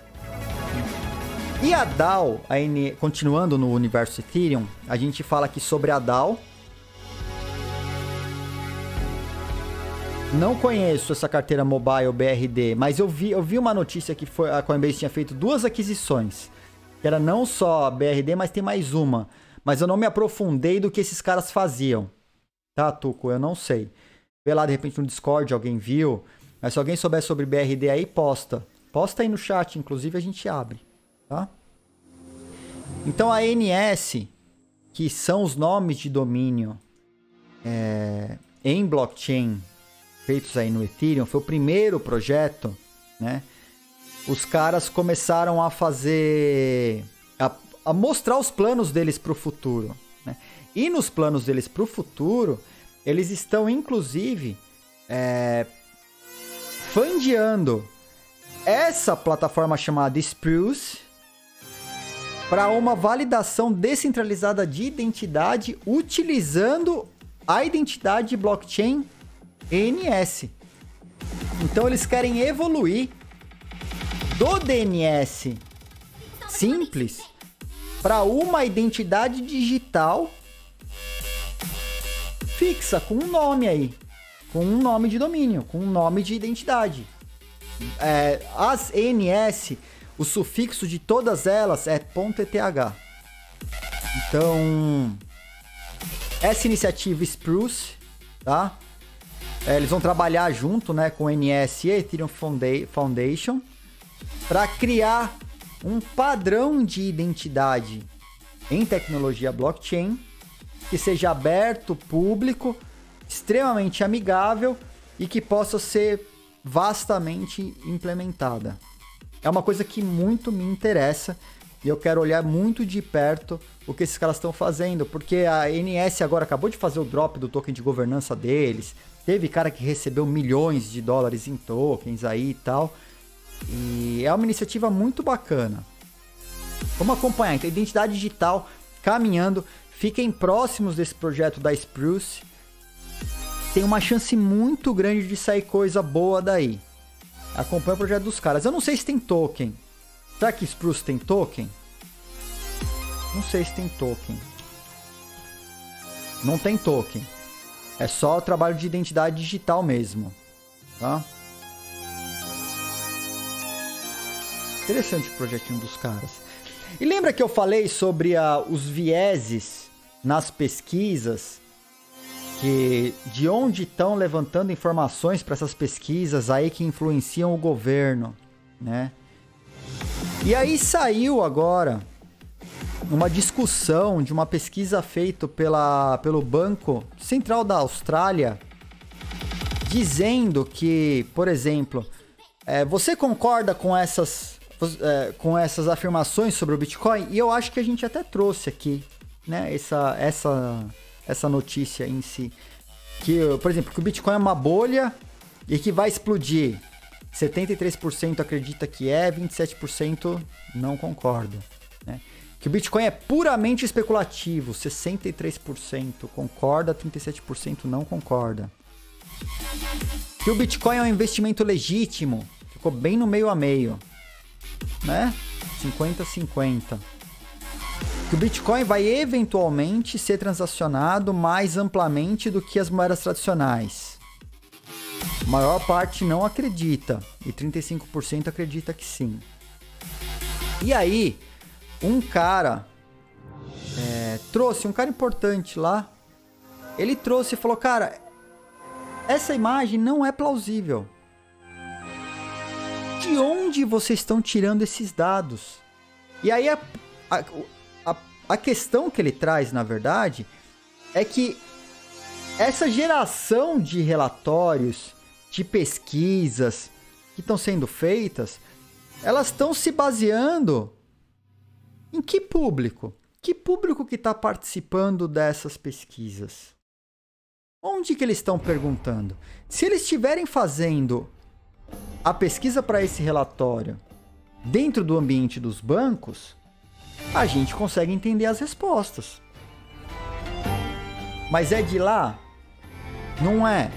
E a DAO, a N... continuando no universo Ethereum, a gente fala aqui sobre a DAO. Não conheço essa carteira mobile B R D, mas eu vi, eu vi uma notícia que foi, a Coinbase tinha feito duas aquisições. Que era não só a B R D, mas tem mais uma. Mas eu não me aprofundei do que esses caras faziam. Tá, Tuco? Eu não sei. Vê lá, de repente, no Discord, alguém viu. Mas se alguém souber sobre B R D aí, posta. Posta aí no chat, inclusive a gente abre, tá? Então a N S, que são os nomes de domínio é, em blockchain feitos aí no Ethereum, foi o primeiro projeto, né? Os caras começaram a fazer... a, a mostrar os planos deles para o futuro, né? E nos planos deles para o futuro, eles estão, inclusive, é, fundeando essa plataforma chamada Spruce para uma validação descentralizada de identidade utilizando a identidade blockchain N S. Então eles querem evoluir do D N S simples para uma identidade digital fixa, com um nome aí, com um nome de domínio, com um nome de identidade. É, as N S, o sufixo de todas elas é .eth. Então, essa iniciativa Spruce, tá? É, eles vão trabalhar junto, né, com o N S e a Ethereum Foundation para criar um padrão de identidade em tecnologia blockchain que seja aberto, público, extremamente amigável e que possa ser vastamente implementada. É uma coisa que muito me interessa e eu quero olhar muito de perto o que esses caras estão fazendo, porque a N S agora acabou de fazer o drop do token de governança deles, teve cara que recebeu milhões de dólares em tokens aí e tal, e é uma iniciativa muito bacana. Vamos acompanhar, então, identidade digital caminhando, fiquem próximos desse projeto da Spruce, tem uma chance muito grande de sair coisa boa daí. Acompanha o projeto dos caras. Eu não sei se tem token. Será que Spruce tem token? Não sei se tem token. Não tem token. É só o trabalho de identidade digital mesmo. Tá? Interessante o projetinho dos caras. E lembra que eu falei sobre a, os vieses nas pesquisas? Que de onde estão levantando informações para essas pesquisas aí que influenciam o governo, né? E aí saiu agora uma discussão de uma pesquisa feita pela, pelo Banco Central da Austrália, dizendo que, por exemplo, é, você concorda com essas, é, com essas afirmações sobre o Bitcoin? E eu acho que a gente até trouxe aqui, né, essa... essa essa notícia em si, que, por exemplo, que o Bitcoin é uma bolha e que vai explodir. setenta e três por cento acredita que é, vinte e sete por cento não concorda, né? Que o Bitcoin é puramente especulativo, sessenta e três por cento concorda, trinta e sete por cento não concorda. Que o Bitcoin é um investimento legítimo, ficou bem no meio a meio, né? cinquenta a cinquenta. Que o Bitcoin vai eventualmente ser transacionado mais amplamente do que as moedas tradicionais. A maior parte não acredita, e trinta e cinco por cento acredita que sim. E aí, um cara é, trouxe, um cara importante lá, ele trouxe e falou, cara, essa imagem não é plausível. De onde vocês estão tirando esses dados? E aí a... a A, a questão que ele traz, na verdade, é que essa geração de relatórios, de pesquisas que estão sendo feitas, elas estão se baseando em que público? Que público que está participando dessas pesquisas? Onde que eles estão perguntando? Se eles estiverem fazendo a pesquisa para esse relatório dentro do ambiente dos bancos, a gente consegue entender as respostas. Mas é de lá? Não é.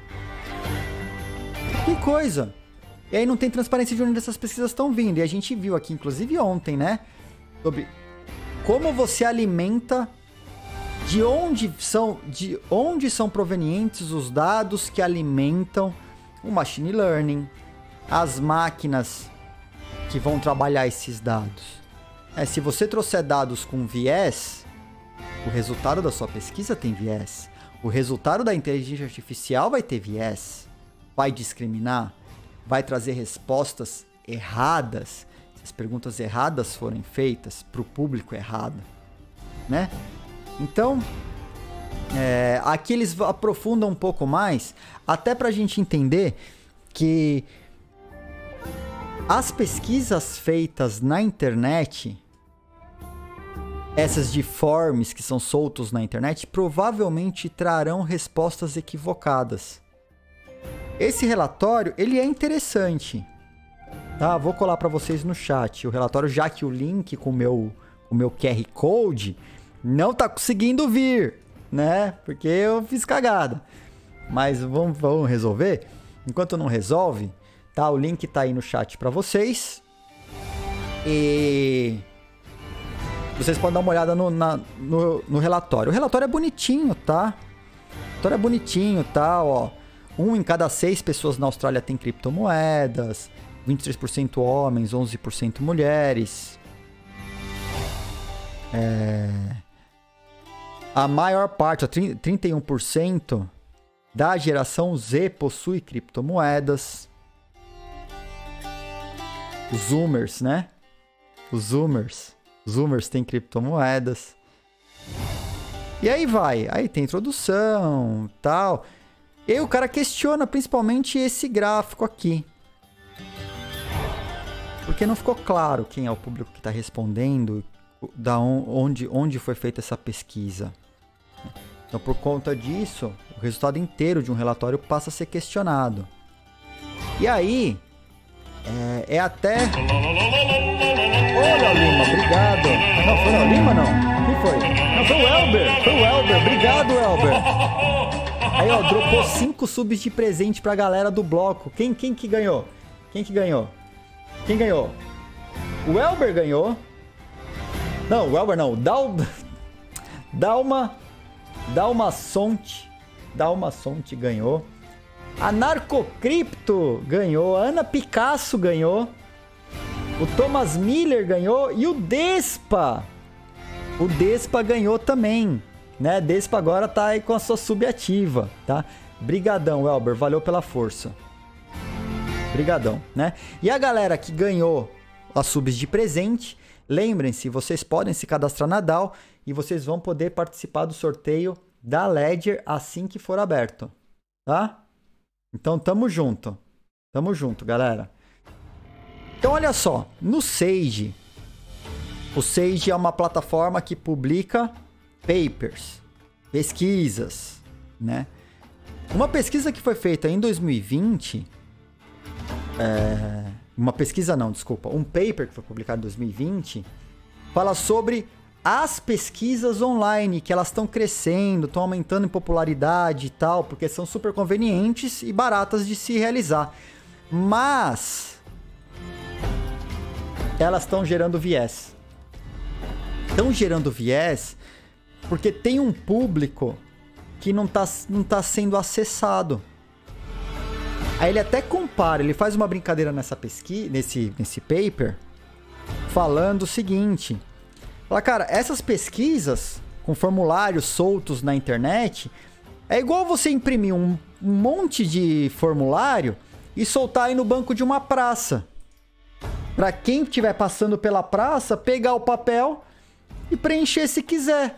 Que coisa. E aí não tem transparência de onde essas pesquisas estão vindo. E a gente viu aqui, inclusive ontem, né? Sobre como você alimenta, de onde são, de onde são provenientes os dados que alimentam o machine learning, as máquinas que vão trabalhar esses dados. É, se você trouxer dados com viés, o resultado da sua pesquisa tem viés. O resultado da inteligência artificial vai ter viés. vai discriminar, vai trazer respostas erradas, se as perguntas erradas forem feitas para o público errado, né? Então, é, aqui eles aprofundam um pouco mais, até para a gente entender que as pesquisas feitas na internet, essas de forms que são soltos na internet, provavelmente trarão respostas equivocadas. Esse relatório, ele é interessante, tá? Vou colar para vocês no chat o relatório, já que o link com o meu, o meu Q R Code não tá conseguindo vir, né? Porque eu fiz cagada. Mas vamos, vamos resolver? Enquanto não resolve, tá? O link tá aí no chat para vocês. E vocês podem dar uma olhada no, na, no, no relatório. O relatório é bonitinho, tá? O relatório é bonitinho, tá? Ó. Um em cada seis pessoas na Austrália tem criptomoedas, vinte e três por cento homens, onze por cento mulheres. É... A maior parte, ó, trinta e um por cento da geração Z possui criptomoedas. Os Zoomers, né? Os Zoomers. Zoomers têm criptomoedas. E aí vai. Aí tem introdução, tal... E aí o cara questiona principalmente esse gráfico aqui. Porque não ficou claro quem é o público que está respondendo, da onde, onde foi feita essa pesquisa. Então, por conta disso, o resultado inteiro de um relatório passa a ser questionado. E aí, é, é até... Ô, Léo Lima, obrigado. Não, foi o Léo Lima, não? Quem foi? Não, foi o Elber. Foi o Elber. Obrigado, Elber. Aí, ó, dropou cinco subs de presente pra galera do bloco. Quem, quem que ganhou? Quem que ganhou? Quem ganhou? O Elber ganhou. Não, o Elber não. Dal... Dalma... Dalma Sonte. Dalma Sonte ganhou. A Narcocripto ganhou. A Ana Picasso ganhou. O Thomas Miller ganhou. E o Despa. O Despa ganhou também. Né? Despa agora tá aí com a sua sub ativa, tá? Brigadão, Elber, valeu pela força. Brigadão, né? E a galera que ganhou as subs de presente, lembrem-se, vocês podem se cadastrar na D A O e vocês vão poder participar do sorteio da Ledger assim que for aberto, tá? Então tamo junto. Tamo junto, galera. Então olha só, no Sage, o Sage é uma plataforma que publica papers, pesquisas, né? Uma pesquisa que foi feita em dois mil e vinte, é, uma pesquisa não, desculpa, um paper que foi publicado em dois mil e vinte, fala sobre as pesquisas online, que elas estão crescendo, estão aumentando em popularidade e tal, porque são super convenientes e baratas de se realizar. Mas elas estão gerando viés. Estão gerando viés porque tem um público que não está não tá sendo acessado. Aí ele até compara, ele faz uma brincadeira nessa pesquisa, nesse, nesse paper, falando o seguinte: fala, cara, essas pesquisas com formulários soltos na internet é igual você imprimir um, um monte de formulário e soltar aí no banco de uma praça. Para quem estiver passando pela praça, pegar o papel e preencher se quiser.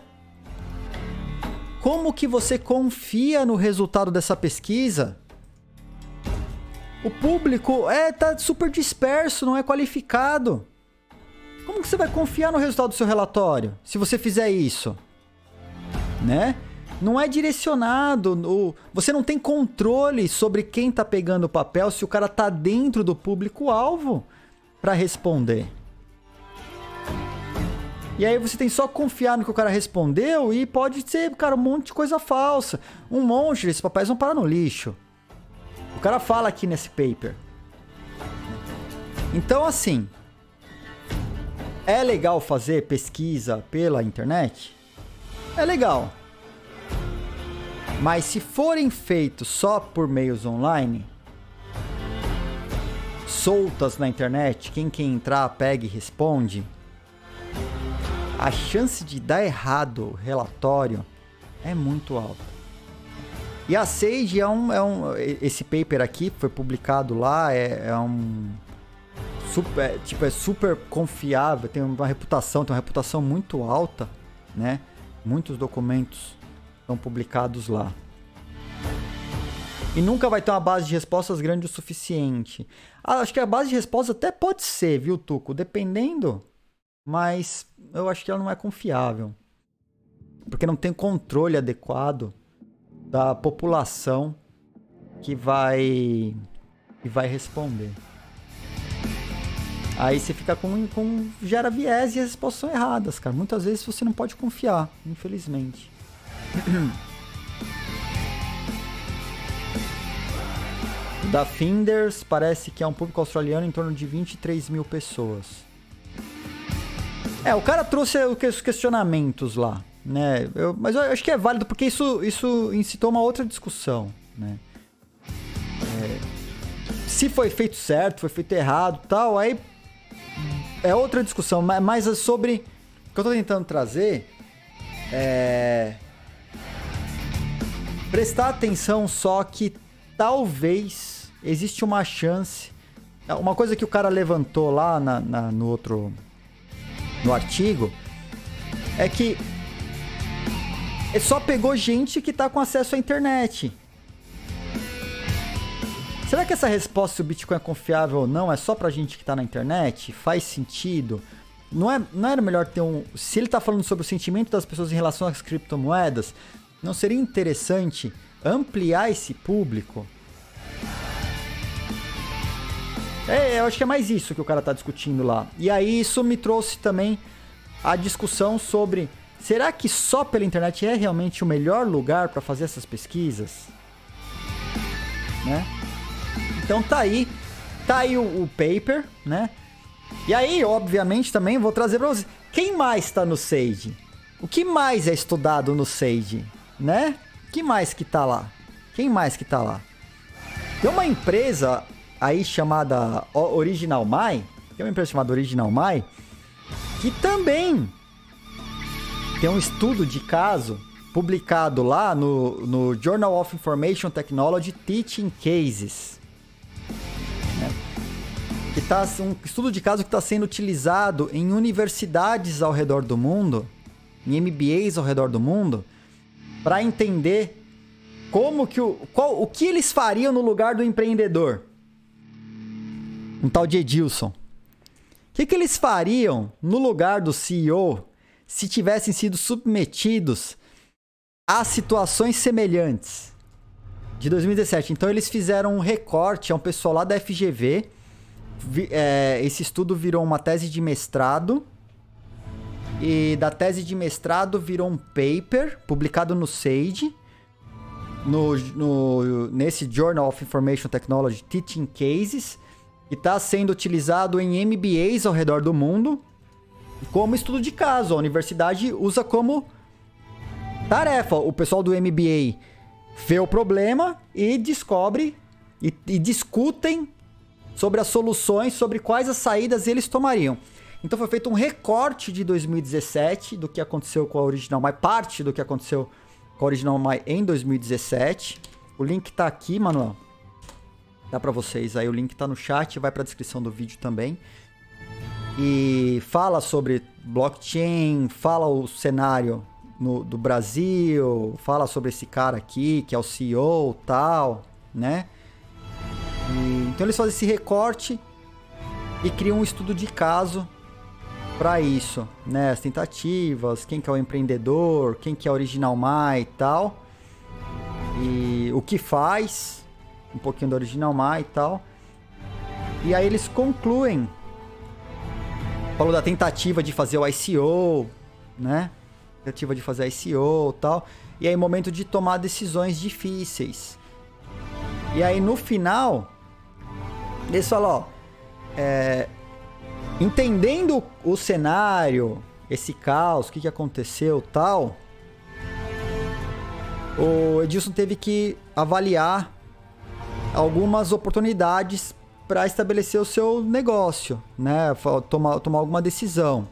Como que você confia no resultado dessa pesquisa? O público é, tá super disperso, não é qualificado. Como que você vai confiar no resultado do seu relatório se você fizer isso? Né? Não é direcionado. No... Você não tem controle sobre quem tá pegando o papel, se o cara tá dentro do público-alvo para responder. E aí você tem só que confiar no que o cara respondeu e pode ser, cara, um monte de coisa falsa. Um monte desses papéis vão parar no lixo. O cara fala aqui nesse paper. Então, assim, é legal fazer pesquisa pela internet? É legal. Mas se forem feitos só por meios online, soltas na internet, quem quer entrar, pega e responde, a chance de dar errado o relatório é muito alta. E a Sage é um, é um... Esse paper aqui foi publicado lá, é, é um... Super, tipo, é super confiável, tem uma reputação, tem uma reputação muito alta, né? Muitos documentos são publicados lá. E nunca vai ter uma base de respostas grande o suficiente. Ah, acho que a base de respostas até pode ser, viu, Tuco? Dependendo, mas eu acho que ela não é confiável. Porque não tem controle adequado da população que vai, que vai responder. Aí você fica com, com... gera viés e as respostas são erradas, cara. Muitas vezes você não pode confiar, infelizmente. Da Finders parece que é um público australiano em torno de vinte e três mil pessoas. É, o cara trouxe os questionamentos lá, né? Eu, mas eu acho que é válido porque isso, isso incitou uma outra discussão, né? É, se foi feito certo, foi feito errado e tal, aí é outra discussão. Mas sobre... O que eu tô tentando trazer é... prestar atenção só que talvez existe uma chance... Uma coisa que o cara levantou lá na, na, no outro... no artigo é que só pegou gente que tá com acesso à internet. Será que essa resposta se o Bitcoin é confiável ou não é só pra gente que tá na internet? Faz sentido? Não, é, não era melhor ter um... Se ele tá falando sobre o sentimento das pessoas em relação às criptomoedas, não seria interessante ampliar esse público? É, eu acho que é mais isso que o cara tá discutindo lá. E aí isso me trouxe também a discussão sobre... Será que só pela internet é realmente o melhor lugar para fazer essas pesquisas? Né? Então tá aí. Tá aí o, o paper, né? E aí, obviamente, também vou trazer para vocês. Quem mais tá no Sage? O que mais é estudado no Sage? Né? O que mais que tá lá? Quem mais que tá lá? Tem uma empresa... aí chamada Original My, tem uma empresa chamada Original My, que também tem um estudo de caso publicado lá no, no Journal of Information Technology Teaching Cases. Né? Que tá, um estudo de caso que está sendo utilizado em universidades ao redor do mundo, em M B As ao redor do mundo, para entender como que o, qual, o que eles fariam no lugar do empreendedor. Um tal de Edilson. O que, que eles fariam no lugar do C E O se tivessem sido submetidos a situações semelhantes? De dois mil e dezessete. Então eles fizeram um recorte, é um pessoal lá da F G V. Vi, é, esse estudo virou uma tese de mestrado. E da tese de mestrado virou um paper publicado no Sage. No, no, nesse Journal of Information Technology Teaching Cases. E está sendo utilizado em M B As ao redor do mundo como estudo de caso. A universidade usa como tarefa. O pessoal do M B A vê o problema e descobre e, e discutem sobre as soluções, sobre quais as saídas eles tomariam. Então foi feito um recorte de dois mil e dezessete do que aconteceu com a Original My, parte do que aconteceu com a Original My em dois mil e dezessete. O link está aqui, Manuel. Dá pra vocês aí, o link tá no chat, vai pra descrição do vídeo também. E fala sobre blockchain, fala o cenário no, do Brasil, fala sobre esse cara aqui, que é o C E O e tal, né? E, então eles fazem esse recorte e criam um estudo de caso pra isso, né? As tentativas, quem que é o empreendedor, quem que é a Original My e tal. E o que faz... um pouquinho da Original My e tal. E aí eles concluem. Falou da tentativa de fazer o I C O, né? Tentativa de fazer I C O e tal. E aí momento de tomar decisões difíceis. E aí no final, eles falam, ó, é, entendendo o cenário, esse caos, o que, que aconteceu e tal, o Edilson teve que avaliar algumas oportunidades para estabelecer o seu negócio, né? Tomar, tomar alguma decisão.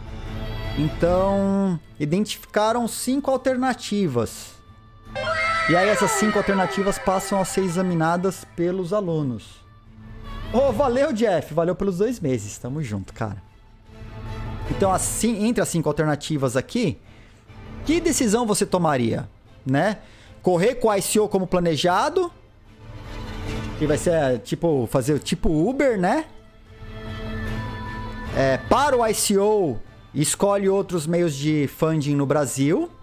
Então, identificaram cinco alternativas. E aí essas cinco alternativas passam a ser examinadas pelos alunos. Oh, valeu, Jeff. Valeu pelos dois meses. Tamo junto, cara. Então, assim, entre as cinco alternativas aqui, que decisão você tomaria, né? Correr com a I C O como planejado, que vai ser, tipo, fazer tipo Uber, né? É, para o I C O, escolhe outros meios de funding no Brasil.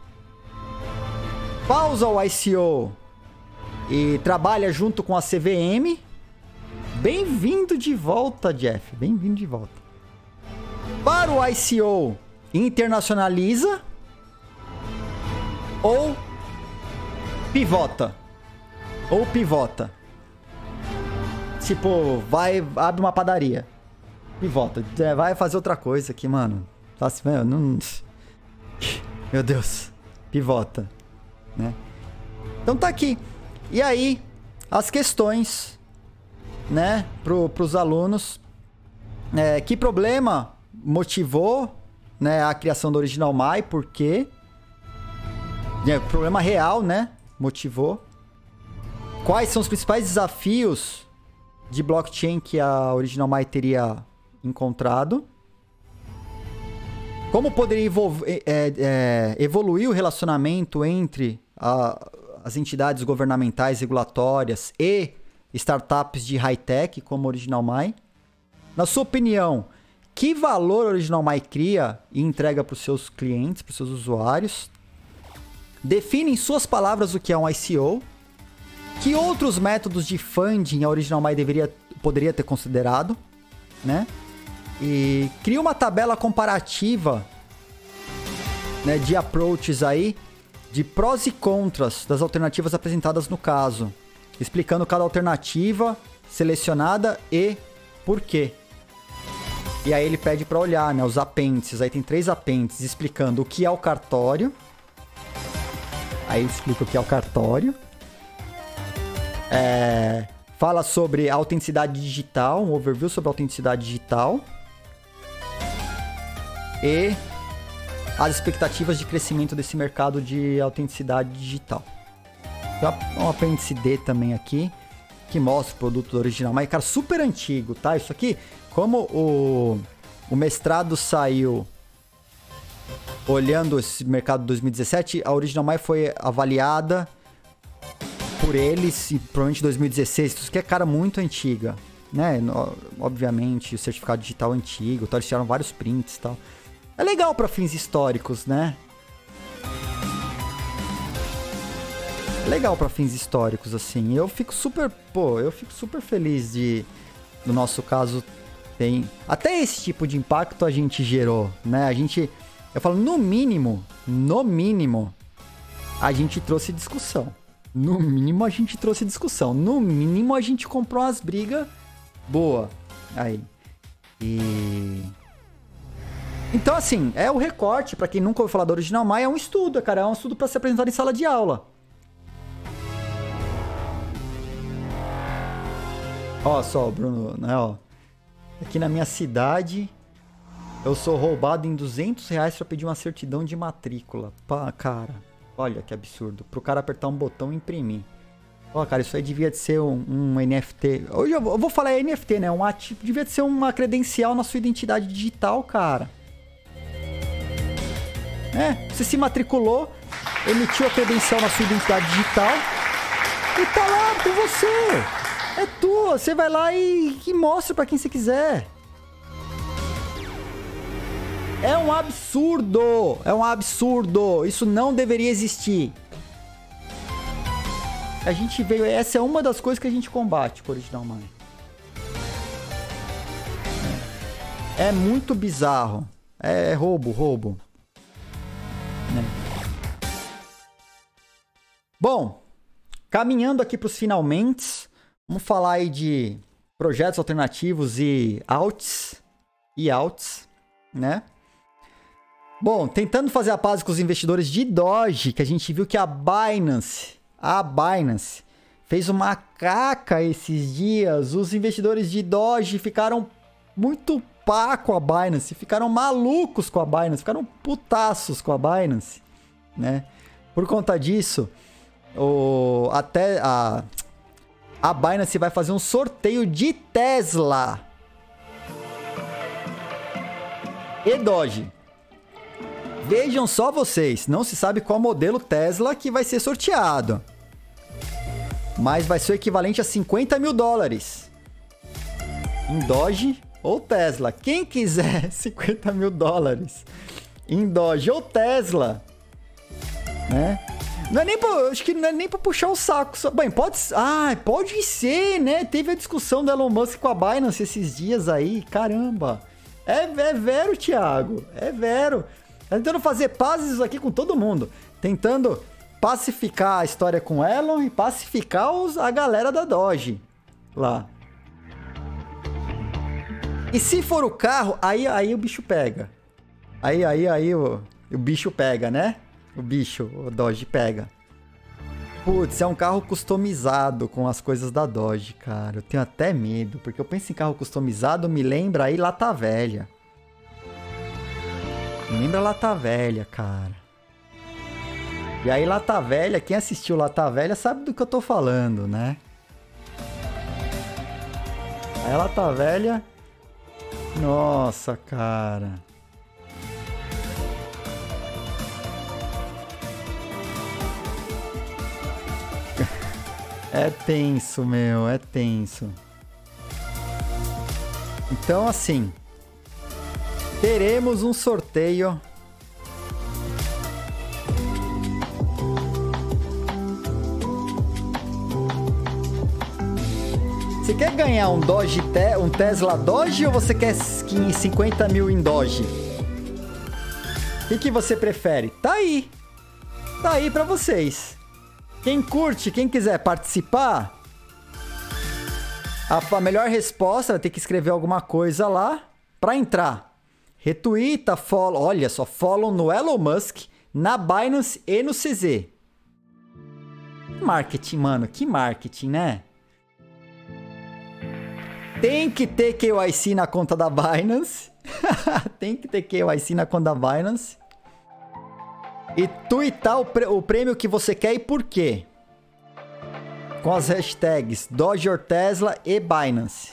Pausa o I C O e trabalha junto com a C V M. Bem-vindo de volta, Jeff. Bem-vindo de volta. Para o I C O, internacionaliza ou pivota. Ou pivota. Tipo, vai, abre uma padaria. Pivota. Vai fazer outra coisa aqui, mano. Assim, meu, não... meu Deus. Pivota. Né? Então tá aqui. E aí, as questões, né, pro, pros alunos. É, que problema motivou, né, a criação do Original M A I? Por quê? É, problema real, né? Motivou. Quais são os principais desafios de blockchain que a Original M A I teria encontrado? Como poderia evolver, é, é, evoluir o relacionamento entre a, as entidades governamentais, regulatórias e startups de high-tech como a Original M A I? Na sua opinião, que valor a Original M A I cria e entrega para os seus clientes, para os seus usuários? Define em suas palavras o que é um I C O. Que outros métodos de funding a Original M A I deveria, poderia ter considerado, né? E cria uma tabela comparativa, né, de approaches aí, de prós e contras das alternativas apresentadas no caso, explicando cada alternativa selecionada e por quê. E aí ele pede para olhar, né, os apêndices. Aí tem três apêndices explicando o que é o cartório. Aí explica o que é o cartório. É, fala sobre a autenticidade digital, um overview sobre a autenticidade digital. E as expectativas de crescimento desse mercado de autenticidade digital. Tem um apêndice D também aqui, que mostra o produto do Original M A I. Cara, super antigo, tá? Isso aqui, como o, o mestrado saiu olhando esse mercado de dois mil e dezessete, a Original M A I foi avaliada por eles, e provavelmente em dois mil e dezesseis, isso aqui é cara muito antiga, né? Obviamente, o certificado digital é antigo, então eles tiraram vários prints e tal. É legal para fins históricos, né? É legal para fins históricos, assim. Eu fico super, pô, eu fico super feliz de, no nosso caso, tem... Até esse tipo de impacto a gente gerou, né? A gente, eu falo, no mínimo, no mínimo, a gente trouxe discussão. No mínimo a gente trouxe discussão. No mínimo a gente comprou umas brigas boa. Aí. E... Então, assim, é o recorte, pra quem nunca ouviu falar do Original M A I, é um estudo, cara. É um estudo pra ser apresentado em sala de aula. Ó só, Bruno, né, ó. Aqui na minha cidade, eu sou roubado em duzentos reais pra pedir uma certidão de matrícula. Pá, cara, olha que absurdo. Pro cara apertar um botão e imprimir. Ó, cara, isso aí devia de ser um, um N F T. Hoje eu vou, eu vou falar N F T, né? Um ativo, devia de ser uma credencial na sua identidade digital, cara. É, você se matriculou, emitiu a credencial na sua identidade digital e tá lá com você. É tua, você vai lá e, e mostra pra quem você quiser. É um absurdo, é um absurdo. Isso não deveria existir. A gente veio, essa é uma das coisas que a gente combate com o Original M A I. É muito bizarro. É roubo, roubo. Bom, caminhando aqui para os finalmente, vamos falar aí de projetos alternativos e outs, e outs, né? Bom, tentando fazer a paz com os investidores de Doge, que a gente viu que a Binance, a Binance, fez uma caca esses dias. Os investidores de Doge ficaram muito pá com a Binance, ficaram malucos com a Binance, ficaram putaços com a Binance, né? Por conta disso, o, até a, a Binance vai fazer um sorteio de Tesla e Doge. Vejam só vocês, não se sabe qual modelo Tesla que vai ser sorteado. Mas vai ser o equivalente a cinquenta mil dólares. Em Doge ou Tesla. Quem quiser cinquenta mil dólares em Doge ou Tesla, né? Não é nem pra, acho que não é nem pra puxar o saco. Só, bem, pode, ah, pode ser, né? Teve a discussão do Elon Musk com a Binance esses dias aí. Caramba. É, é vero, Thiago. É vero. Tá tentando fazer pazes aqui com todo mundo. Tentando pacificar a história com o Elon e pacificar os, a galera da Doge lá. E se for o carro, aí, aí o bicho pega. Aí, aí, aí o, o bicho pega, né? O bicho, o Doge pega. Putz, é um carro customizado com as coisas da Doge, cara. Eu tenho até medo, porque eu penso em carro customizado, me lembra aí Lata Velha. Me lembra Lata Velha, cara. E aí Lata Velha, quem assistiu Lata Velha sabe do que eu tô falando, né? Aí Lata Velha... Nossa, cara. É tenso, meu, é tenso. Então, assim, teremos um sorteio. Você quer ganhar um Doge, um Tesla Doge ou você quer cinquenta mil em Doge? O que, que você prefere? Tá aí. Tá aí pra vocês. Quem curte, quem quiser participar, a, a melhor resposta vai ter que escrever alguma coisa lá pra entrar. Retweeta, follow, olha só, follow no Elon Musk, na Binance e no C Z. Marketing, mano, que marketing, né? Tem que ter K Y C na conta da Binance. Tem que ter K Y C na conta da Binance. E tweetar o, o prêmio que você quer e por quê. Com as hashtags Doge or Tesla e Binance.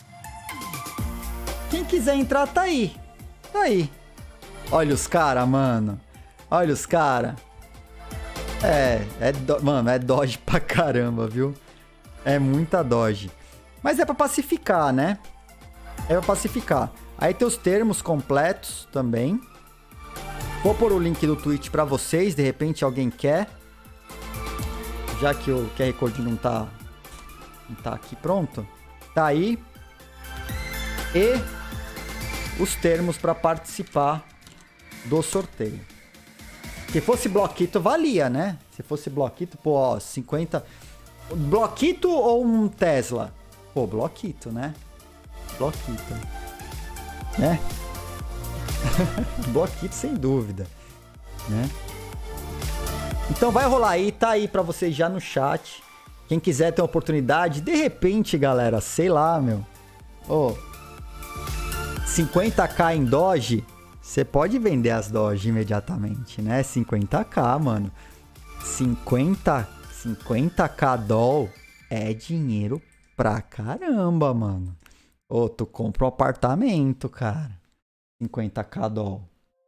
Quem quiser entrar, tá aí. Tá aí. Olha os caras, mano. Olha os caras. É, é do... mano, é Doge pra caramba, viu? É muita Doge. Mas é pra pacificar, né? É pra pacificar. Aí tem os termos completos também. Vou pôr o link do tweet pra vocês, de repente alguém quer. Já que o Q R Code não tá, não tá aqui pronto. Tá aí. E os termos pra participar do sorteio. Se fosse bloquito, valia, né? Se fosse bloquito, pô, ó, cinquenta... Bloquito ou um Tesla? Pô, bloquito, né? Bloquito. Né? Bloquito sem dúvida, né? Então vai rolar aí, tá aí pra vocês já no chat. Quem quiser ter uma oportunidade, de repente, galera, sei lá, meu. Ô, cinquenta k em Doge, você pode vender as Doge imediatamente, né? cinquenta k, mano. cinquenta, cinquenta k doll é dinheiro pra caramba, mano. Ô, tu compra um apartamento, cara. cinquenta k doll.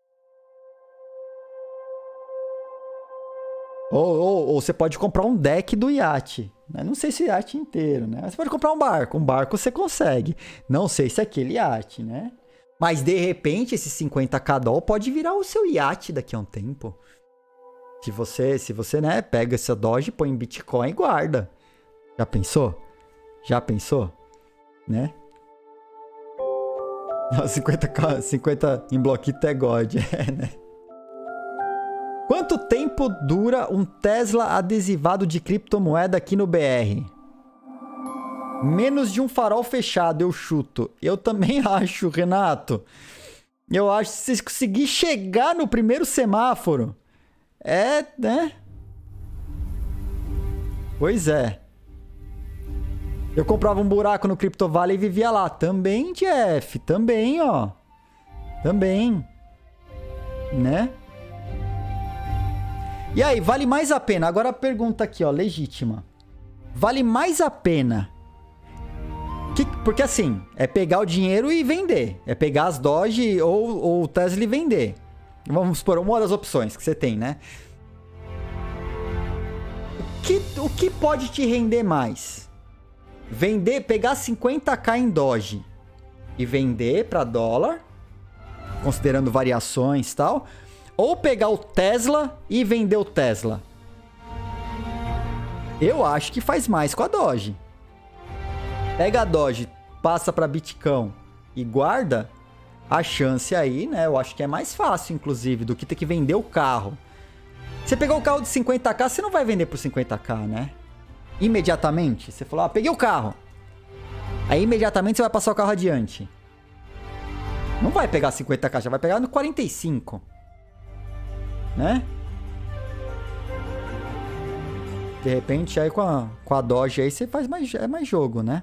Ou, ou, ou você pode comprar um deck do iate. Né? Não sei se iate inteiro, né? Você pode comprar um barco. Um barco você consegue. Não sei se é aquele iate, né? Mas, de repente, esse cinquenta k doll pode virar o seu iate daqui a um tempo. Se você, se você, né, pega essa Doge, põe em Bitcoin e guarda. Já pensou? Já pensou? Né? cinquenta k, cinquenta em bloquito é God, é, né? Quanto tempo dura um Tesla adesivado de criptomoeda aqui no B R? Menos de um farol fechado, eu chuto. Eu também acho, Renato. Eu acho que se vocês conseguirem chegar no primeiro semáforo, é, né? Pois é. Eu comprava um buraco no Crypto Valley e vivia lá. Também, Jeff. Também, ó. Também. Né? E aí, vale mais a pena? Agora a pergunta aqui, ó, legítima. Vale mais a pena? Que, porque assim, é pegar o dinheiro e vender. É pegar as Doge ou, ou o Tesla e vender. Vamos supor, uma das opções que você tem, né? O que, o que pode te render mais? Vender, pegar cinquenta k em Doge e vender para dólar, considerando variações e tal, ou pegar o Tesla e vender o Tesla? Eu acho que faz mais com a Doge. Pega a Doge, passa para Bitcão e guarda, a chance aí, né? Eu acho que é mais fácil, inclusive, do que ter que vender o carro. Você pegou o carro de cinquenta k, você não vai vender por cinquenta k, né? Imediatamente. Você falou, ah, peguei o carro. Aí, imediatamente, você vai passar o carro adiante. Não vai pegar cinquenta k, já vai pegar no quarenta e cinco. Né? De repente, aí com a, com a Doge aí, você faz mais, é mais jogo, né?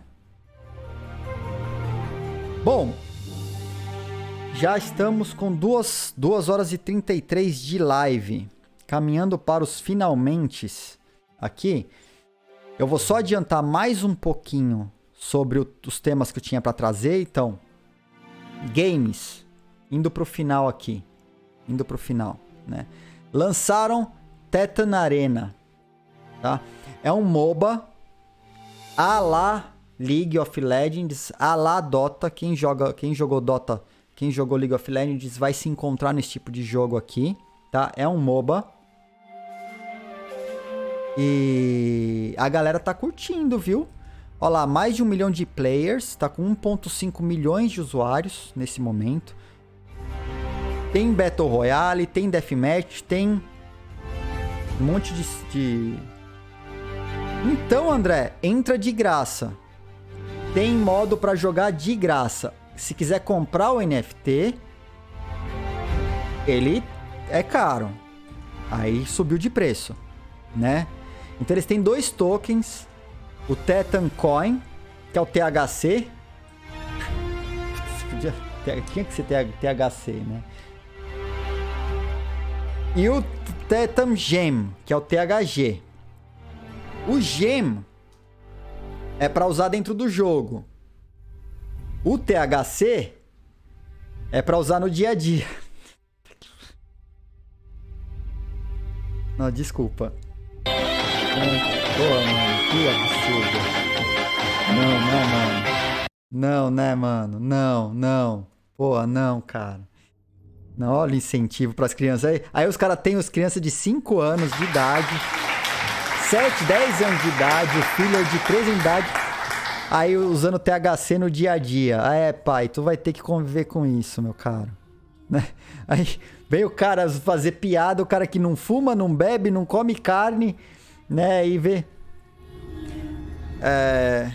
Bom, já estamos com duas horas e trinta e três de live. Caminhando para os finalmente aqui. Eu vou só adiantar mais um pouquinho sobre o, os temas que eu tinha para trazer. Então, games. Indo para o final aqui. Indo para o final, né? Lançaram Titan Arena. Tá? É um MOBA a la League of Legends, a la Dota. Quem, joga, quem jogou Dota, quem jogou League of Legends vai se encontrar nesse tipo de jogo aqui. Tá? É um MOBA. E a galera tá curtindo, viu? Olha lá, mais de um milhão de players. Tá com um ponto cinco milhões de usuários nesse momento. Tem Battle Royale, tem Deathmatch, tem um monte de, de... Então, André, entra de graça. Tem modo pra jogar de graça. Se quiser comprar o N F T, ele é caro. Aí subiu de preço, né? Então eles têm dois tokens. O Titan Coin, que é o T H C. Podia, tinha que ser T H C, né? E o Titan Gem, que é o T H G. O Gem é para usar dentro do jogo. O T H C é para usar no dia a dia. Não, desculpa. Pô, mano, que absurdo. Não, não, mano. Não, né, mano? Não, não. Pô, não, cara. Não, olha o incentivo pras crianças. Aí, aí os caras têm as crianças de cinco anos de idade, sete, dez anos de idade, o filho é de três anos de idade, aí usando T H C no dia a dia. Ah, é, pai, tu vai ter que conviver com isso, meu caro. Né? Aí veio o cara fazer piada, o cara que não fuma, não bebe, não come carne, né? E vê... É...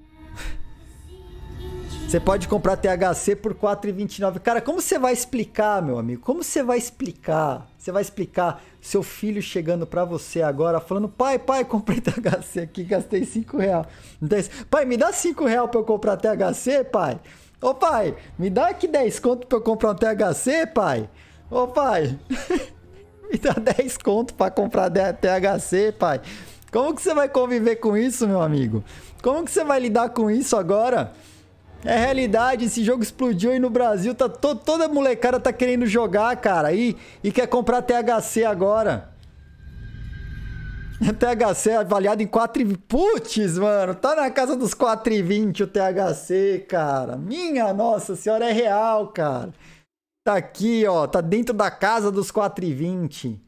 Você pode comprar T H C por quatro reais e vinte e nove centavos. Cara, como você vai explicar, meu amigo? Como você vai explicar? Você vai explicar seu filho chegando pra você agora falando: pai, pai, comprei T H C aqui, gastei cinco reais. Pai, me dá cinco reais pra eu comprar T H C, pai? Ô, pai, me dá aqui dez conto pra eu comprar um T H C, pai? Ô, pai, me dá dez conto pra comprar T H C, pai? Como que você vai conviver com isso, meu amigo? Como que você vai lidar com isso agora? É realidade, esse jogo explodiu aí no Brasil, tá to, toda molecada tá querendo jogar, cara, e, e quer comprar T H C agora. T H C avaliado em quatro reais e vinte. Putz, mano, tá na casa dos quatro reais e vinte o T H C, cara. Minha nossa senhora, é real, cara. Tá aqui, ó, tá dentro da casa dos quatro reais e vinte.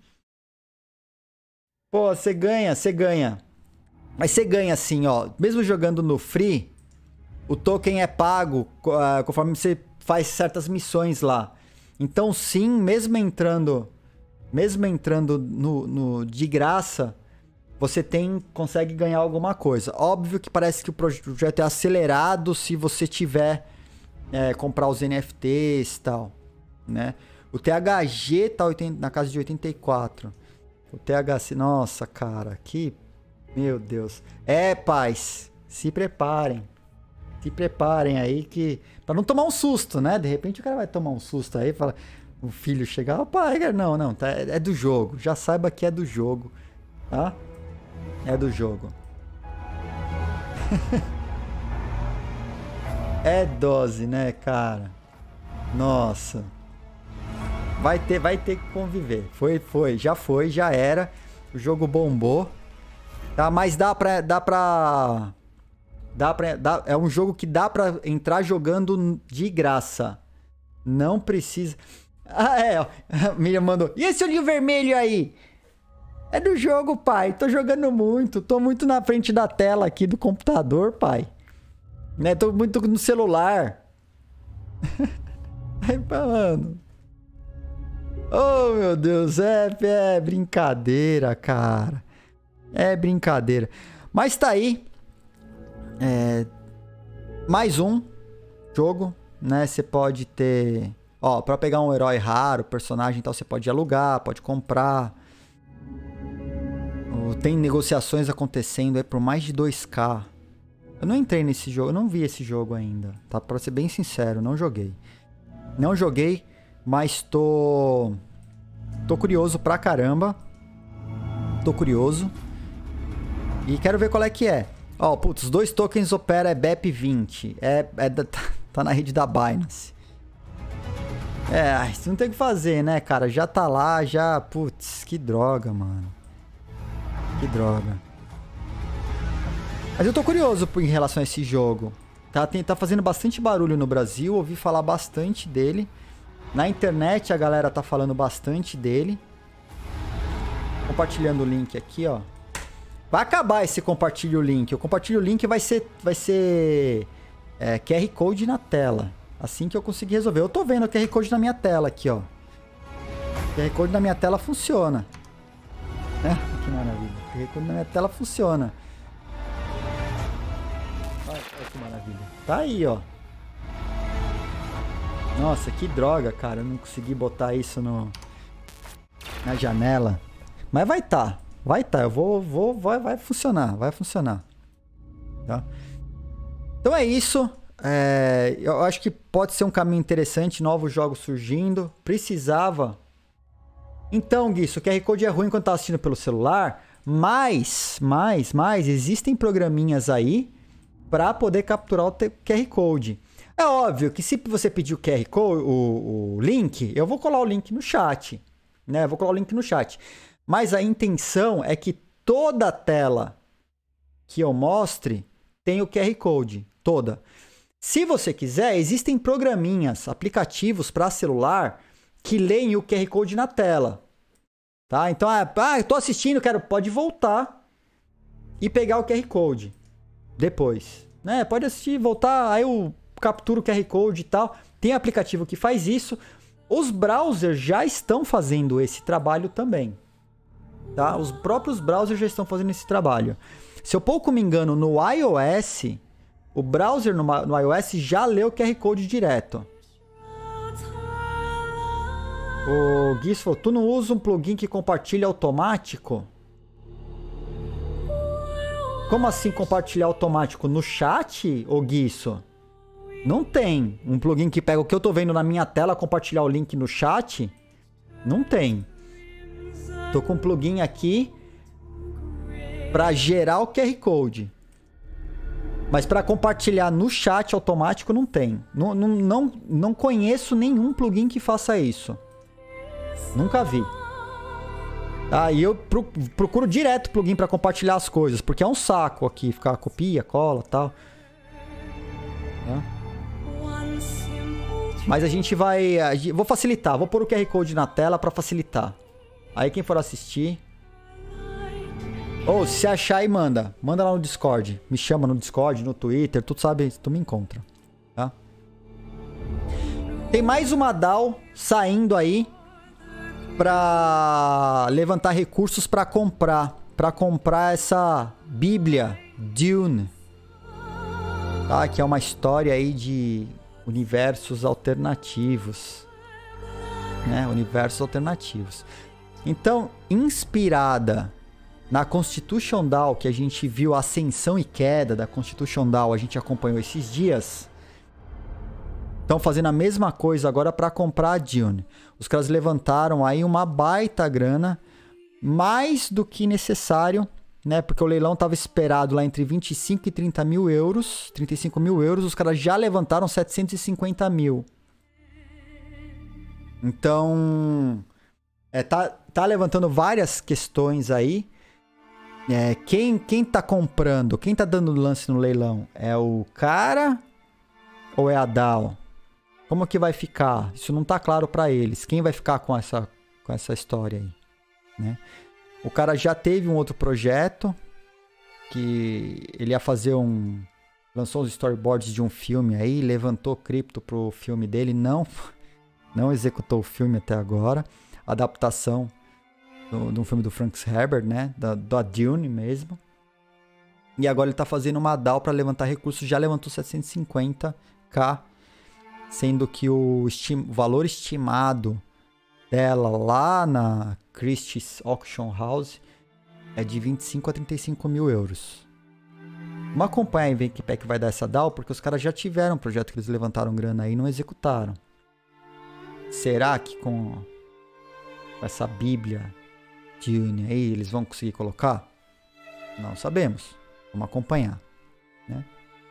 Pô, você ganha, você ganha. Mas você ganha assim, ó, mesmo jogando no free, o token é pago uh, conforme você faz certas missões lá. Então, sim, mesmo entrando, mesmo entrando no, no de graça, você tem, consegue ganhar alguma coisa. Óbvio que parece que o projeto é acelerado se você tiver é, comprar os N F Ts e tal, né? O T H G tá oitenta, na casa de oitenta e quatro. O T H C, nossa, cara, que... Meu Deus. É, pais, se preparem. Se preparem aí que... Pra não tomar um susto, né? De repente o cara vai tomar um susto aí e fala... O filho chega, pai, não, não, tá, é do jogo. Já saiba que é do jogo, tá? É do jogo. É dose, né, cara? Nossa. Vai ter, vai ter que conviver. Foi, foi, já foi, já era. O jogo bombou. Tá, mas dá pra, dá pra... Dá pra... Dá, é um jogo que dá pra entrar jogando de graça. Não precisa... Ah, é, ó. A Miriam mandou. E esse olhinho vermelho aí? É do jogo, pai. Tô jogando muito. Tô muito na frente da tela aqui do computador, pai. Né? Tô muito no celular. Aí, mano. Oh, meu Deus. É, é brincadeira, cara. É brincadeira. Mas tá aí. É... Mais um jogo, né? Você pode ter... Ó, pra pegar um herói raro, personagem e tal, você pode alugar, pode comprar. Tem negociações acontecendo aí por mais de dois K. Eu não entrei nesse jogo, eu não vi esse jogo ainda. Tá? Pra ser bem sincero, não joguei. Não joguei, mas tô... Tô curioso pra caramba. Tô curioso. E quero ver qual é que é. Ó, putz, os dois tokens opera é B E P vinte. É, é da, tá na rede da Binance. É, isso não tem o que fazer, né, cara? Já tá lá, já... Putz, que droga, mano. Que droga. Mas eu tô curioso em relação a esse jogo. Tá, tem, tá fazendo bastante barulho no Brasil, ouvi falar bastante dele. Na internet a galera tá falando bastante dele. Compartilhando o link aqui, ó. Vai acabar esse compartilho o link. O compartilho o link vai ser, vai ser é, Q R Code na tela. Assim que eu conseguir resolver. Eu tô vendo o Q R Code na minha tela aqui, ó. O Q R Code na minha tela funciona. É, que maravilha. O Q R Code na minha tela funciona. Olha, olha que maravilha. Tá aí, ó. Nossa, que droga, cara. Eu não consegui botar isso no... na janela. Mas vai tá. Vai tá. Eu vou... vou vai, vai funcionar. Vai funcionar. Tá? Então é isso. É, eu acho que pode ser um caminho interessante, novos jogos surgindo. Precisava. Então, Gui, o Q R Code é ruim quando tá assistindo pelo celular, mas, mas, mas, existem programinhas aí para poder capturar o Q R Code. É óbvio que se você pedir o Q R Code, o, o link, eu vou colar o link no chat, né? Eu vou colar o link no chat. Mas a intenção é que toda a tela que eu mostre tem o Q R Code, toda. Se você quiser, existem programinhas, aplicativos para celular que leem o Q R Code na tela. Tá? Então, ah, eu tô assistindo, quero, pode voltar e pegar o Q R Code depois. Né? Pode assistir, voltar, aí eu capturo o Q R Code e tal. Tem aplicativo que faz isso. Os browsers já estão fazendo esse trabalho também. Tá? Os próprios browsers já estão fazendo esse trabalho. Se eu pouco me engano, no iOS... O browser no, no iOS já lê o Q R Code direto. O Gui falou, tu não usa um plugin que compartilha automático? Como assim compartilhar automático? No chat, ô Guiço? Não tem um plugin que pega o que eu tô vendo na minha tela, compartilhar o link no chat? Não tem. Tô com um plugin aqui para gerar o Q R Code. Mas para compartilhar no chat automático não tem. Não, não, não, não conheço nenhum plugin que faça isso. Nunca vi. Tá, e eu procuro direto plugin para compartilhar as coisas, porque é um saco aqui, ficar copia, cola e tal. Tá? Mas a gente vai... A gente, vou facilitar, vou pôr o Q R Code na tela para facilitar. Aí quem for assistir... Ou, oh, se achar aí, manda. Manda lá no Discord. Me chama no Discord, no Twitter. Tu sabe, tu me encontra. Tá? Tem mais uma D A O saindo aí pra levantar recursos pra comprar. Pra comprar essa Bíblia Dune. Tá? Que é uma história aí de universos alternativos. Né? Universos alternativos. Então, inspirada... Na Constitution D A O, que a gente viu a ascensão e queda da Constitution D A O, a gente acompanhou esses dias. estão fazendo a mesma coisa agora para comprar a Dune. Os caras levantaram aí uma baita grana, mais do que necessário, né? Porque o leilão estava esperado lá entre vinte e cinco e trinta mil euros, trinta e cinco mil euros, os caras já levantaram setecentos e cinquenta mil. Então, é, tá, tá levantando várias questões aí. É, quem, quem tá comprando, quem tá dando lance no leilão? É o cara ou é a D A O? Como que vai ficar? Isso não tá claro para eles. Quem vai ficar com essa, com essa história aí, né? O cara já teve um outro projeto que ele ia fazer um... Lançou os storyboards de um filme aí, levantou cripto pro filme dele, não, não executou o filme até agora. Adaptação de um filme do Frank Herbert, né? Da, da Dune mesmo. E agora ele tá fazendo uma D A O para levantar recursos, já levantou setecentos e cinquenta mil, sendo que o, estim, o valor estimado dela lá na Christie's Auction House é de vinte e cinco a trinta e cinco mil euros. Vamos acompanhar e ver que pé que vai dar essa D A O, porque os caras já tiveram um projeto que eles levantaram grana aí e não executaram. Será que com essa Bíblia Dune aí eles vão conseguir colocar? Não sabemos. Vamos acompanhar, né?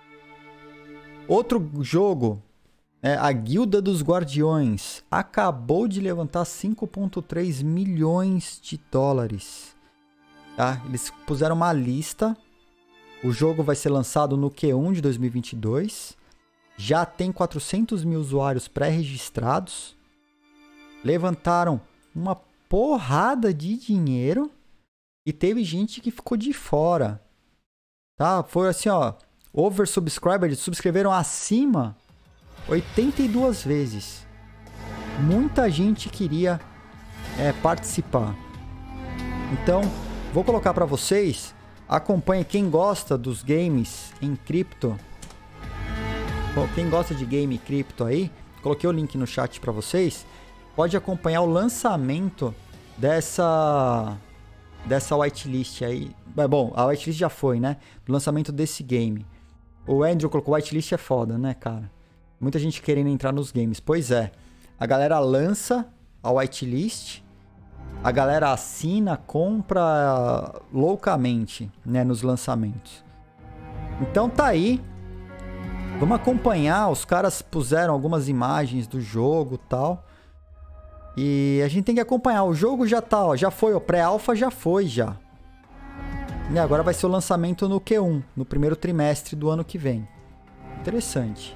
Outro jogo, é a Guilda dos Guardiões, acabou de levantar cinco vírgula três milhões de dólares. Tá? Eles puseram uma lista. O jogo vai ser lançado no Q um de dois mil e vinte e dois. Já tem quatrocentos mil usuários pré-registrados. Levantaram uma porrada de dinheiro. E teve gente que ficou de fora. Tá? Foi assim, ó. Oversubscribed, eles subscreveram acima oitenta e duas vezes. Muita gente queria é, participar. Então, vou colocar para vocês. Acompanhe quem gosta dos games em cripto. Quem gosta de game cripto aí, coloquei o link no chat para vocês. Pode acompanhar o lançamento dessa dessa whitelist aí. Bom, a whitelist já foi, né? O lançamento desse game. O Andrew colocou whitelist é foda, né, cara? Muita gente querendo entrar nos games. Pois é. A galera lança a whitelist. A galera assina, compra loucamente, né, nos lançamentos. Então tá aí. Vamos acompanhar. Os caras puseram algumas imagens do jogo e tal. E a gente tem que acompanhar. O jogo já tá, ó, já foi. O pré-alpha já foi, já. E agora vai ser o lançamento no Q um, no primeiro trimestre do ano que vem. Interessante.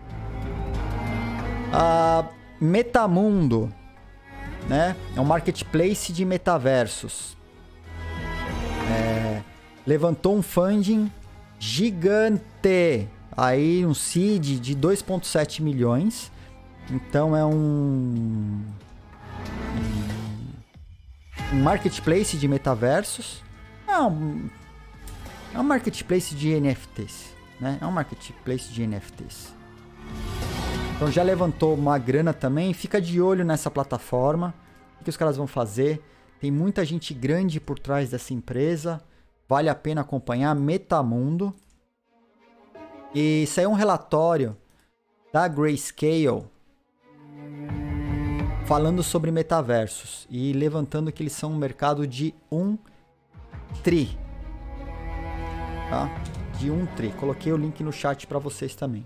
A Metamundo, né? É um marketplace de metaversos. É, levantou um funding gigante. Aí um seed de dois vírgula sete milhões. Então é um, um marketplace de metaversos. É um, é um marketplace de N F Ts, né? É um marketplace de N F Ts. Então já levantou uma grana também. Fica de olho nessa plataforma. O que os caras vão fazer? Tem muita gente grande por trás dessa empresa. Vale a pena acompanhar. Metamundo. E saiu um relatório da Grayscale falando sobre metaversos e levantando que eles são um mercado de um tri. Tá? De um tri. Coloquei o link no chat para vocês também.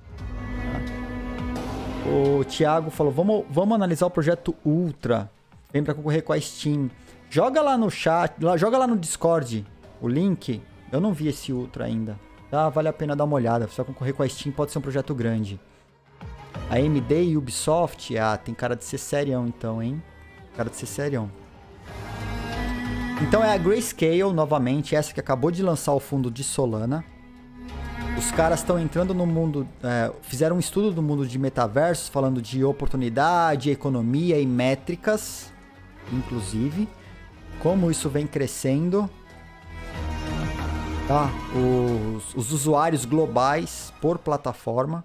Tá? O Thiago falou, vamos, vamos analisar o projeto Ultra. Vem para concorrer com a Steam. Joga lá no chat, lá, joga lá no Discord o link. Eu não vi esse Ultra ainda. Tá? Vale a pena dar uma olhada. Se você concorrer com a Steam, pode ser um projeto grande. A A M D e Ubisoft, ah, tem cara de ser serião então, hein? Cara de ser serião. Então é a Grayscale, novamente, essa que acabou de lançar o fundo de Solana. Os caras estão entrando no mundo, é, fizeram um estudo do mundo de metaversos, falando de oportunidade, economia e métricas, inclusive. Como isso vem crescendo. Tá? Os, os usuários globais por plataforma.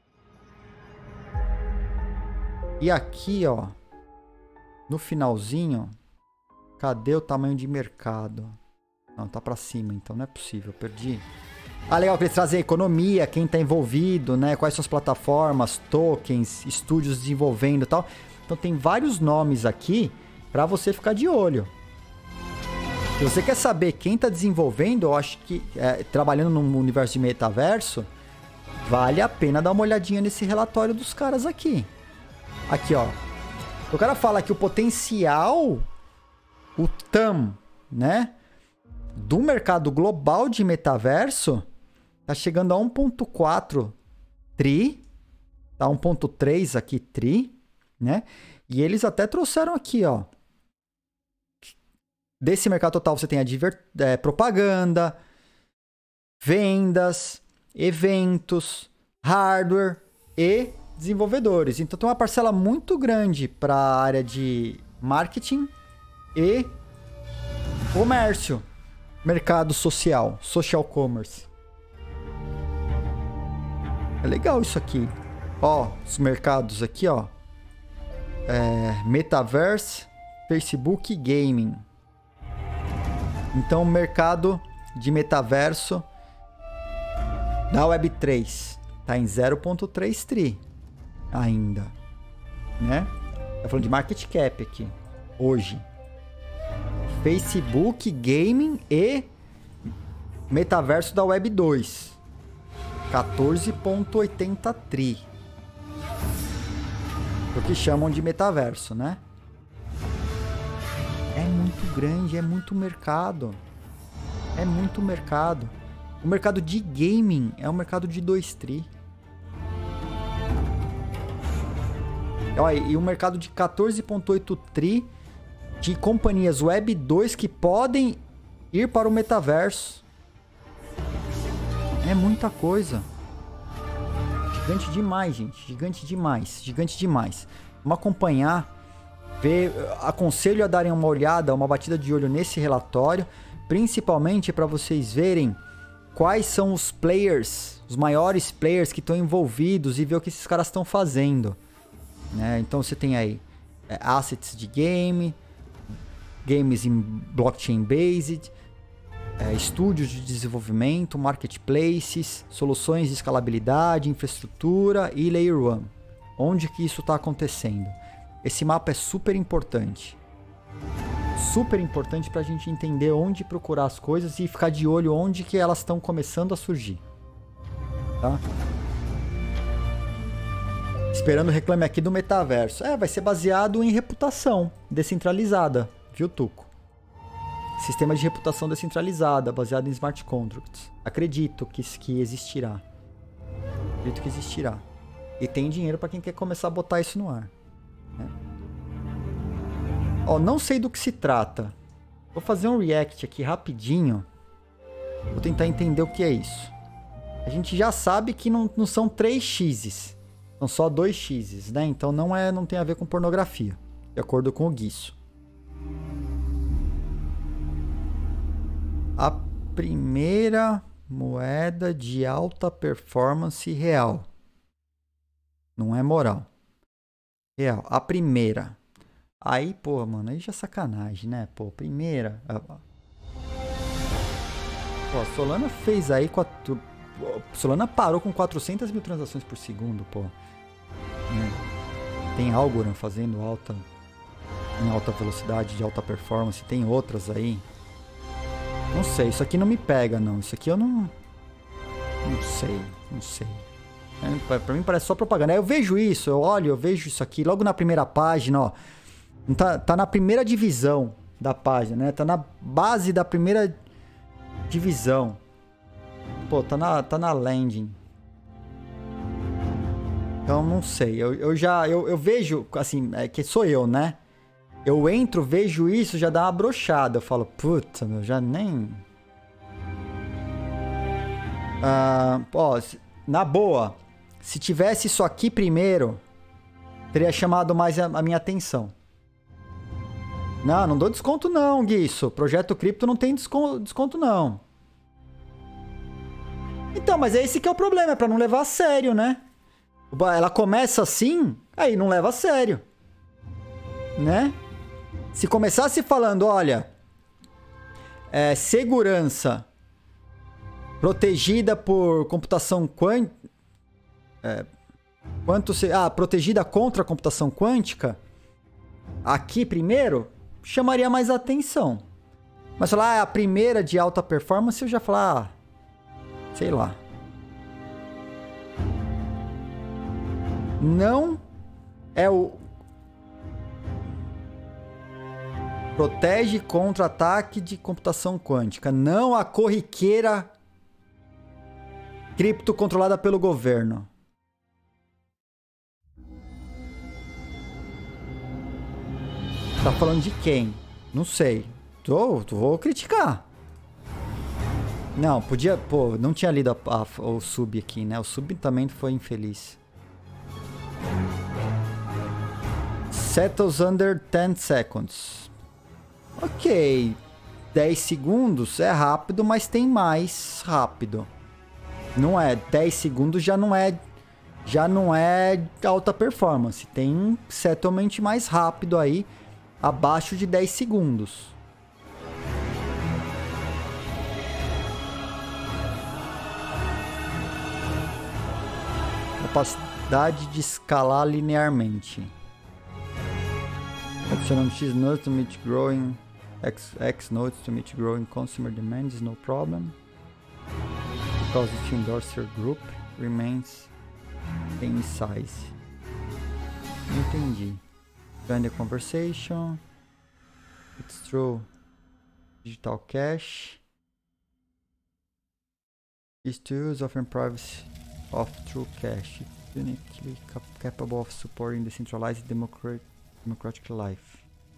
E aqui, ó, no finalzinho, cadê o tamanho de mercado? Não, tá pra cima, então não é possível, perdi. Ah, legal que eles trazem a economia, quem tá envolvido, né? Quais são as plataformas, tokens, estúdios desenvolvendo e tal. Então tem vários nomes aqui pra você ficar de olho. Se você quer saber quem tá desenvolvendo, eu acho que é, trabalhando num universo de metaverso, vale a pena dar uma olhadinha nesse relatório dos caras aqui. Aqui, ó. O cara fala que o potencial, o T A M, né? Do mercado global de metaverso tá chegando a um ponto quatro tri, tá um ponto três aqui tri, né? E eles até trouxeram aqui, ó. Desse mercado total você tem a diver... é, propaganda, vendas, eventos, hardware e desenvolvedores. Então tem uma parcela muito grande para a área de marketing e comércio, mercado social, social commerce. É legal isso aqui. Ó, os mercados aqui, ó. É, Metaverse, Facebook Gaming. Então o mercado de metaverso da Web três tá em zero ponto três tri ainda, né? Tá falando de market cap aqui, hoje. Facebook Gaming e metaverso da Web dois. quatorze ponto oitenta tri. O que chamam de metaverso, né? É muito grande, é muito mercado. É muito mercado. O mercado de gaming é um mercado de dois tri. Olha, e o mercado de quatorze ponto oito tri de companhias Web dois que podem ir para o metaverso. É muita coisa. Gigante demais, gente. Gigante demais. Gigante demais. Vamos acompanhar. Ver, aconselho a darem uma olhada, uma batida de olho nesse relatório. Principalmente para vocês verem quais são os players, os maiores players que estão envolvidos e ver o que esses caras estão fazendo. Né? Então você tem aí é, assets de game, games em blockchain based, é, estúdios de desenvolvimento, marketplaces, soluções de escalabilidade, infraestrutura e layer one. Onde que isso está acontecendo? Esse mapa é super importante. Super importante para a gente entender onde procurar as coisas e ficar de olho onde que elas estão começando a surgir. Tá? Esperando o reclame aqui do metaverso. É, vai ser baseado em reputação descentralizada, viu, Tuco? Sistema de reputação descentralizada, baseado em smart contracts. Acredito que, que existirá. Acredito que existirá. E tem dinheiro para quem quer começar a botar isso no ar. Né? Ó, não sei do que se trata. Vou fazer um react aqui rapidinho. Vou tentar entender o que é isso. A gente já sabe que não, não são três x's. São só dois x's, né? Então não, é, não tem a ver com pornografia. De acordo com o Guiço. A primeira moeda de alta performance real. Não é moral. Real. A primeira. Aí, pô, mano, aí já é sacanagem, né? Pô, primeira. Pô, a Solana fez aí. Quatro... Solana parou com quatrocentas mil transações por segundo, pô. Tem Algorand fazendo alta. Em alta velocidade, de alta performance. Tem outras aí. Não sei, isso aqui não me pega, não. Isso aqui eu não. Não sei, não sei. É, pra mim parece só propaganda. Eu vejo isso, eu olho, eu vejo isso aqui. Logo na primeira página, ó. Tá, tá na primeira divisão da página, né? Tá na base da primeira divisão. Pô, tá na, tá na landing. Então, não sei. Eu, eu já... Eu, eu vejo, assim, é que sou eu, né? Eu entro, vejo isso, já dá uma brochada. Eu falo, puta, meu, já nem... Ah, ó, na boa, se tivesse isso aqui primeiro, teria chamado mais a, a minha atenção. Não, não dou desconto não, Guiço. Projeto Cripto não tem desconto, desconto não. Então, mas é esse que é o problema, é pra não levar a sério, né? Ela começa assim, aí não leva a sério. Né? Se começasse falando, olha, é, segurança Protegida por computação quântica. É, quanto se... Ah, protegida contra a computação quântica. Aqui, primeiro, chamaria mais atenção. Mas falar, ah, a primeira de alta performance, eu já falar, ah, sei lá. Não é o... Protege contra ataque de computação quântica. Não a corriqueira cripto controlada pelo governo. Tá falando de quem? Não sei. Tô, tô, vou criticar. Não, podia... Pô, não tinha lido a, a, o sub aqui, né? O sub também foi infeliz. Settles under ten seconds. Ok. dez segundos é rápido, mas tem mais rápido. Não é. dez segundos já não é... Já não é alta performance. Tem settlement mais rápido aí. Abaixo de dez segundos. Capacidade de escalar linearmente. Adicionando X nodes to meet growing X, X nodes to meet growing consumer demands is no problem. Because each endorser group remains same size. Entendi. Join the conversation. It's true. Digital cash. Is to use offering privacy of true cash. It's uniquely cap capable of supporting decentralized democratic, democratic life.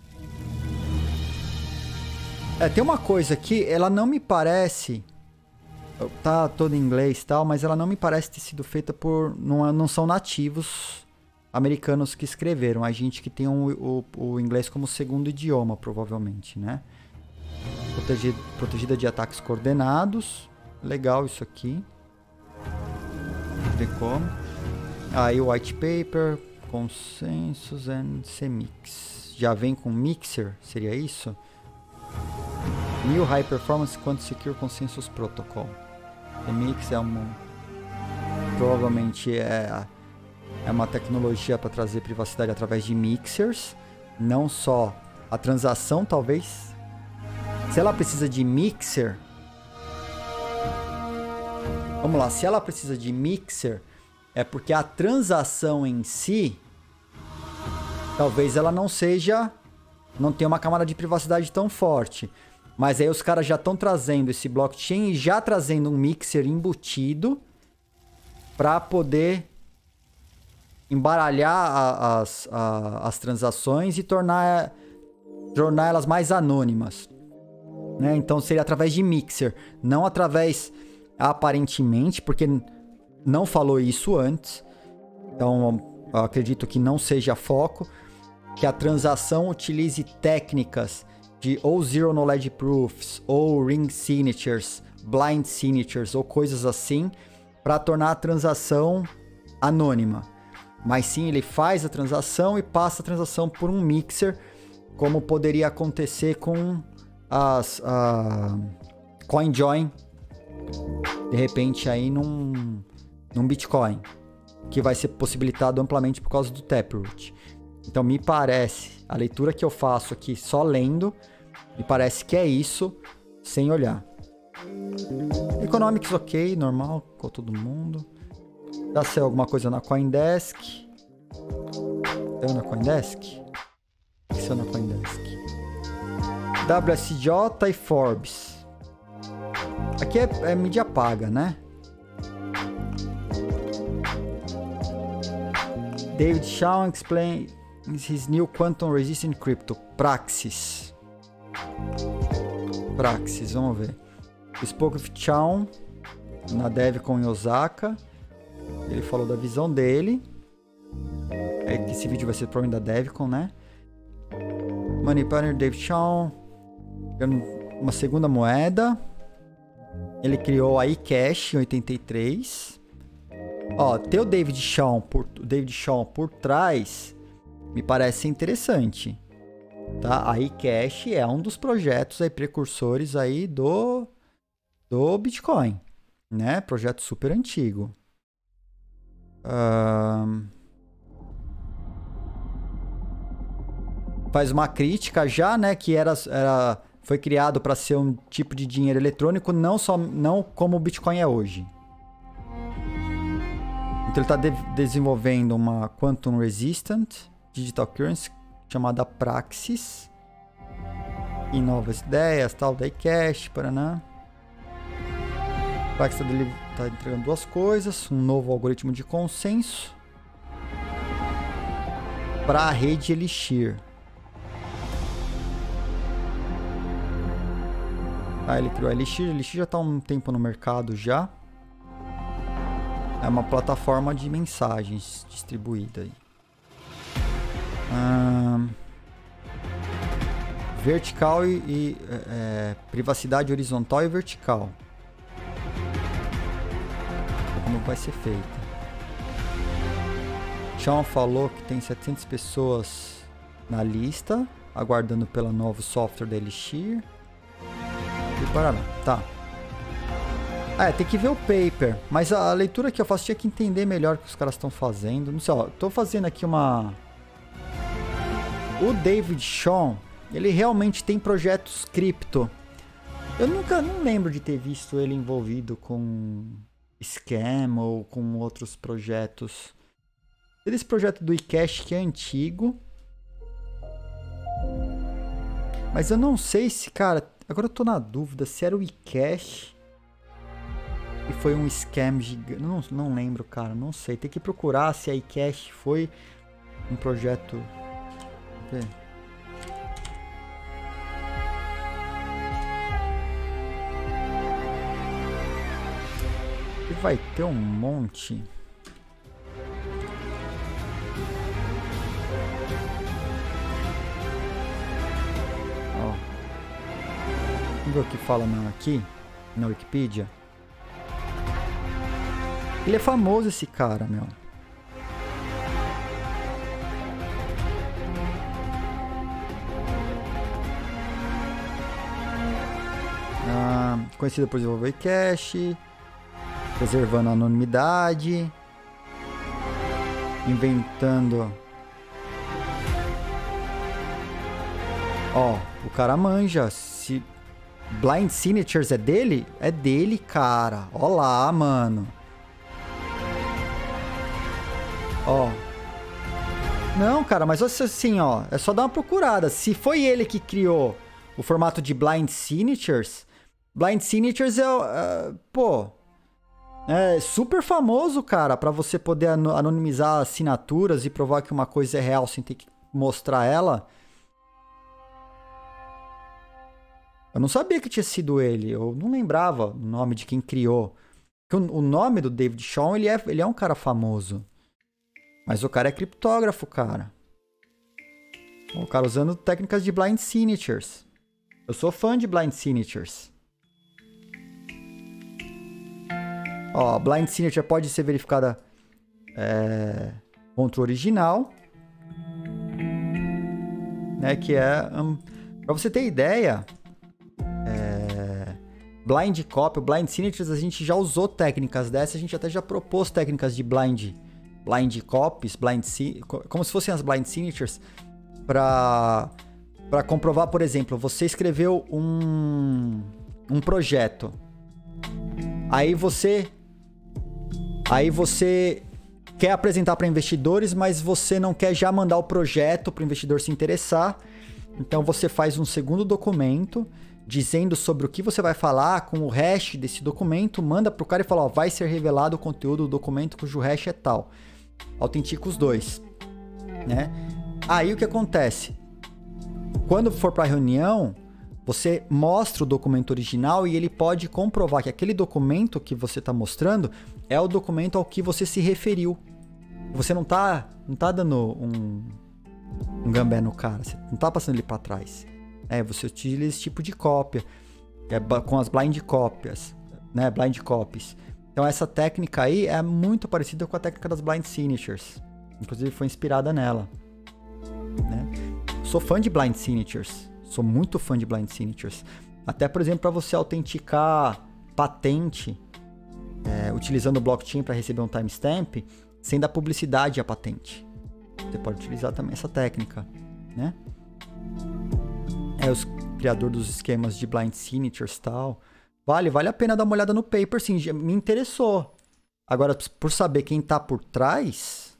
É, tem uma coisa aqui, ela não me parece... Tá todo em inglês e tal, mas ela não me parece ter sido feita por... Não, não são nativos americanos que escreveram, a gente que tem um, o, o inglês como segundo idioma, provavelmente, né? Protegida, protegida de ataques coordenados. Legal isso aqui. Vamos ver como. Aí o white paper, consensus and semix. Já vem com mixer, seria isso? New High Performance Quantum Secure Consensus Protocol. Semix é um... Provavelmente é... É uma tecnologia para trazer privacidade através de mixers. Não só a transação, talvez. Se ela precisa de mixer... Vamos lá. Se ela precisa de mixer, é porque a transação em si... Talvez ela não seja... Não tenha uma camada de privacidade tão forte. Mas aí os caras já estão trazendo esse blockchain e já trazendo um mixer embutido para poder... embaralhar a, as, a, as transações e tornar, tornar elas mais anônimas, né? Então seria através de mixer, não através, aparentemente, porque não falou isso antes, então eu acredito que não seja foco, que a transação utilize técnicas de ou Zero Knowledge Proofs, ou Ring Signatures, Blind Signatures, ou coisas assim, para tornar a transação anônima. Mas sim, ele faz a transação e passa a transação por um mixer, como poderia acontecer com as a CoinJoin, de repente aí num, num Bitcoin, que vai ser possibilitado amplamente por causa do Taproot. Então me parece, a leitura que eu faço aqui só lendo, me parece que é isso, sem olhar. Economics ok, normal, com todo mundo. Dá se alguma coisa na CoinDesk. Saiu na CoinDesk? O que saiu na CoinDesk? W S J e Forbes. Aqui é, é mídia paga, né? David Shaw explains his new quantum resistant crypto, Praxis. Praxis, vamos ver. We spoke with Shaw na DevCon em Osaka. Ele falou da visão dele. É que esse vídeo vai ser provavelmente da DevCon, né? Money Partner David Shaw. Uma segunda moeda. Ele criou a eCash em oitenta e três. Ó, ter o David Shaw por, David Shaw por trás me parece interessante. Tá? A eCash é um dos projetos aí, precursores aí do, do Bitcoin. né? Projeto super antigo. Uh... Faz uma crítica já, né? Que era, era, foi criado para ser um tipo de dinheiro eletrônico, não, só, não como o Bitcoin é hoje. Então ele está de desenvolvendo uma Quantum Resistant Digital Currency chamada Praxis. E novas ideias, tal, Daicash, Paraná. Praxis está entregando duas coisas. Um novo algoritmo de consenso para a rede Elixir. Ah, ele criou a Elixir. Elixir já está há um tempo no mercado já. É uma plataforma de mensagens distribuída aí. Ah, vertical e, e é, privacidade horizontal e vertical. Como vai ser feita? Sean falou que tem setecentas pessoas na lista, aguardando pelo novo software da Elixir. E para lá, tá. É, tem que ver o paper, mas a leitura que eu faço tinha que entender melhor o que os caras estão fazendo. Não sei, ó, tô fazendo aqui uma... O David Shaw, ele realmente tem projetos cripto. Eu nunca, não lembro de ter visto ele envolvido com scam ou com outros projetos. Esse projeto do eCash que é antigo. Mas eu não sei se, cara... Agora eu tô na dúvida se era o eCash e foi um scam gigante. Não, não lembro, cara. Não sei. Tem que procurar se a eCash foi um projeto... Okay. E vai ter um monte... Vamos ver o que fala na, aqui, na Wikipedia. Ele é famoso, esse cara, meu. Ah, conhecido por desenvolver cache, preservando a anonimidade, inventando... Ó, o cara manja. Se... Blind Signatures é dele? É dele, cara. Ó lá, mano. Ó. Não, cara, mas assim, ó. É só dar uma procurada. Se foi ele que criou o formato de Blind Signatures, Blind Signatures é... Uh, pô... É super famoso, cara, pra você poder anonimizar assinaturas e provar que uma coisa é real sem ter que mostrar ela. Eu não sabia que tinha sido ele, eu não lembrava o nome de quem criou. O nome do David Shaw, ele é, ele é um cara famoso. Mas o cara é criptógrafo, cara. O cara usando técnicas de Blind Signatures. Eu sou fã de Blind Signatures. Ó, Blind Signature pode ser verificada é, contra o original. Né, que é... Um, pra você ter ideia... Blind Copy, Blind Signatures, a gente já usou técnicas dessas, a gente até já propôs técnicas de Blind, blind Copies, blind como se fossem as Blind Signatures, para para comprovar, por exemplo, você escreveu um, um projeto, aí você, aí você quer apresentar para investidores, mas você não quer já mandar o projeto para o investidor se interessar, então você faz um segundo documento, dizendo sobre o que você vai falar com o hash desse documento, manda pro cara e fala, ó, vai ser revelado o conteúdo do documento cujo hash é tal. Autentica os dois, né? Aí o que acontece? Quando for para a reunião, você mostra o documento original e ele pode comprovar que aquele documento que você está mostrando é o documento ao que você se referiu. Você não tá, não tá dando um, um gambé no cara, você não tá passando ele para trás. É, você utiliza esse tipo de cópia, é, com as blind cópias, né, blind copies. Então essa técnica aí é muito parecida com a técnica das blind signatures. Inclusive foi inspirada nela. Né? Sou fã de blind signatures, sou muito fã de blind signatures. Até, por exemplo, para você autenticar patente, utilizando o blockchain para receber um timestamp sem dar publicidade à patente. Você pode utilizar também essa técnica, né? É os criador dos esquemas de blind signatures e tal. Vale, vale a pena dar uma olhada no paper, sim, me interessou. Agora, por saber quem tá por trás...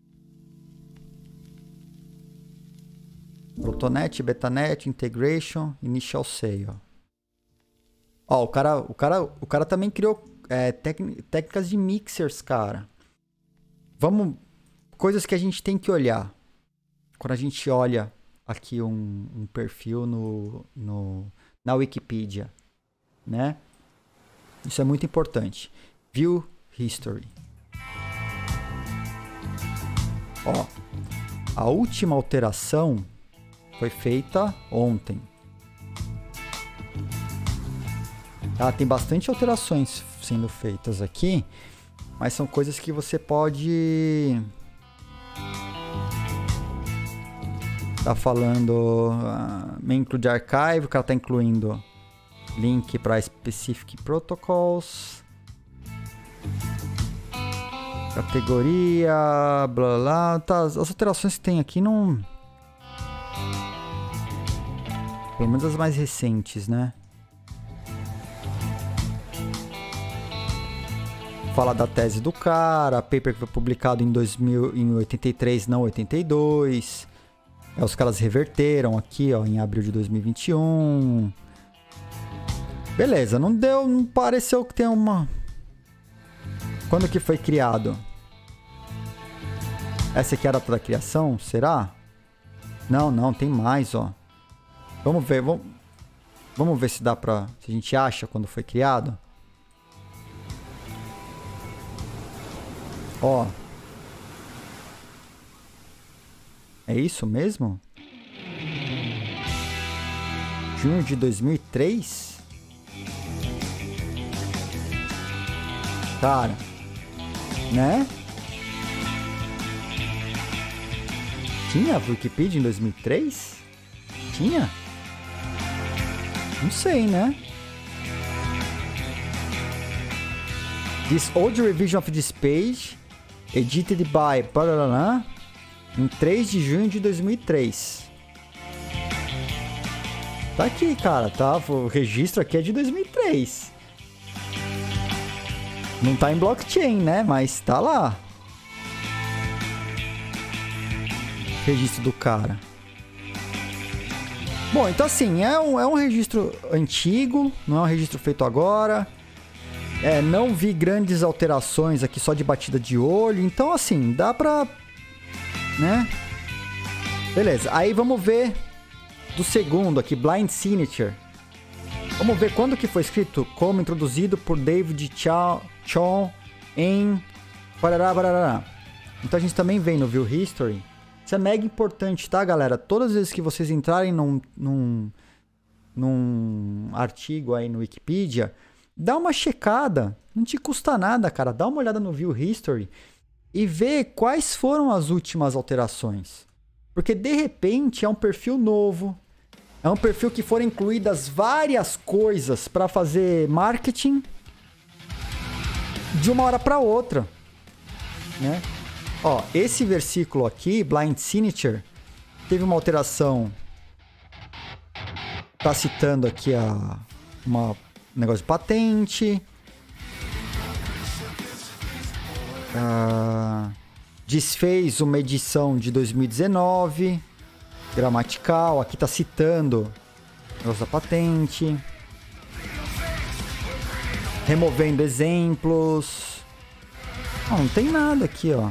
Protonet, Betanet, Integration, Initial Sale. Ó, o cara, o cara, o cara também criou é, técnicas de mixers, cara. Vamos... Coisas que a gente tem que olhar. Quando a gente olha aqui um, um perfil no, no, na Wikipedia, né? Isso é muito importante. View History. Ó, a última alteração foi feita ontem. Tá? Tem bastante alterações sendo feitas aqui, mas são coisas que você pode... Tá falando uh, main include archive, o cara tá incluindo link para specific protocols, categoria, blá blá, tá, as alterações que tem aqui não, pelo menos as mais recentes, né? Fala da tese do cara, paper que foi publicado em dois mil, em oitenta e três, não oitenta e dois. É, os caras reverteram aqui, ó, em abril de dois mil e vinte e um. Beleza, não deu, não pareceu que tem uma... Quando que foi criado? Essa aqui era da criação, será? Não, não, tem mais, ó. Vamos ver, vamos, vamos ver se dá pra... Se a gente acha quando foi criado. Ó. É isso mesmo? Junho de dois mil e três? Cara, né? Tinha Wikipedia em dois mil e três? Tinha? Não sei, né? This old revision of this page, edited by... Barará, em três de junho de dois mil e três. Tá aqui, cara, tá? O registro aqui é de dois mil e três. Não tá em blockchain, né? Mas tá lá. Registro do cara. Bom, então assim, é um, é um registro antigo, não é um registro feito agora. É, não vi grandes alterações aqui, só de batida de olho. Então, assim, dá pra... né? Beleza, aí vamos ver do segundo aqui, Blind Signature. Vamos ver quando que foi escrito, como introduzido por David Chong em... Barará, barará. Então a gente também vem no View History. Isso é mega importante, tá, galera? Todas as vezes que vocês entrarem num, num, num artigo aí no Wikipedia, dá uma checada. Não te custa nada, cara. Dá uma olhada no View History e vê quais foram as últimas alterações. Porque, de repente, é um perfil novo. É um perfil que foram incluídas várias coisas para fazer marketing de uma hora para outra, né? Ó, esse versículo aqui, Blind Signature, teve uma alteração. Tá citando aqui a uma um negócio de patente. Ah, desfez uma edição de dois mil e dezenove. Gramatical. Aqui tá citando o negócio da patente. Removendo exemplos. Não, não tem nada aqui, ó.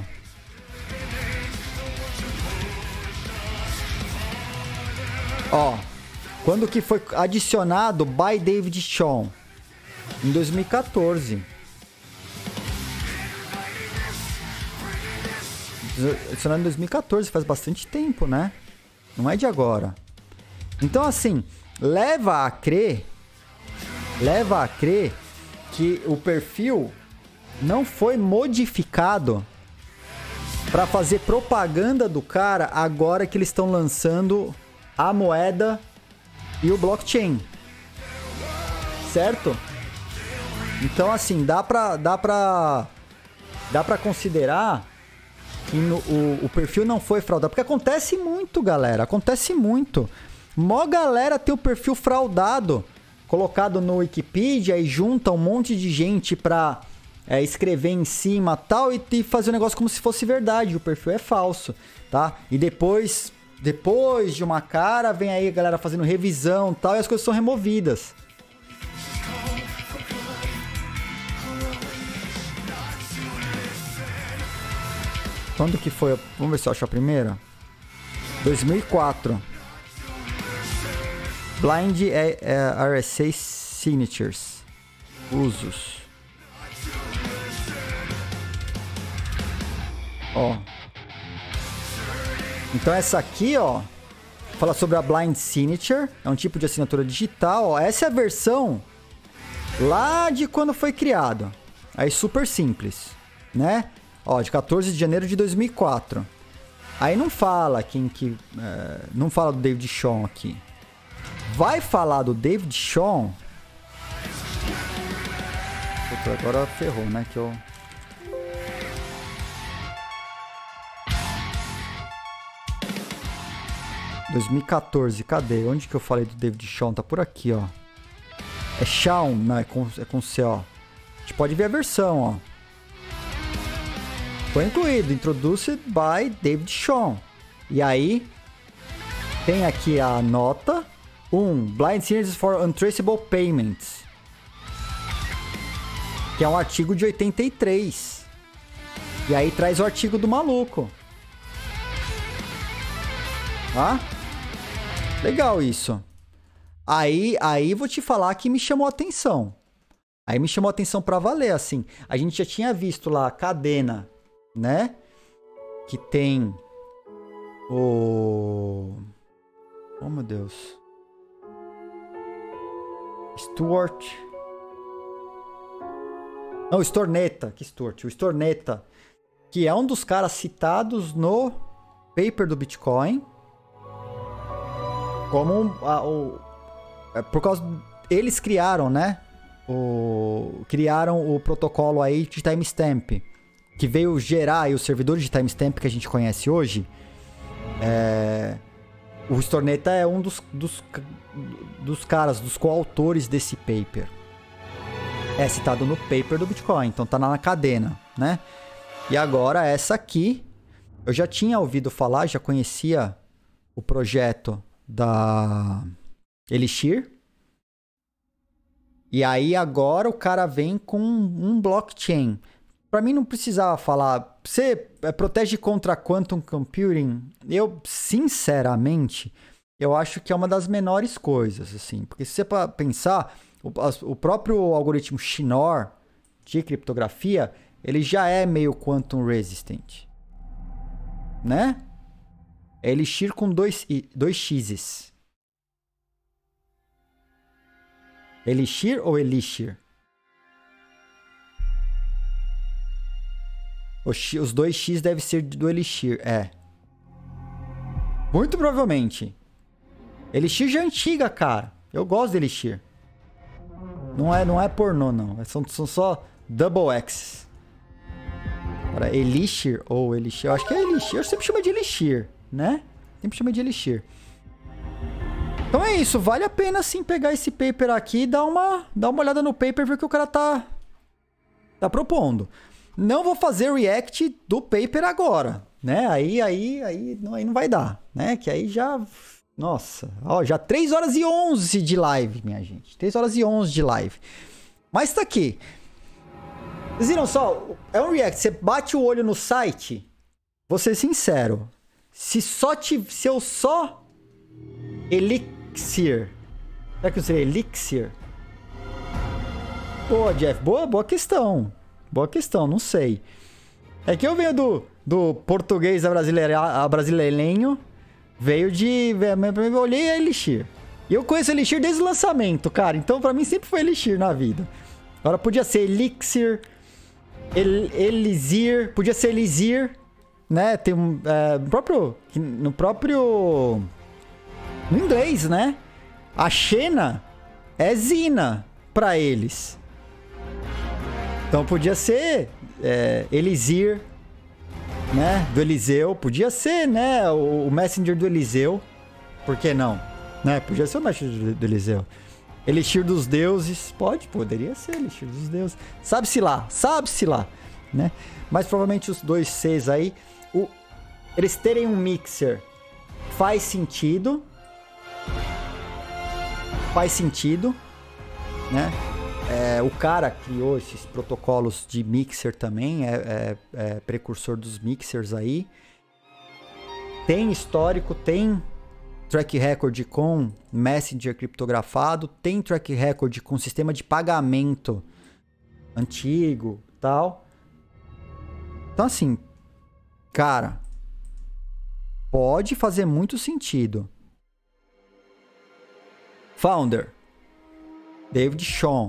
Ó, quando que foi adicionado by David Chong? Em dois mil e quatorze. Adicionado em dois mil e quatorze, faz bastante tempo, né? Não é de agora. Então, assim, leva a crer, leva a crer que o perfil não foi modificado para fazer propaganda do cara agora que eles estão lançando a moeda e o blockchain, certo? Então, assim, dá pra, dá pra, dá pra considerar que no, o, o perfil não foi fraudado. Porque acontece muito, galera. Acontece muito. Mó galera tem o perfil fraudado, colocado no Wikipedia e junta um monte de gente pra é, escrever em cima tal e, e fazer o negócio como se fosse verdade. O perfil é falso, tá? E depois, depois de uma cara, vem aí a galera fazendo revisão tal e as coisas são removidas. Quando que foi? Vamos ver se eu acho a primeira. dois mil e quatro. Blind é, é, R S A Signatures. Usos. Ó. Então essa aqui, ó, fala sobre a Blind Signature. É um tipo de assinatura digital, ó. Essa é a versão lá de quando foi criado. Aí super simples, né? Ó, de quatorze de janeiro de dois mil e quatro. Aí não fala quem que... É, não fala do David Shaw aqui. Vai falar do David Shaw... Puta, agora ferrou, né? Que eu... dois mil e quatorze, cadê? Onde que eu falei do David Shaw? Tá por aqui, ó. É Shaw, não, é com, é com C, ó. A gente pode ver a versão, ó. Foi incluído, Introduced by David Shaw. E aí, tem aqui a nota. um. Blind Signatures for Untraceable Payments. Que é um artigo de oitenta e três. E aí traz o artigo do maluco. Tá? Legal isso. Aí, aí vou te falar que me chamou a atenção. Aí me chamou a atenção pra valer, assim. A gente já tinha visto lá a cadena, né? Que tem o... Oh, meu Deus. Stuart. Não, o Stornetta. Que Stuart? O Stornetta. Que é um dos caras citados no paper do Bitcoin. Como a, o... É por causa... Eles criaram, né? O... Criaram o protocolo aí de timestamp. Que veio gerar aí os servidores de timestamp que a gente conhece hoje. É... O Stornetta é um dos, dos, dos caras, dos coautores desse paper. É citado no paper do Bitcoin, então tá na cadena, né? E agora essa aqui, eu já tinha ouvido falar, já conhecia o projeto da Elixir. E aí agora o cara vem com um blockchain. Para mim não precisava falar, você protege contra quantum computing? Eu, sinceramente, eu acho que é uma das menores coisas, assim. Porque se você pensar, o, o próprio algoritmo Schnorr de criptografia, ele já é meio quantum resistant, né? É Elixir com dois, dois x's. Elixir ou Elixir? Os dois x devem ser do Elixir, é. Muito provavelmente. Elixir já é antiga, cara. Eu gosto de Elixir. Não é, não é pornô, não. São, são só double X. Agora, Elixir ou Elixir? Eu acho que é Elixir. Eu sempre chamo de Elixir, né? Sempre chamo de Elixir. Então é isso. Vale a pena, sim, pegar esse paper aqui e dar uma, dar uma olhada no paper e ver o que o cara tá, tá propondo. Não vou fazer react do paper agora, né? Aí, aí, aí, não, aí não vai dar, né? Que aí já... Nossa, ó, já três horas e onze de live, minha gente. três horas e onze de live. Mas tá aqui. Vocês viram só? É um react. Você bate o olho no site. Vou ser sincero. Se, só te, se eu só... Elixir. Será que eu seria Elixir? Boa, Jeff. Boa, boa questão. Boa questão, não sei. É que eu venho do, do português a, brasileira, a brasileirinho. Veio de... Eu olhei a Elixir. E eu conheço Elixir desde o lançamento, cara. Então, pra mim, sempre foi Elixir na vida. Agora, podia ser Elixir, El, Elixir, podia ser Elixir, né? Tem um... É, no próprio... No próprio... No inglês, né? A Xena é Zina pra eles. Então podia ser é, Elixir, né? Do Eliseu. Podia ser, né? O, o Messenger do Eliseu. Por que não? Né? Podia ser o Messenger do Eliseu. Elixir dos Deuses. Pode, poderia ser Elixir dos Deuses. Sabe-se lá, sabe-se lá, né? Mas provavelmente os dois Cs aí, o, eles terem um mixer faz sentido. Faz sentido, né? É, o cara criou esses protocolos de mixer também, é, é, é precursor dos mixers aí. Tem histórico, tem track record com Messenger criptografado, tem track record com sistema de pagamento antigo e tal. Então assim, cara, pode fazer muito sentido. Founder, David Shaw.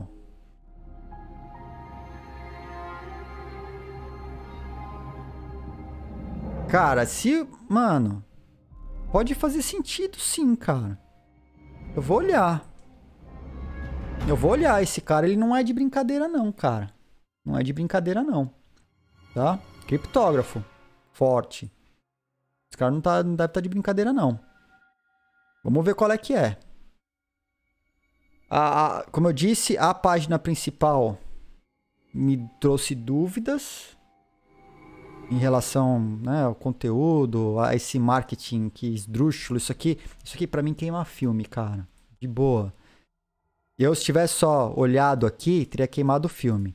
Cara, se... Mano, pode fazer sentido sim, cara. Eu vou olhar. Eu vou olhar. Esse cara, ele não é de brincadeira não, cara. Não é de brincadeira não. Tá? Criptógrafo. Forte. Esse cara não, tá, não deve estar de brincadeira não. Vamos ver qual é que é. A, a, como eu disse, a página principal me trouxe dúvidas em relação, né, ao conteúdo, a esse marketing que esdrúxulo, isso aqui, isso aqui pra mim queima filme, cara, de boa. Eu, se tivesse só olhado aqui, teria queimado o filme.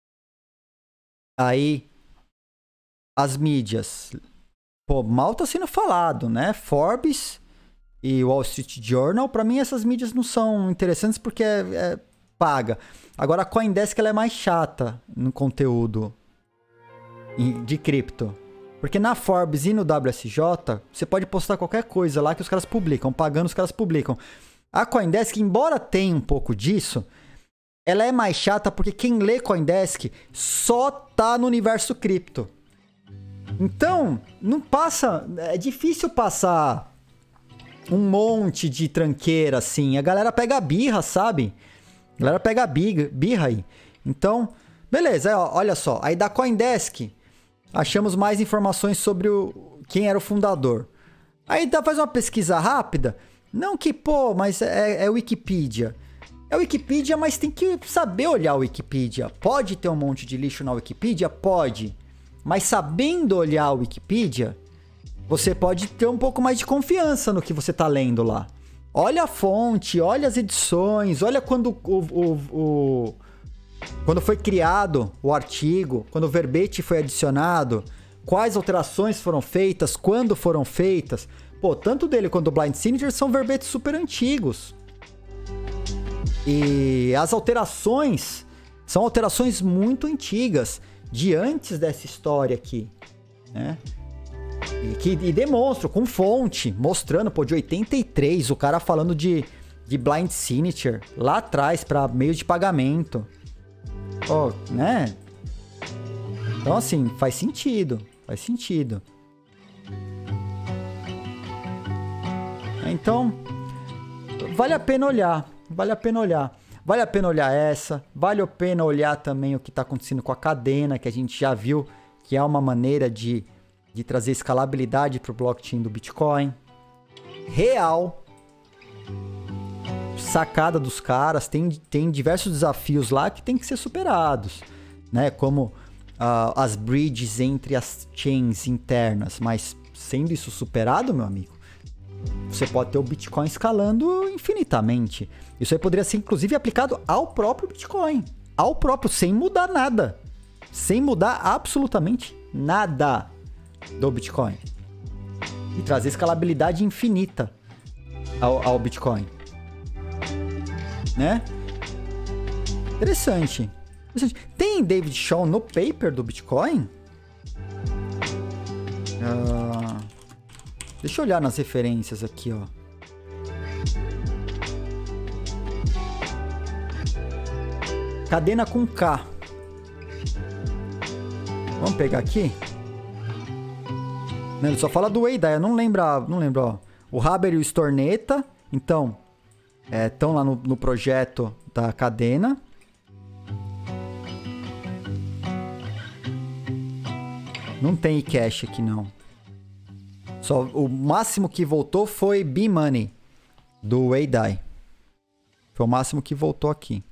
Aí, as mídias, pô, mal tá sendo falado, né, Forbes e Wall Street Journal, pra mim essas mídias não são interessantes porque é, é paga. Agora a CoinDesk ela é mais chata no conteúdo de cripto. Porque na Forbes e no W S J, você pode postar qualquer coisa lá que os caras publicam, pagando os caras publicam. A CoinDesk, embora tenha um pouco disso, ela é mais chata porque quem lê CoinDesk só tá no universo cripto. Então, não passa... É difícil passar um monte de tranqueira, assim. A galera pega birra, sabe? A galera pega birra, birra aí. Então, beleza, ó, olha só. Aí da CoinDesk, achamos mais informações sobre o, quem era o fundador. Aí dá, faz uma pesquisa rápida. Não que, pô, mas é, é Wikipedia. É Wikipedia, mas tem que saber olhar a Wikipedia. Pode ter um monte de lixo na Wikipedia? Pode. Mas sabendo olhar a Wikipedia, você pode ter um pouco mais de confiança no que você está lendo lá. Olha a fonte, olha as edições, olha quando o, o, o, quando foi criado o artigo, quando o verbete foi adicionado, quais alterações foram feitas, quando foram feitas. Pô, tanto dele quanto do Blind Signature são verbetes super antigos. E as alterações são alterações muito antigas, de antes dessa história aqui, né? E, que, e demonstram com fonte, mostrando, pô, de oitenta e três, o cara falando de, de Blind Signature, lá atrás, para meio de pagamento. Ó, né? Então, assim, faz sentido, faz sentido. Então, vale a pena olhar, vale a pena olhar. Vale a pena olhar essa, vale a pena olhar também o que está acontecendo com a cadena, que a gente já viu que é uma maneira de, de trazer escalabilidade para o blockchain do Bitcoin. Real. Sacada dos caras, tem, tem diversos desafios lá que tem que ser superados, né? Como uh, as bridges entre as chains internas, mas sendo isso superado, meu amigo, você pode ter o Bitcoin escalando infinitamente. Isso aí poderia ser, inclusive, aplicado ao próprio Bitcoin. Ao próprio, sem mudar nada. Sem mudar absolutamente nada do Bitcoin. E trazer escalabilidade infinita ao, ao Bitcoin. Né? Interessante. Tem David Shaw no paper do Bitcoin? Ah... Deixa eu olhar nas referências aqui, ó. Cadena com K. Vamos pegar aqui. Ele só fala do Eidai, eu não lembro, não lembro, ó. O Haber e o Storneta, então, estão é, lá no, no projeto da cadena. Não tem e-cash aqui, não. Só, o máximo que voltou foi B-Money, do Weidai. Foi o máximo que voltou aqui.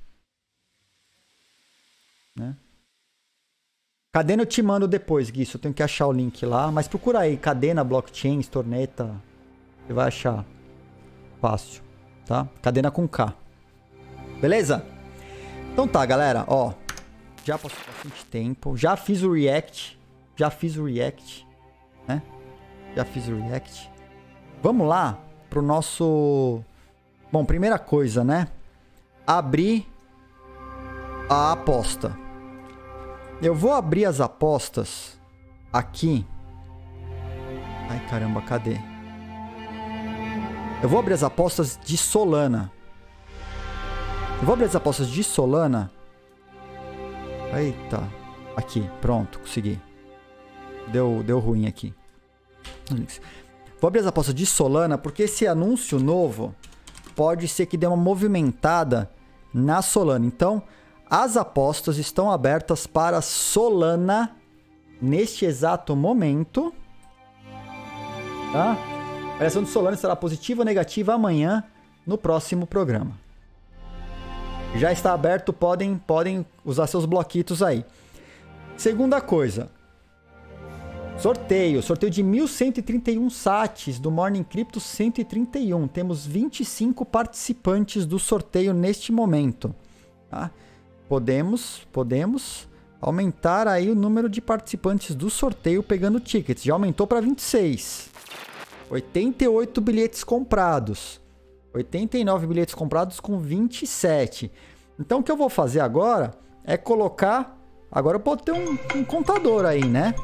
Né? Cadena eu te mando depois, Gui. Eu tenho que achar o link lá. Mas procura aí, Cadena, Blockchain, Storneta. Você vai achar fácil, tá? Cadena com K. Beleza? Então tá, galera. Ó, já passou bastante tempo. Já fiz o react. Já fiz o react. Né? Já fiz o react. Vamos lá pro nosso... Bom, primeira coisa, né? Abrir a aposta. Eu vou abrir as apostas aqui. Ai, caramba, cadê? Eu vou abrir as apostas de Solana. Eu vou abrir as apostas de Solana. Eita. Aqui, pronto, consegui. Deu, deu ruim aqui. Vou abrir as apostas de Solana porque esse anúncio novo pode ser que dê uma movimentada na Solana. Então, as apostas estão abertas para Solana neste exato momento. Tá? A variação de Solana será positiva ou negativa amanhã no próximo programa. Já está aberto, podem, podem usar seus bloquitos aí. Segunda coisa. Sorteio. Sorteio de mil cento e trinta e um sats do Morning Crypto cento e trinta e um. Temos vinte e cinco participantes do sorteio neste momento. Tá? Podemos, podemos aumentar aí o número de participantes do sorteio pegando tickets. Já aumentou para vinte e seis. oitenta e oito bilhetes comprados. oitenta e nove bilhetes comprados com vinte e sete. Então o que eu vou fazer agora é colocar... Agora eu posso ter um, um contador aí, né?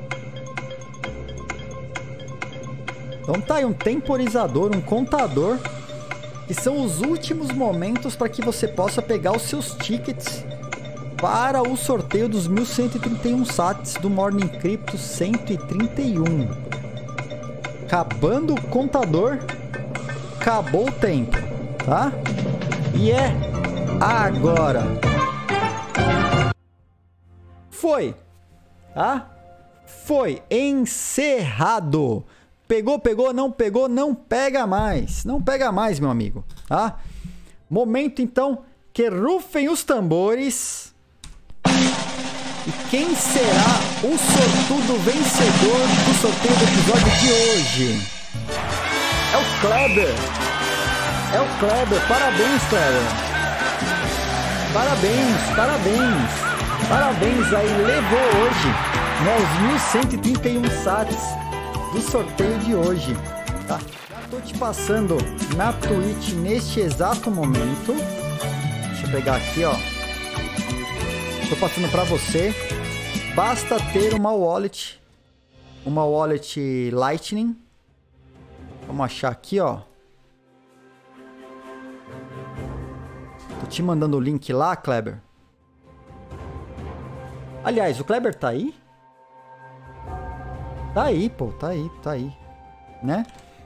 Então tá aí um temporizador, um contador, que são os últimos momentos para que você possa pegar os seus tickets para o sorteio dos mil cento e trinta e um sats do Morning Crypto cento e trinta e um. Acabando o contador, acabou o tempo, tá? E é agora. Foi, tá? Foi encerrado. Pegou, pegou, não pegou, não pega mais. Não pega mais, meu amigo, tá? Momento, então, que rufem os tambores. E quem será o sortudo vencedor do sorteio do episódio de hoje? É o Kleber. É o Kleber. Parabéns, Kleber. Parabéns, parabéns. Parabéns aí. Levou hoje, né, os mil cento e trinta e um sats do sorteio de hoje, tá? Já tô te passando na Twitch neste exato momento. Deixa eu pegar aqui, ó. Tô passando para você. Basta ter uma wallet, uma wallet Lightning. Vamos achar aqui, ó. Tô te mandando o link lá, Kleber. Aliás, o Kleber tá aí? Tá aí, pô, tá aí, tá aí, né?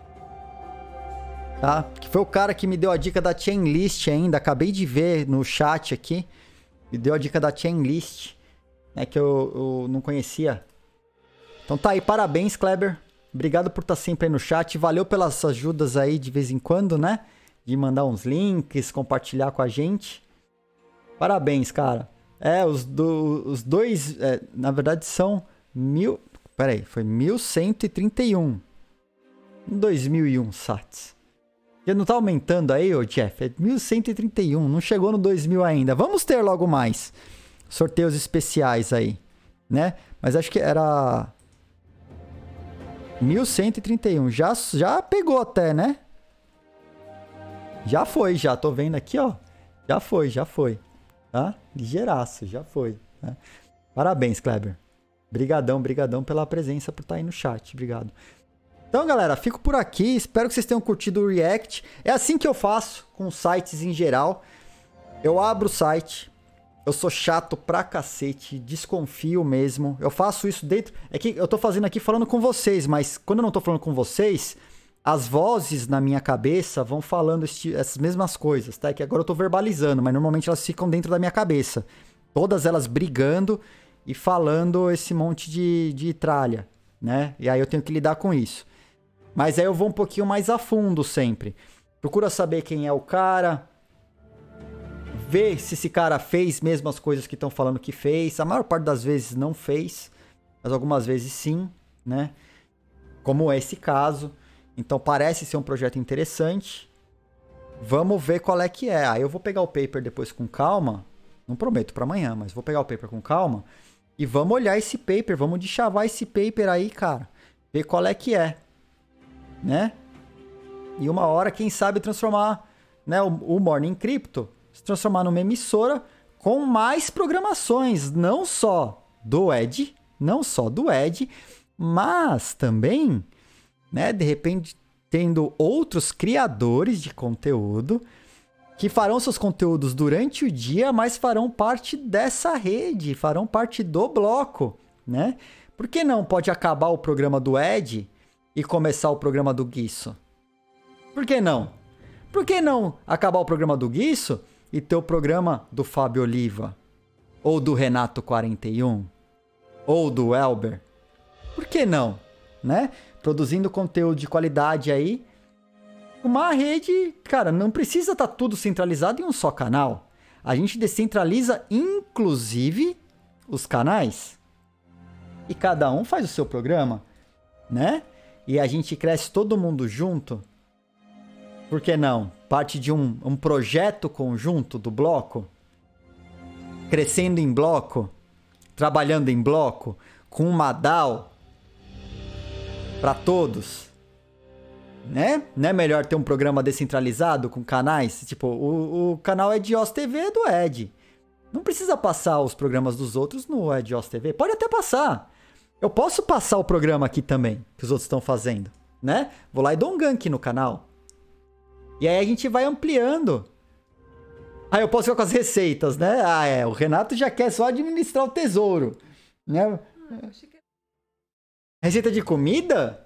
Tá, que foi o cara que me deu a dica da Chainlist ainda, acabei de ver no chat aqui, me deu a dica da Chainlist, né, que eu, eu não conhecia. Então tá aí, parabéns, Kleber, obrigado por estar sempre aí no chat, valeu pelas ajudas aí de vez em quando, né? De mandar uns links, compartilhar com a gente. Parabéns, cara. É, os, do, os dois, é, na verdade são mil... Pera aí, foi mil cento e trinta e um. dois mil e um sats. Já não tá aumentando aí, ô Jeff? É mil cento e trinta e um, não chegou no dois mil ainda. Vamos ter logo mais sorteios especiais aí, né? Mas acho que era mil cento e trinta e um. Já, já pegou até, né? Já foi, já. Tô vendo aqui, ó. Já foi, já foi. Tá? Ligeiraço, já foi. Né? Parabéns, Kleber. Brigadão, brigadão pela presença, por estar aí no chat. Obrigado. Então, galera, fico por aqui. Espero que vocês tenham curtido o React. É assim que eu faço com sites em geral. Eu abro o site. Eu sou chato pra cacete. Desconfio mesmo. Eu faço isso dentro... É que eu tô fazendo aqui falando com vocês, mas quando eu não tô falando com vocês, as vozes na minha cabeça vão falando esse, essas mesmas coisas, tá? É que agora eu tô verbalizando, mas normalmente elas ficam dentro da minha cabeça. Todas elas brigando e falando esse monte de, de tralha, né? E aí eu tenho que lidar com isso. Mas aí eu vou um pouquinho mais a fundo sempre. Procura saber quem é o cara, ver se esse cara fez mesmo as coisas que estão falando que fez. A maior parte das vezes não fez, mas algumas vezes sim, né? Como é esse caso. Então parece ser um projeto interessante. Vamos ver qual é que é. Aí eu vou pegar o paper depois com calma. Não prometo para amanhã, mas vou pegar o paper com calma. E vamos olhar esse paper, vamos deschavar esse paper aí, cara. Ver qual é que é, né? E uma hora, quem sabe, transformar, né, o, o Morning Crypto, se transformar numa emissora com mais programações, não só do Ed, não só do Ed, mas também, né, de repente, tendo outros criadores de conteúdo que farão seus conteúdos durante o dia, mas farão parte dessa rede, farão parte do bloco, né? Por que não pode acabar o programa do Ed e começar o programa do Guiço? Por que não? Por que não acabar o programa do Guiço e ter o programa do Fábio Oliva? Ou do Renato quarenta e um? Ou do Elber? Por que não? Né? Produzindo conteúdo de qualidade aí. Uma rede, cara, não precisa estar tudo centralizado em um só canal. A gente descentraliza, inclusive, os canais. E cada um faz o seu programa, né? E a gente cresce todo mundo junto. Por que não? Parte de um, um projeto conjunto do bloco. Crescendo em bloco. Trabalhando em bloco. Com uma D A O. Para todos. Né? Não é melhor ter um programa descentralizado com canais? Tipo, o, o canal Edios T V é do Ed. Não precisa passar os programas dos outros no Edios T V. Pode até passar. Eu posso passar o programa aqui também, que os outros estão fazendo, né? Vou lá e dou um gank no canal. E aí a gente vai ampliando. Aí eu posso ficar com as receitas, né? Ah, é. O Renato já quer só administrar o tesouro, né? Receita de comida?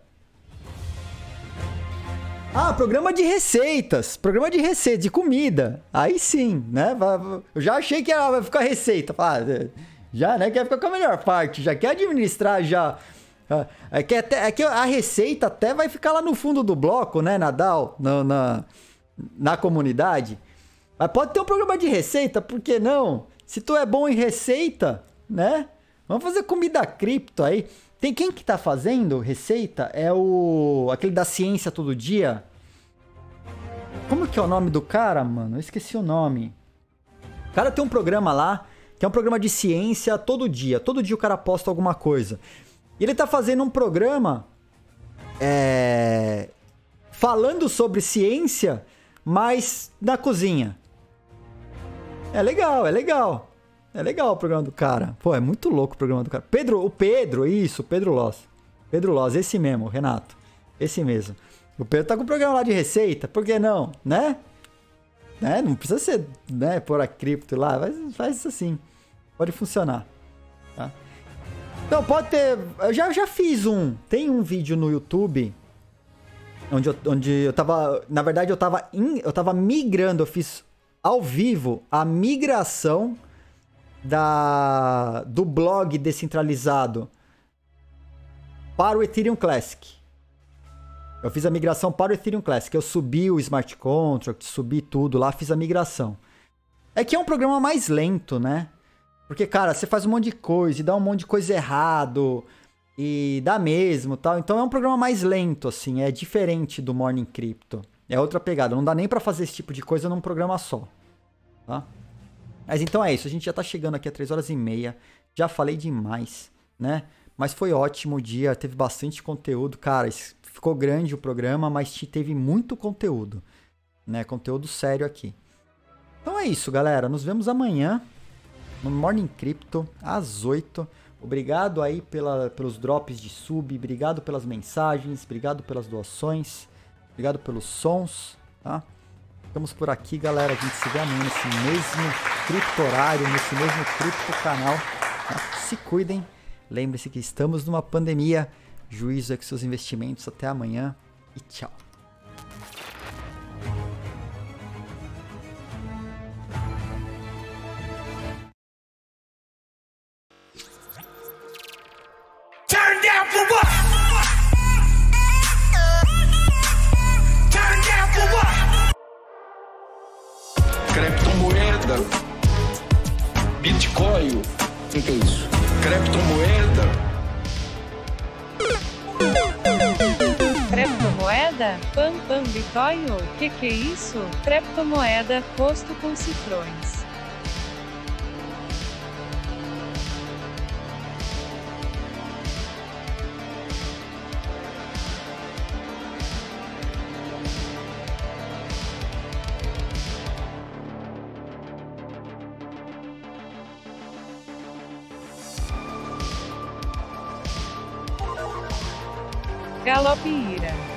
Ah, programa de receitas. Programa de receita, de comida. Aí sim, né? Eu já achei que vai ficar receita. Já, né? Quer ficar com a melhor parte. Já quer administrar, já. É que, até, é que a receita até vai ficar lá no fundo do bloco, né, Nadal? Na, na, na comunidade. Mas pode ter um programa de receita, por que não? Se tu é bom em receita, né? Vamos fazer comida cripto aí. Tem quem que tá fazendo receita? É o... aquele da ciência todo dia. Como que é o nome do cara, mano? Eu esqueci o nome. O cara tem um programa lá, que é um programa de ciência todo dia. Todo dia o cara posta alguma coisa. E ele tá fazendo um programa é, falando sobre ciência, mas na cozinha. É legal, é legal. É legal o programa do cara. Pô, é muito louco o programa do cara. Pedro, o Pedro, isso, Pedro Loss. Pedro Loss, esse mesmo, Renato. Esse mesmo. O Pedro tá com um programa lá de receita, por que não? Né? né? Não precisa ser, né, pôr a cripto lá, mas faz isso assim. Pode funcionar, tá? Então, pode ter... Eu já, já fiz um. Tem um vídeo no YouTube onde eu, onde eu tava... Na verdade, eu tava, in, eu tava migrando. Eu fiz ao vivo a migração da, do blog descentralizado para o Ethereum Classic. Eu fiz a migração para o Ethereum Classic. Eu subi o Smart Contract, subi tudo lá, fiz a migração. É que é um programa mais lento, né? Porque, cara, você faz um monte de coisa e dá um monte de coisa errado e dá mesmo, tal. Então é um programa mais lento, assim, é diferente do Morning Crypto. É outra pegada, não dá nem pra fazer esse tipo de coisa num programa só, tá? Mas então é isso, a gente já tá chegando aqui a três horas e meia, já falei demais, né? Mas foi ótimo o dia, teve bastante conteúdo, cara, ficou grande o programa, mas teve muito conteúdo, né? Conteúdo sério aqui. Então é isso, galera, nos vemos amanhã no Morning Crypto, às oito. Obrigado aí pela, pelos drops de sub, obrigado pelas mensagens, obrigado pelas doações, obrigado pelos sons, tá? Estamos por aqui, galera. A gente se vê amanhã nesse mesmo cripto horário, nesse mesmo cripto canal, tá? Se cuidem, lembre-se que estamos numa pandemia. Juízo é com seus investimentos. Até amanhã e tchau. criptomoeda. Bitcoin. O que, que é isso? Criptomoeda. Criptomoeda? Pam, pam, Bitcoin? O que, que é isso? Criptomoeda, rosto com cifrões. Galope ira.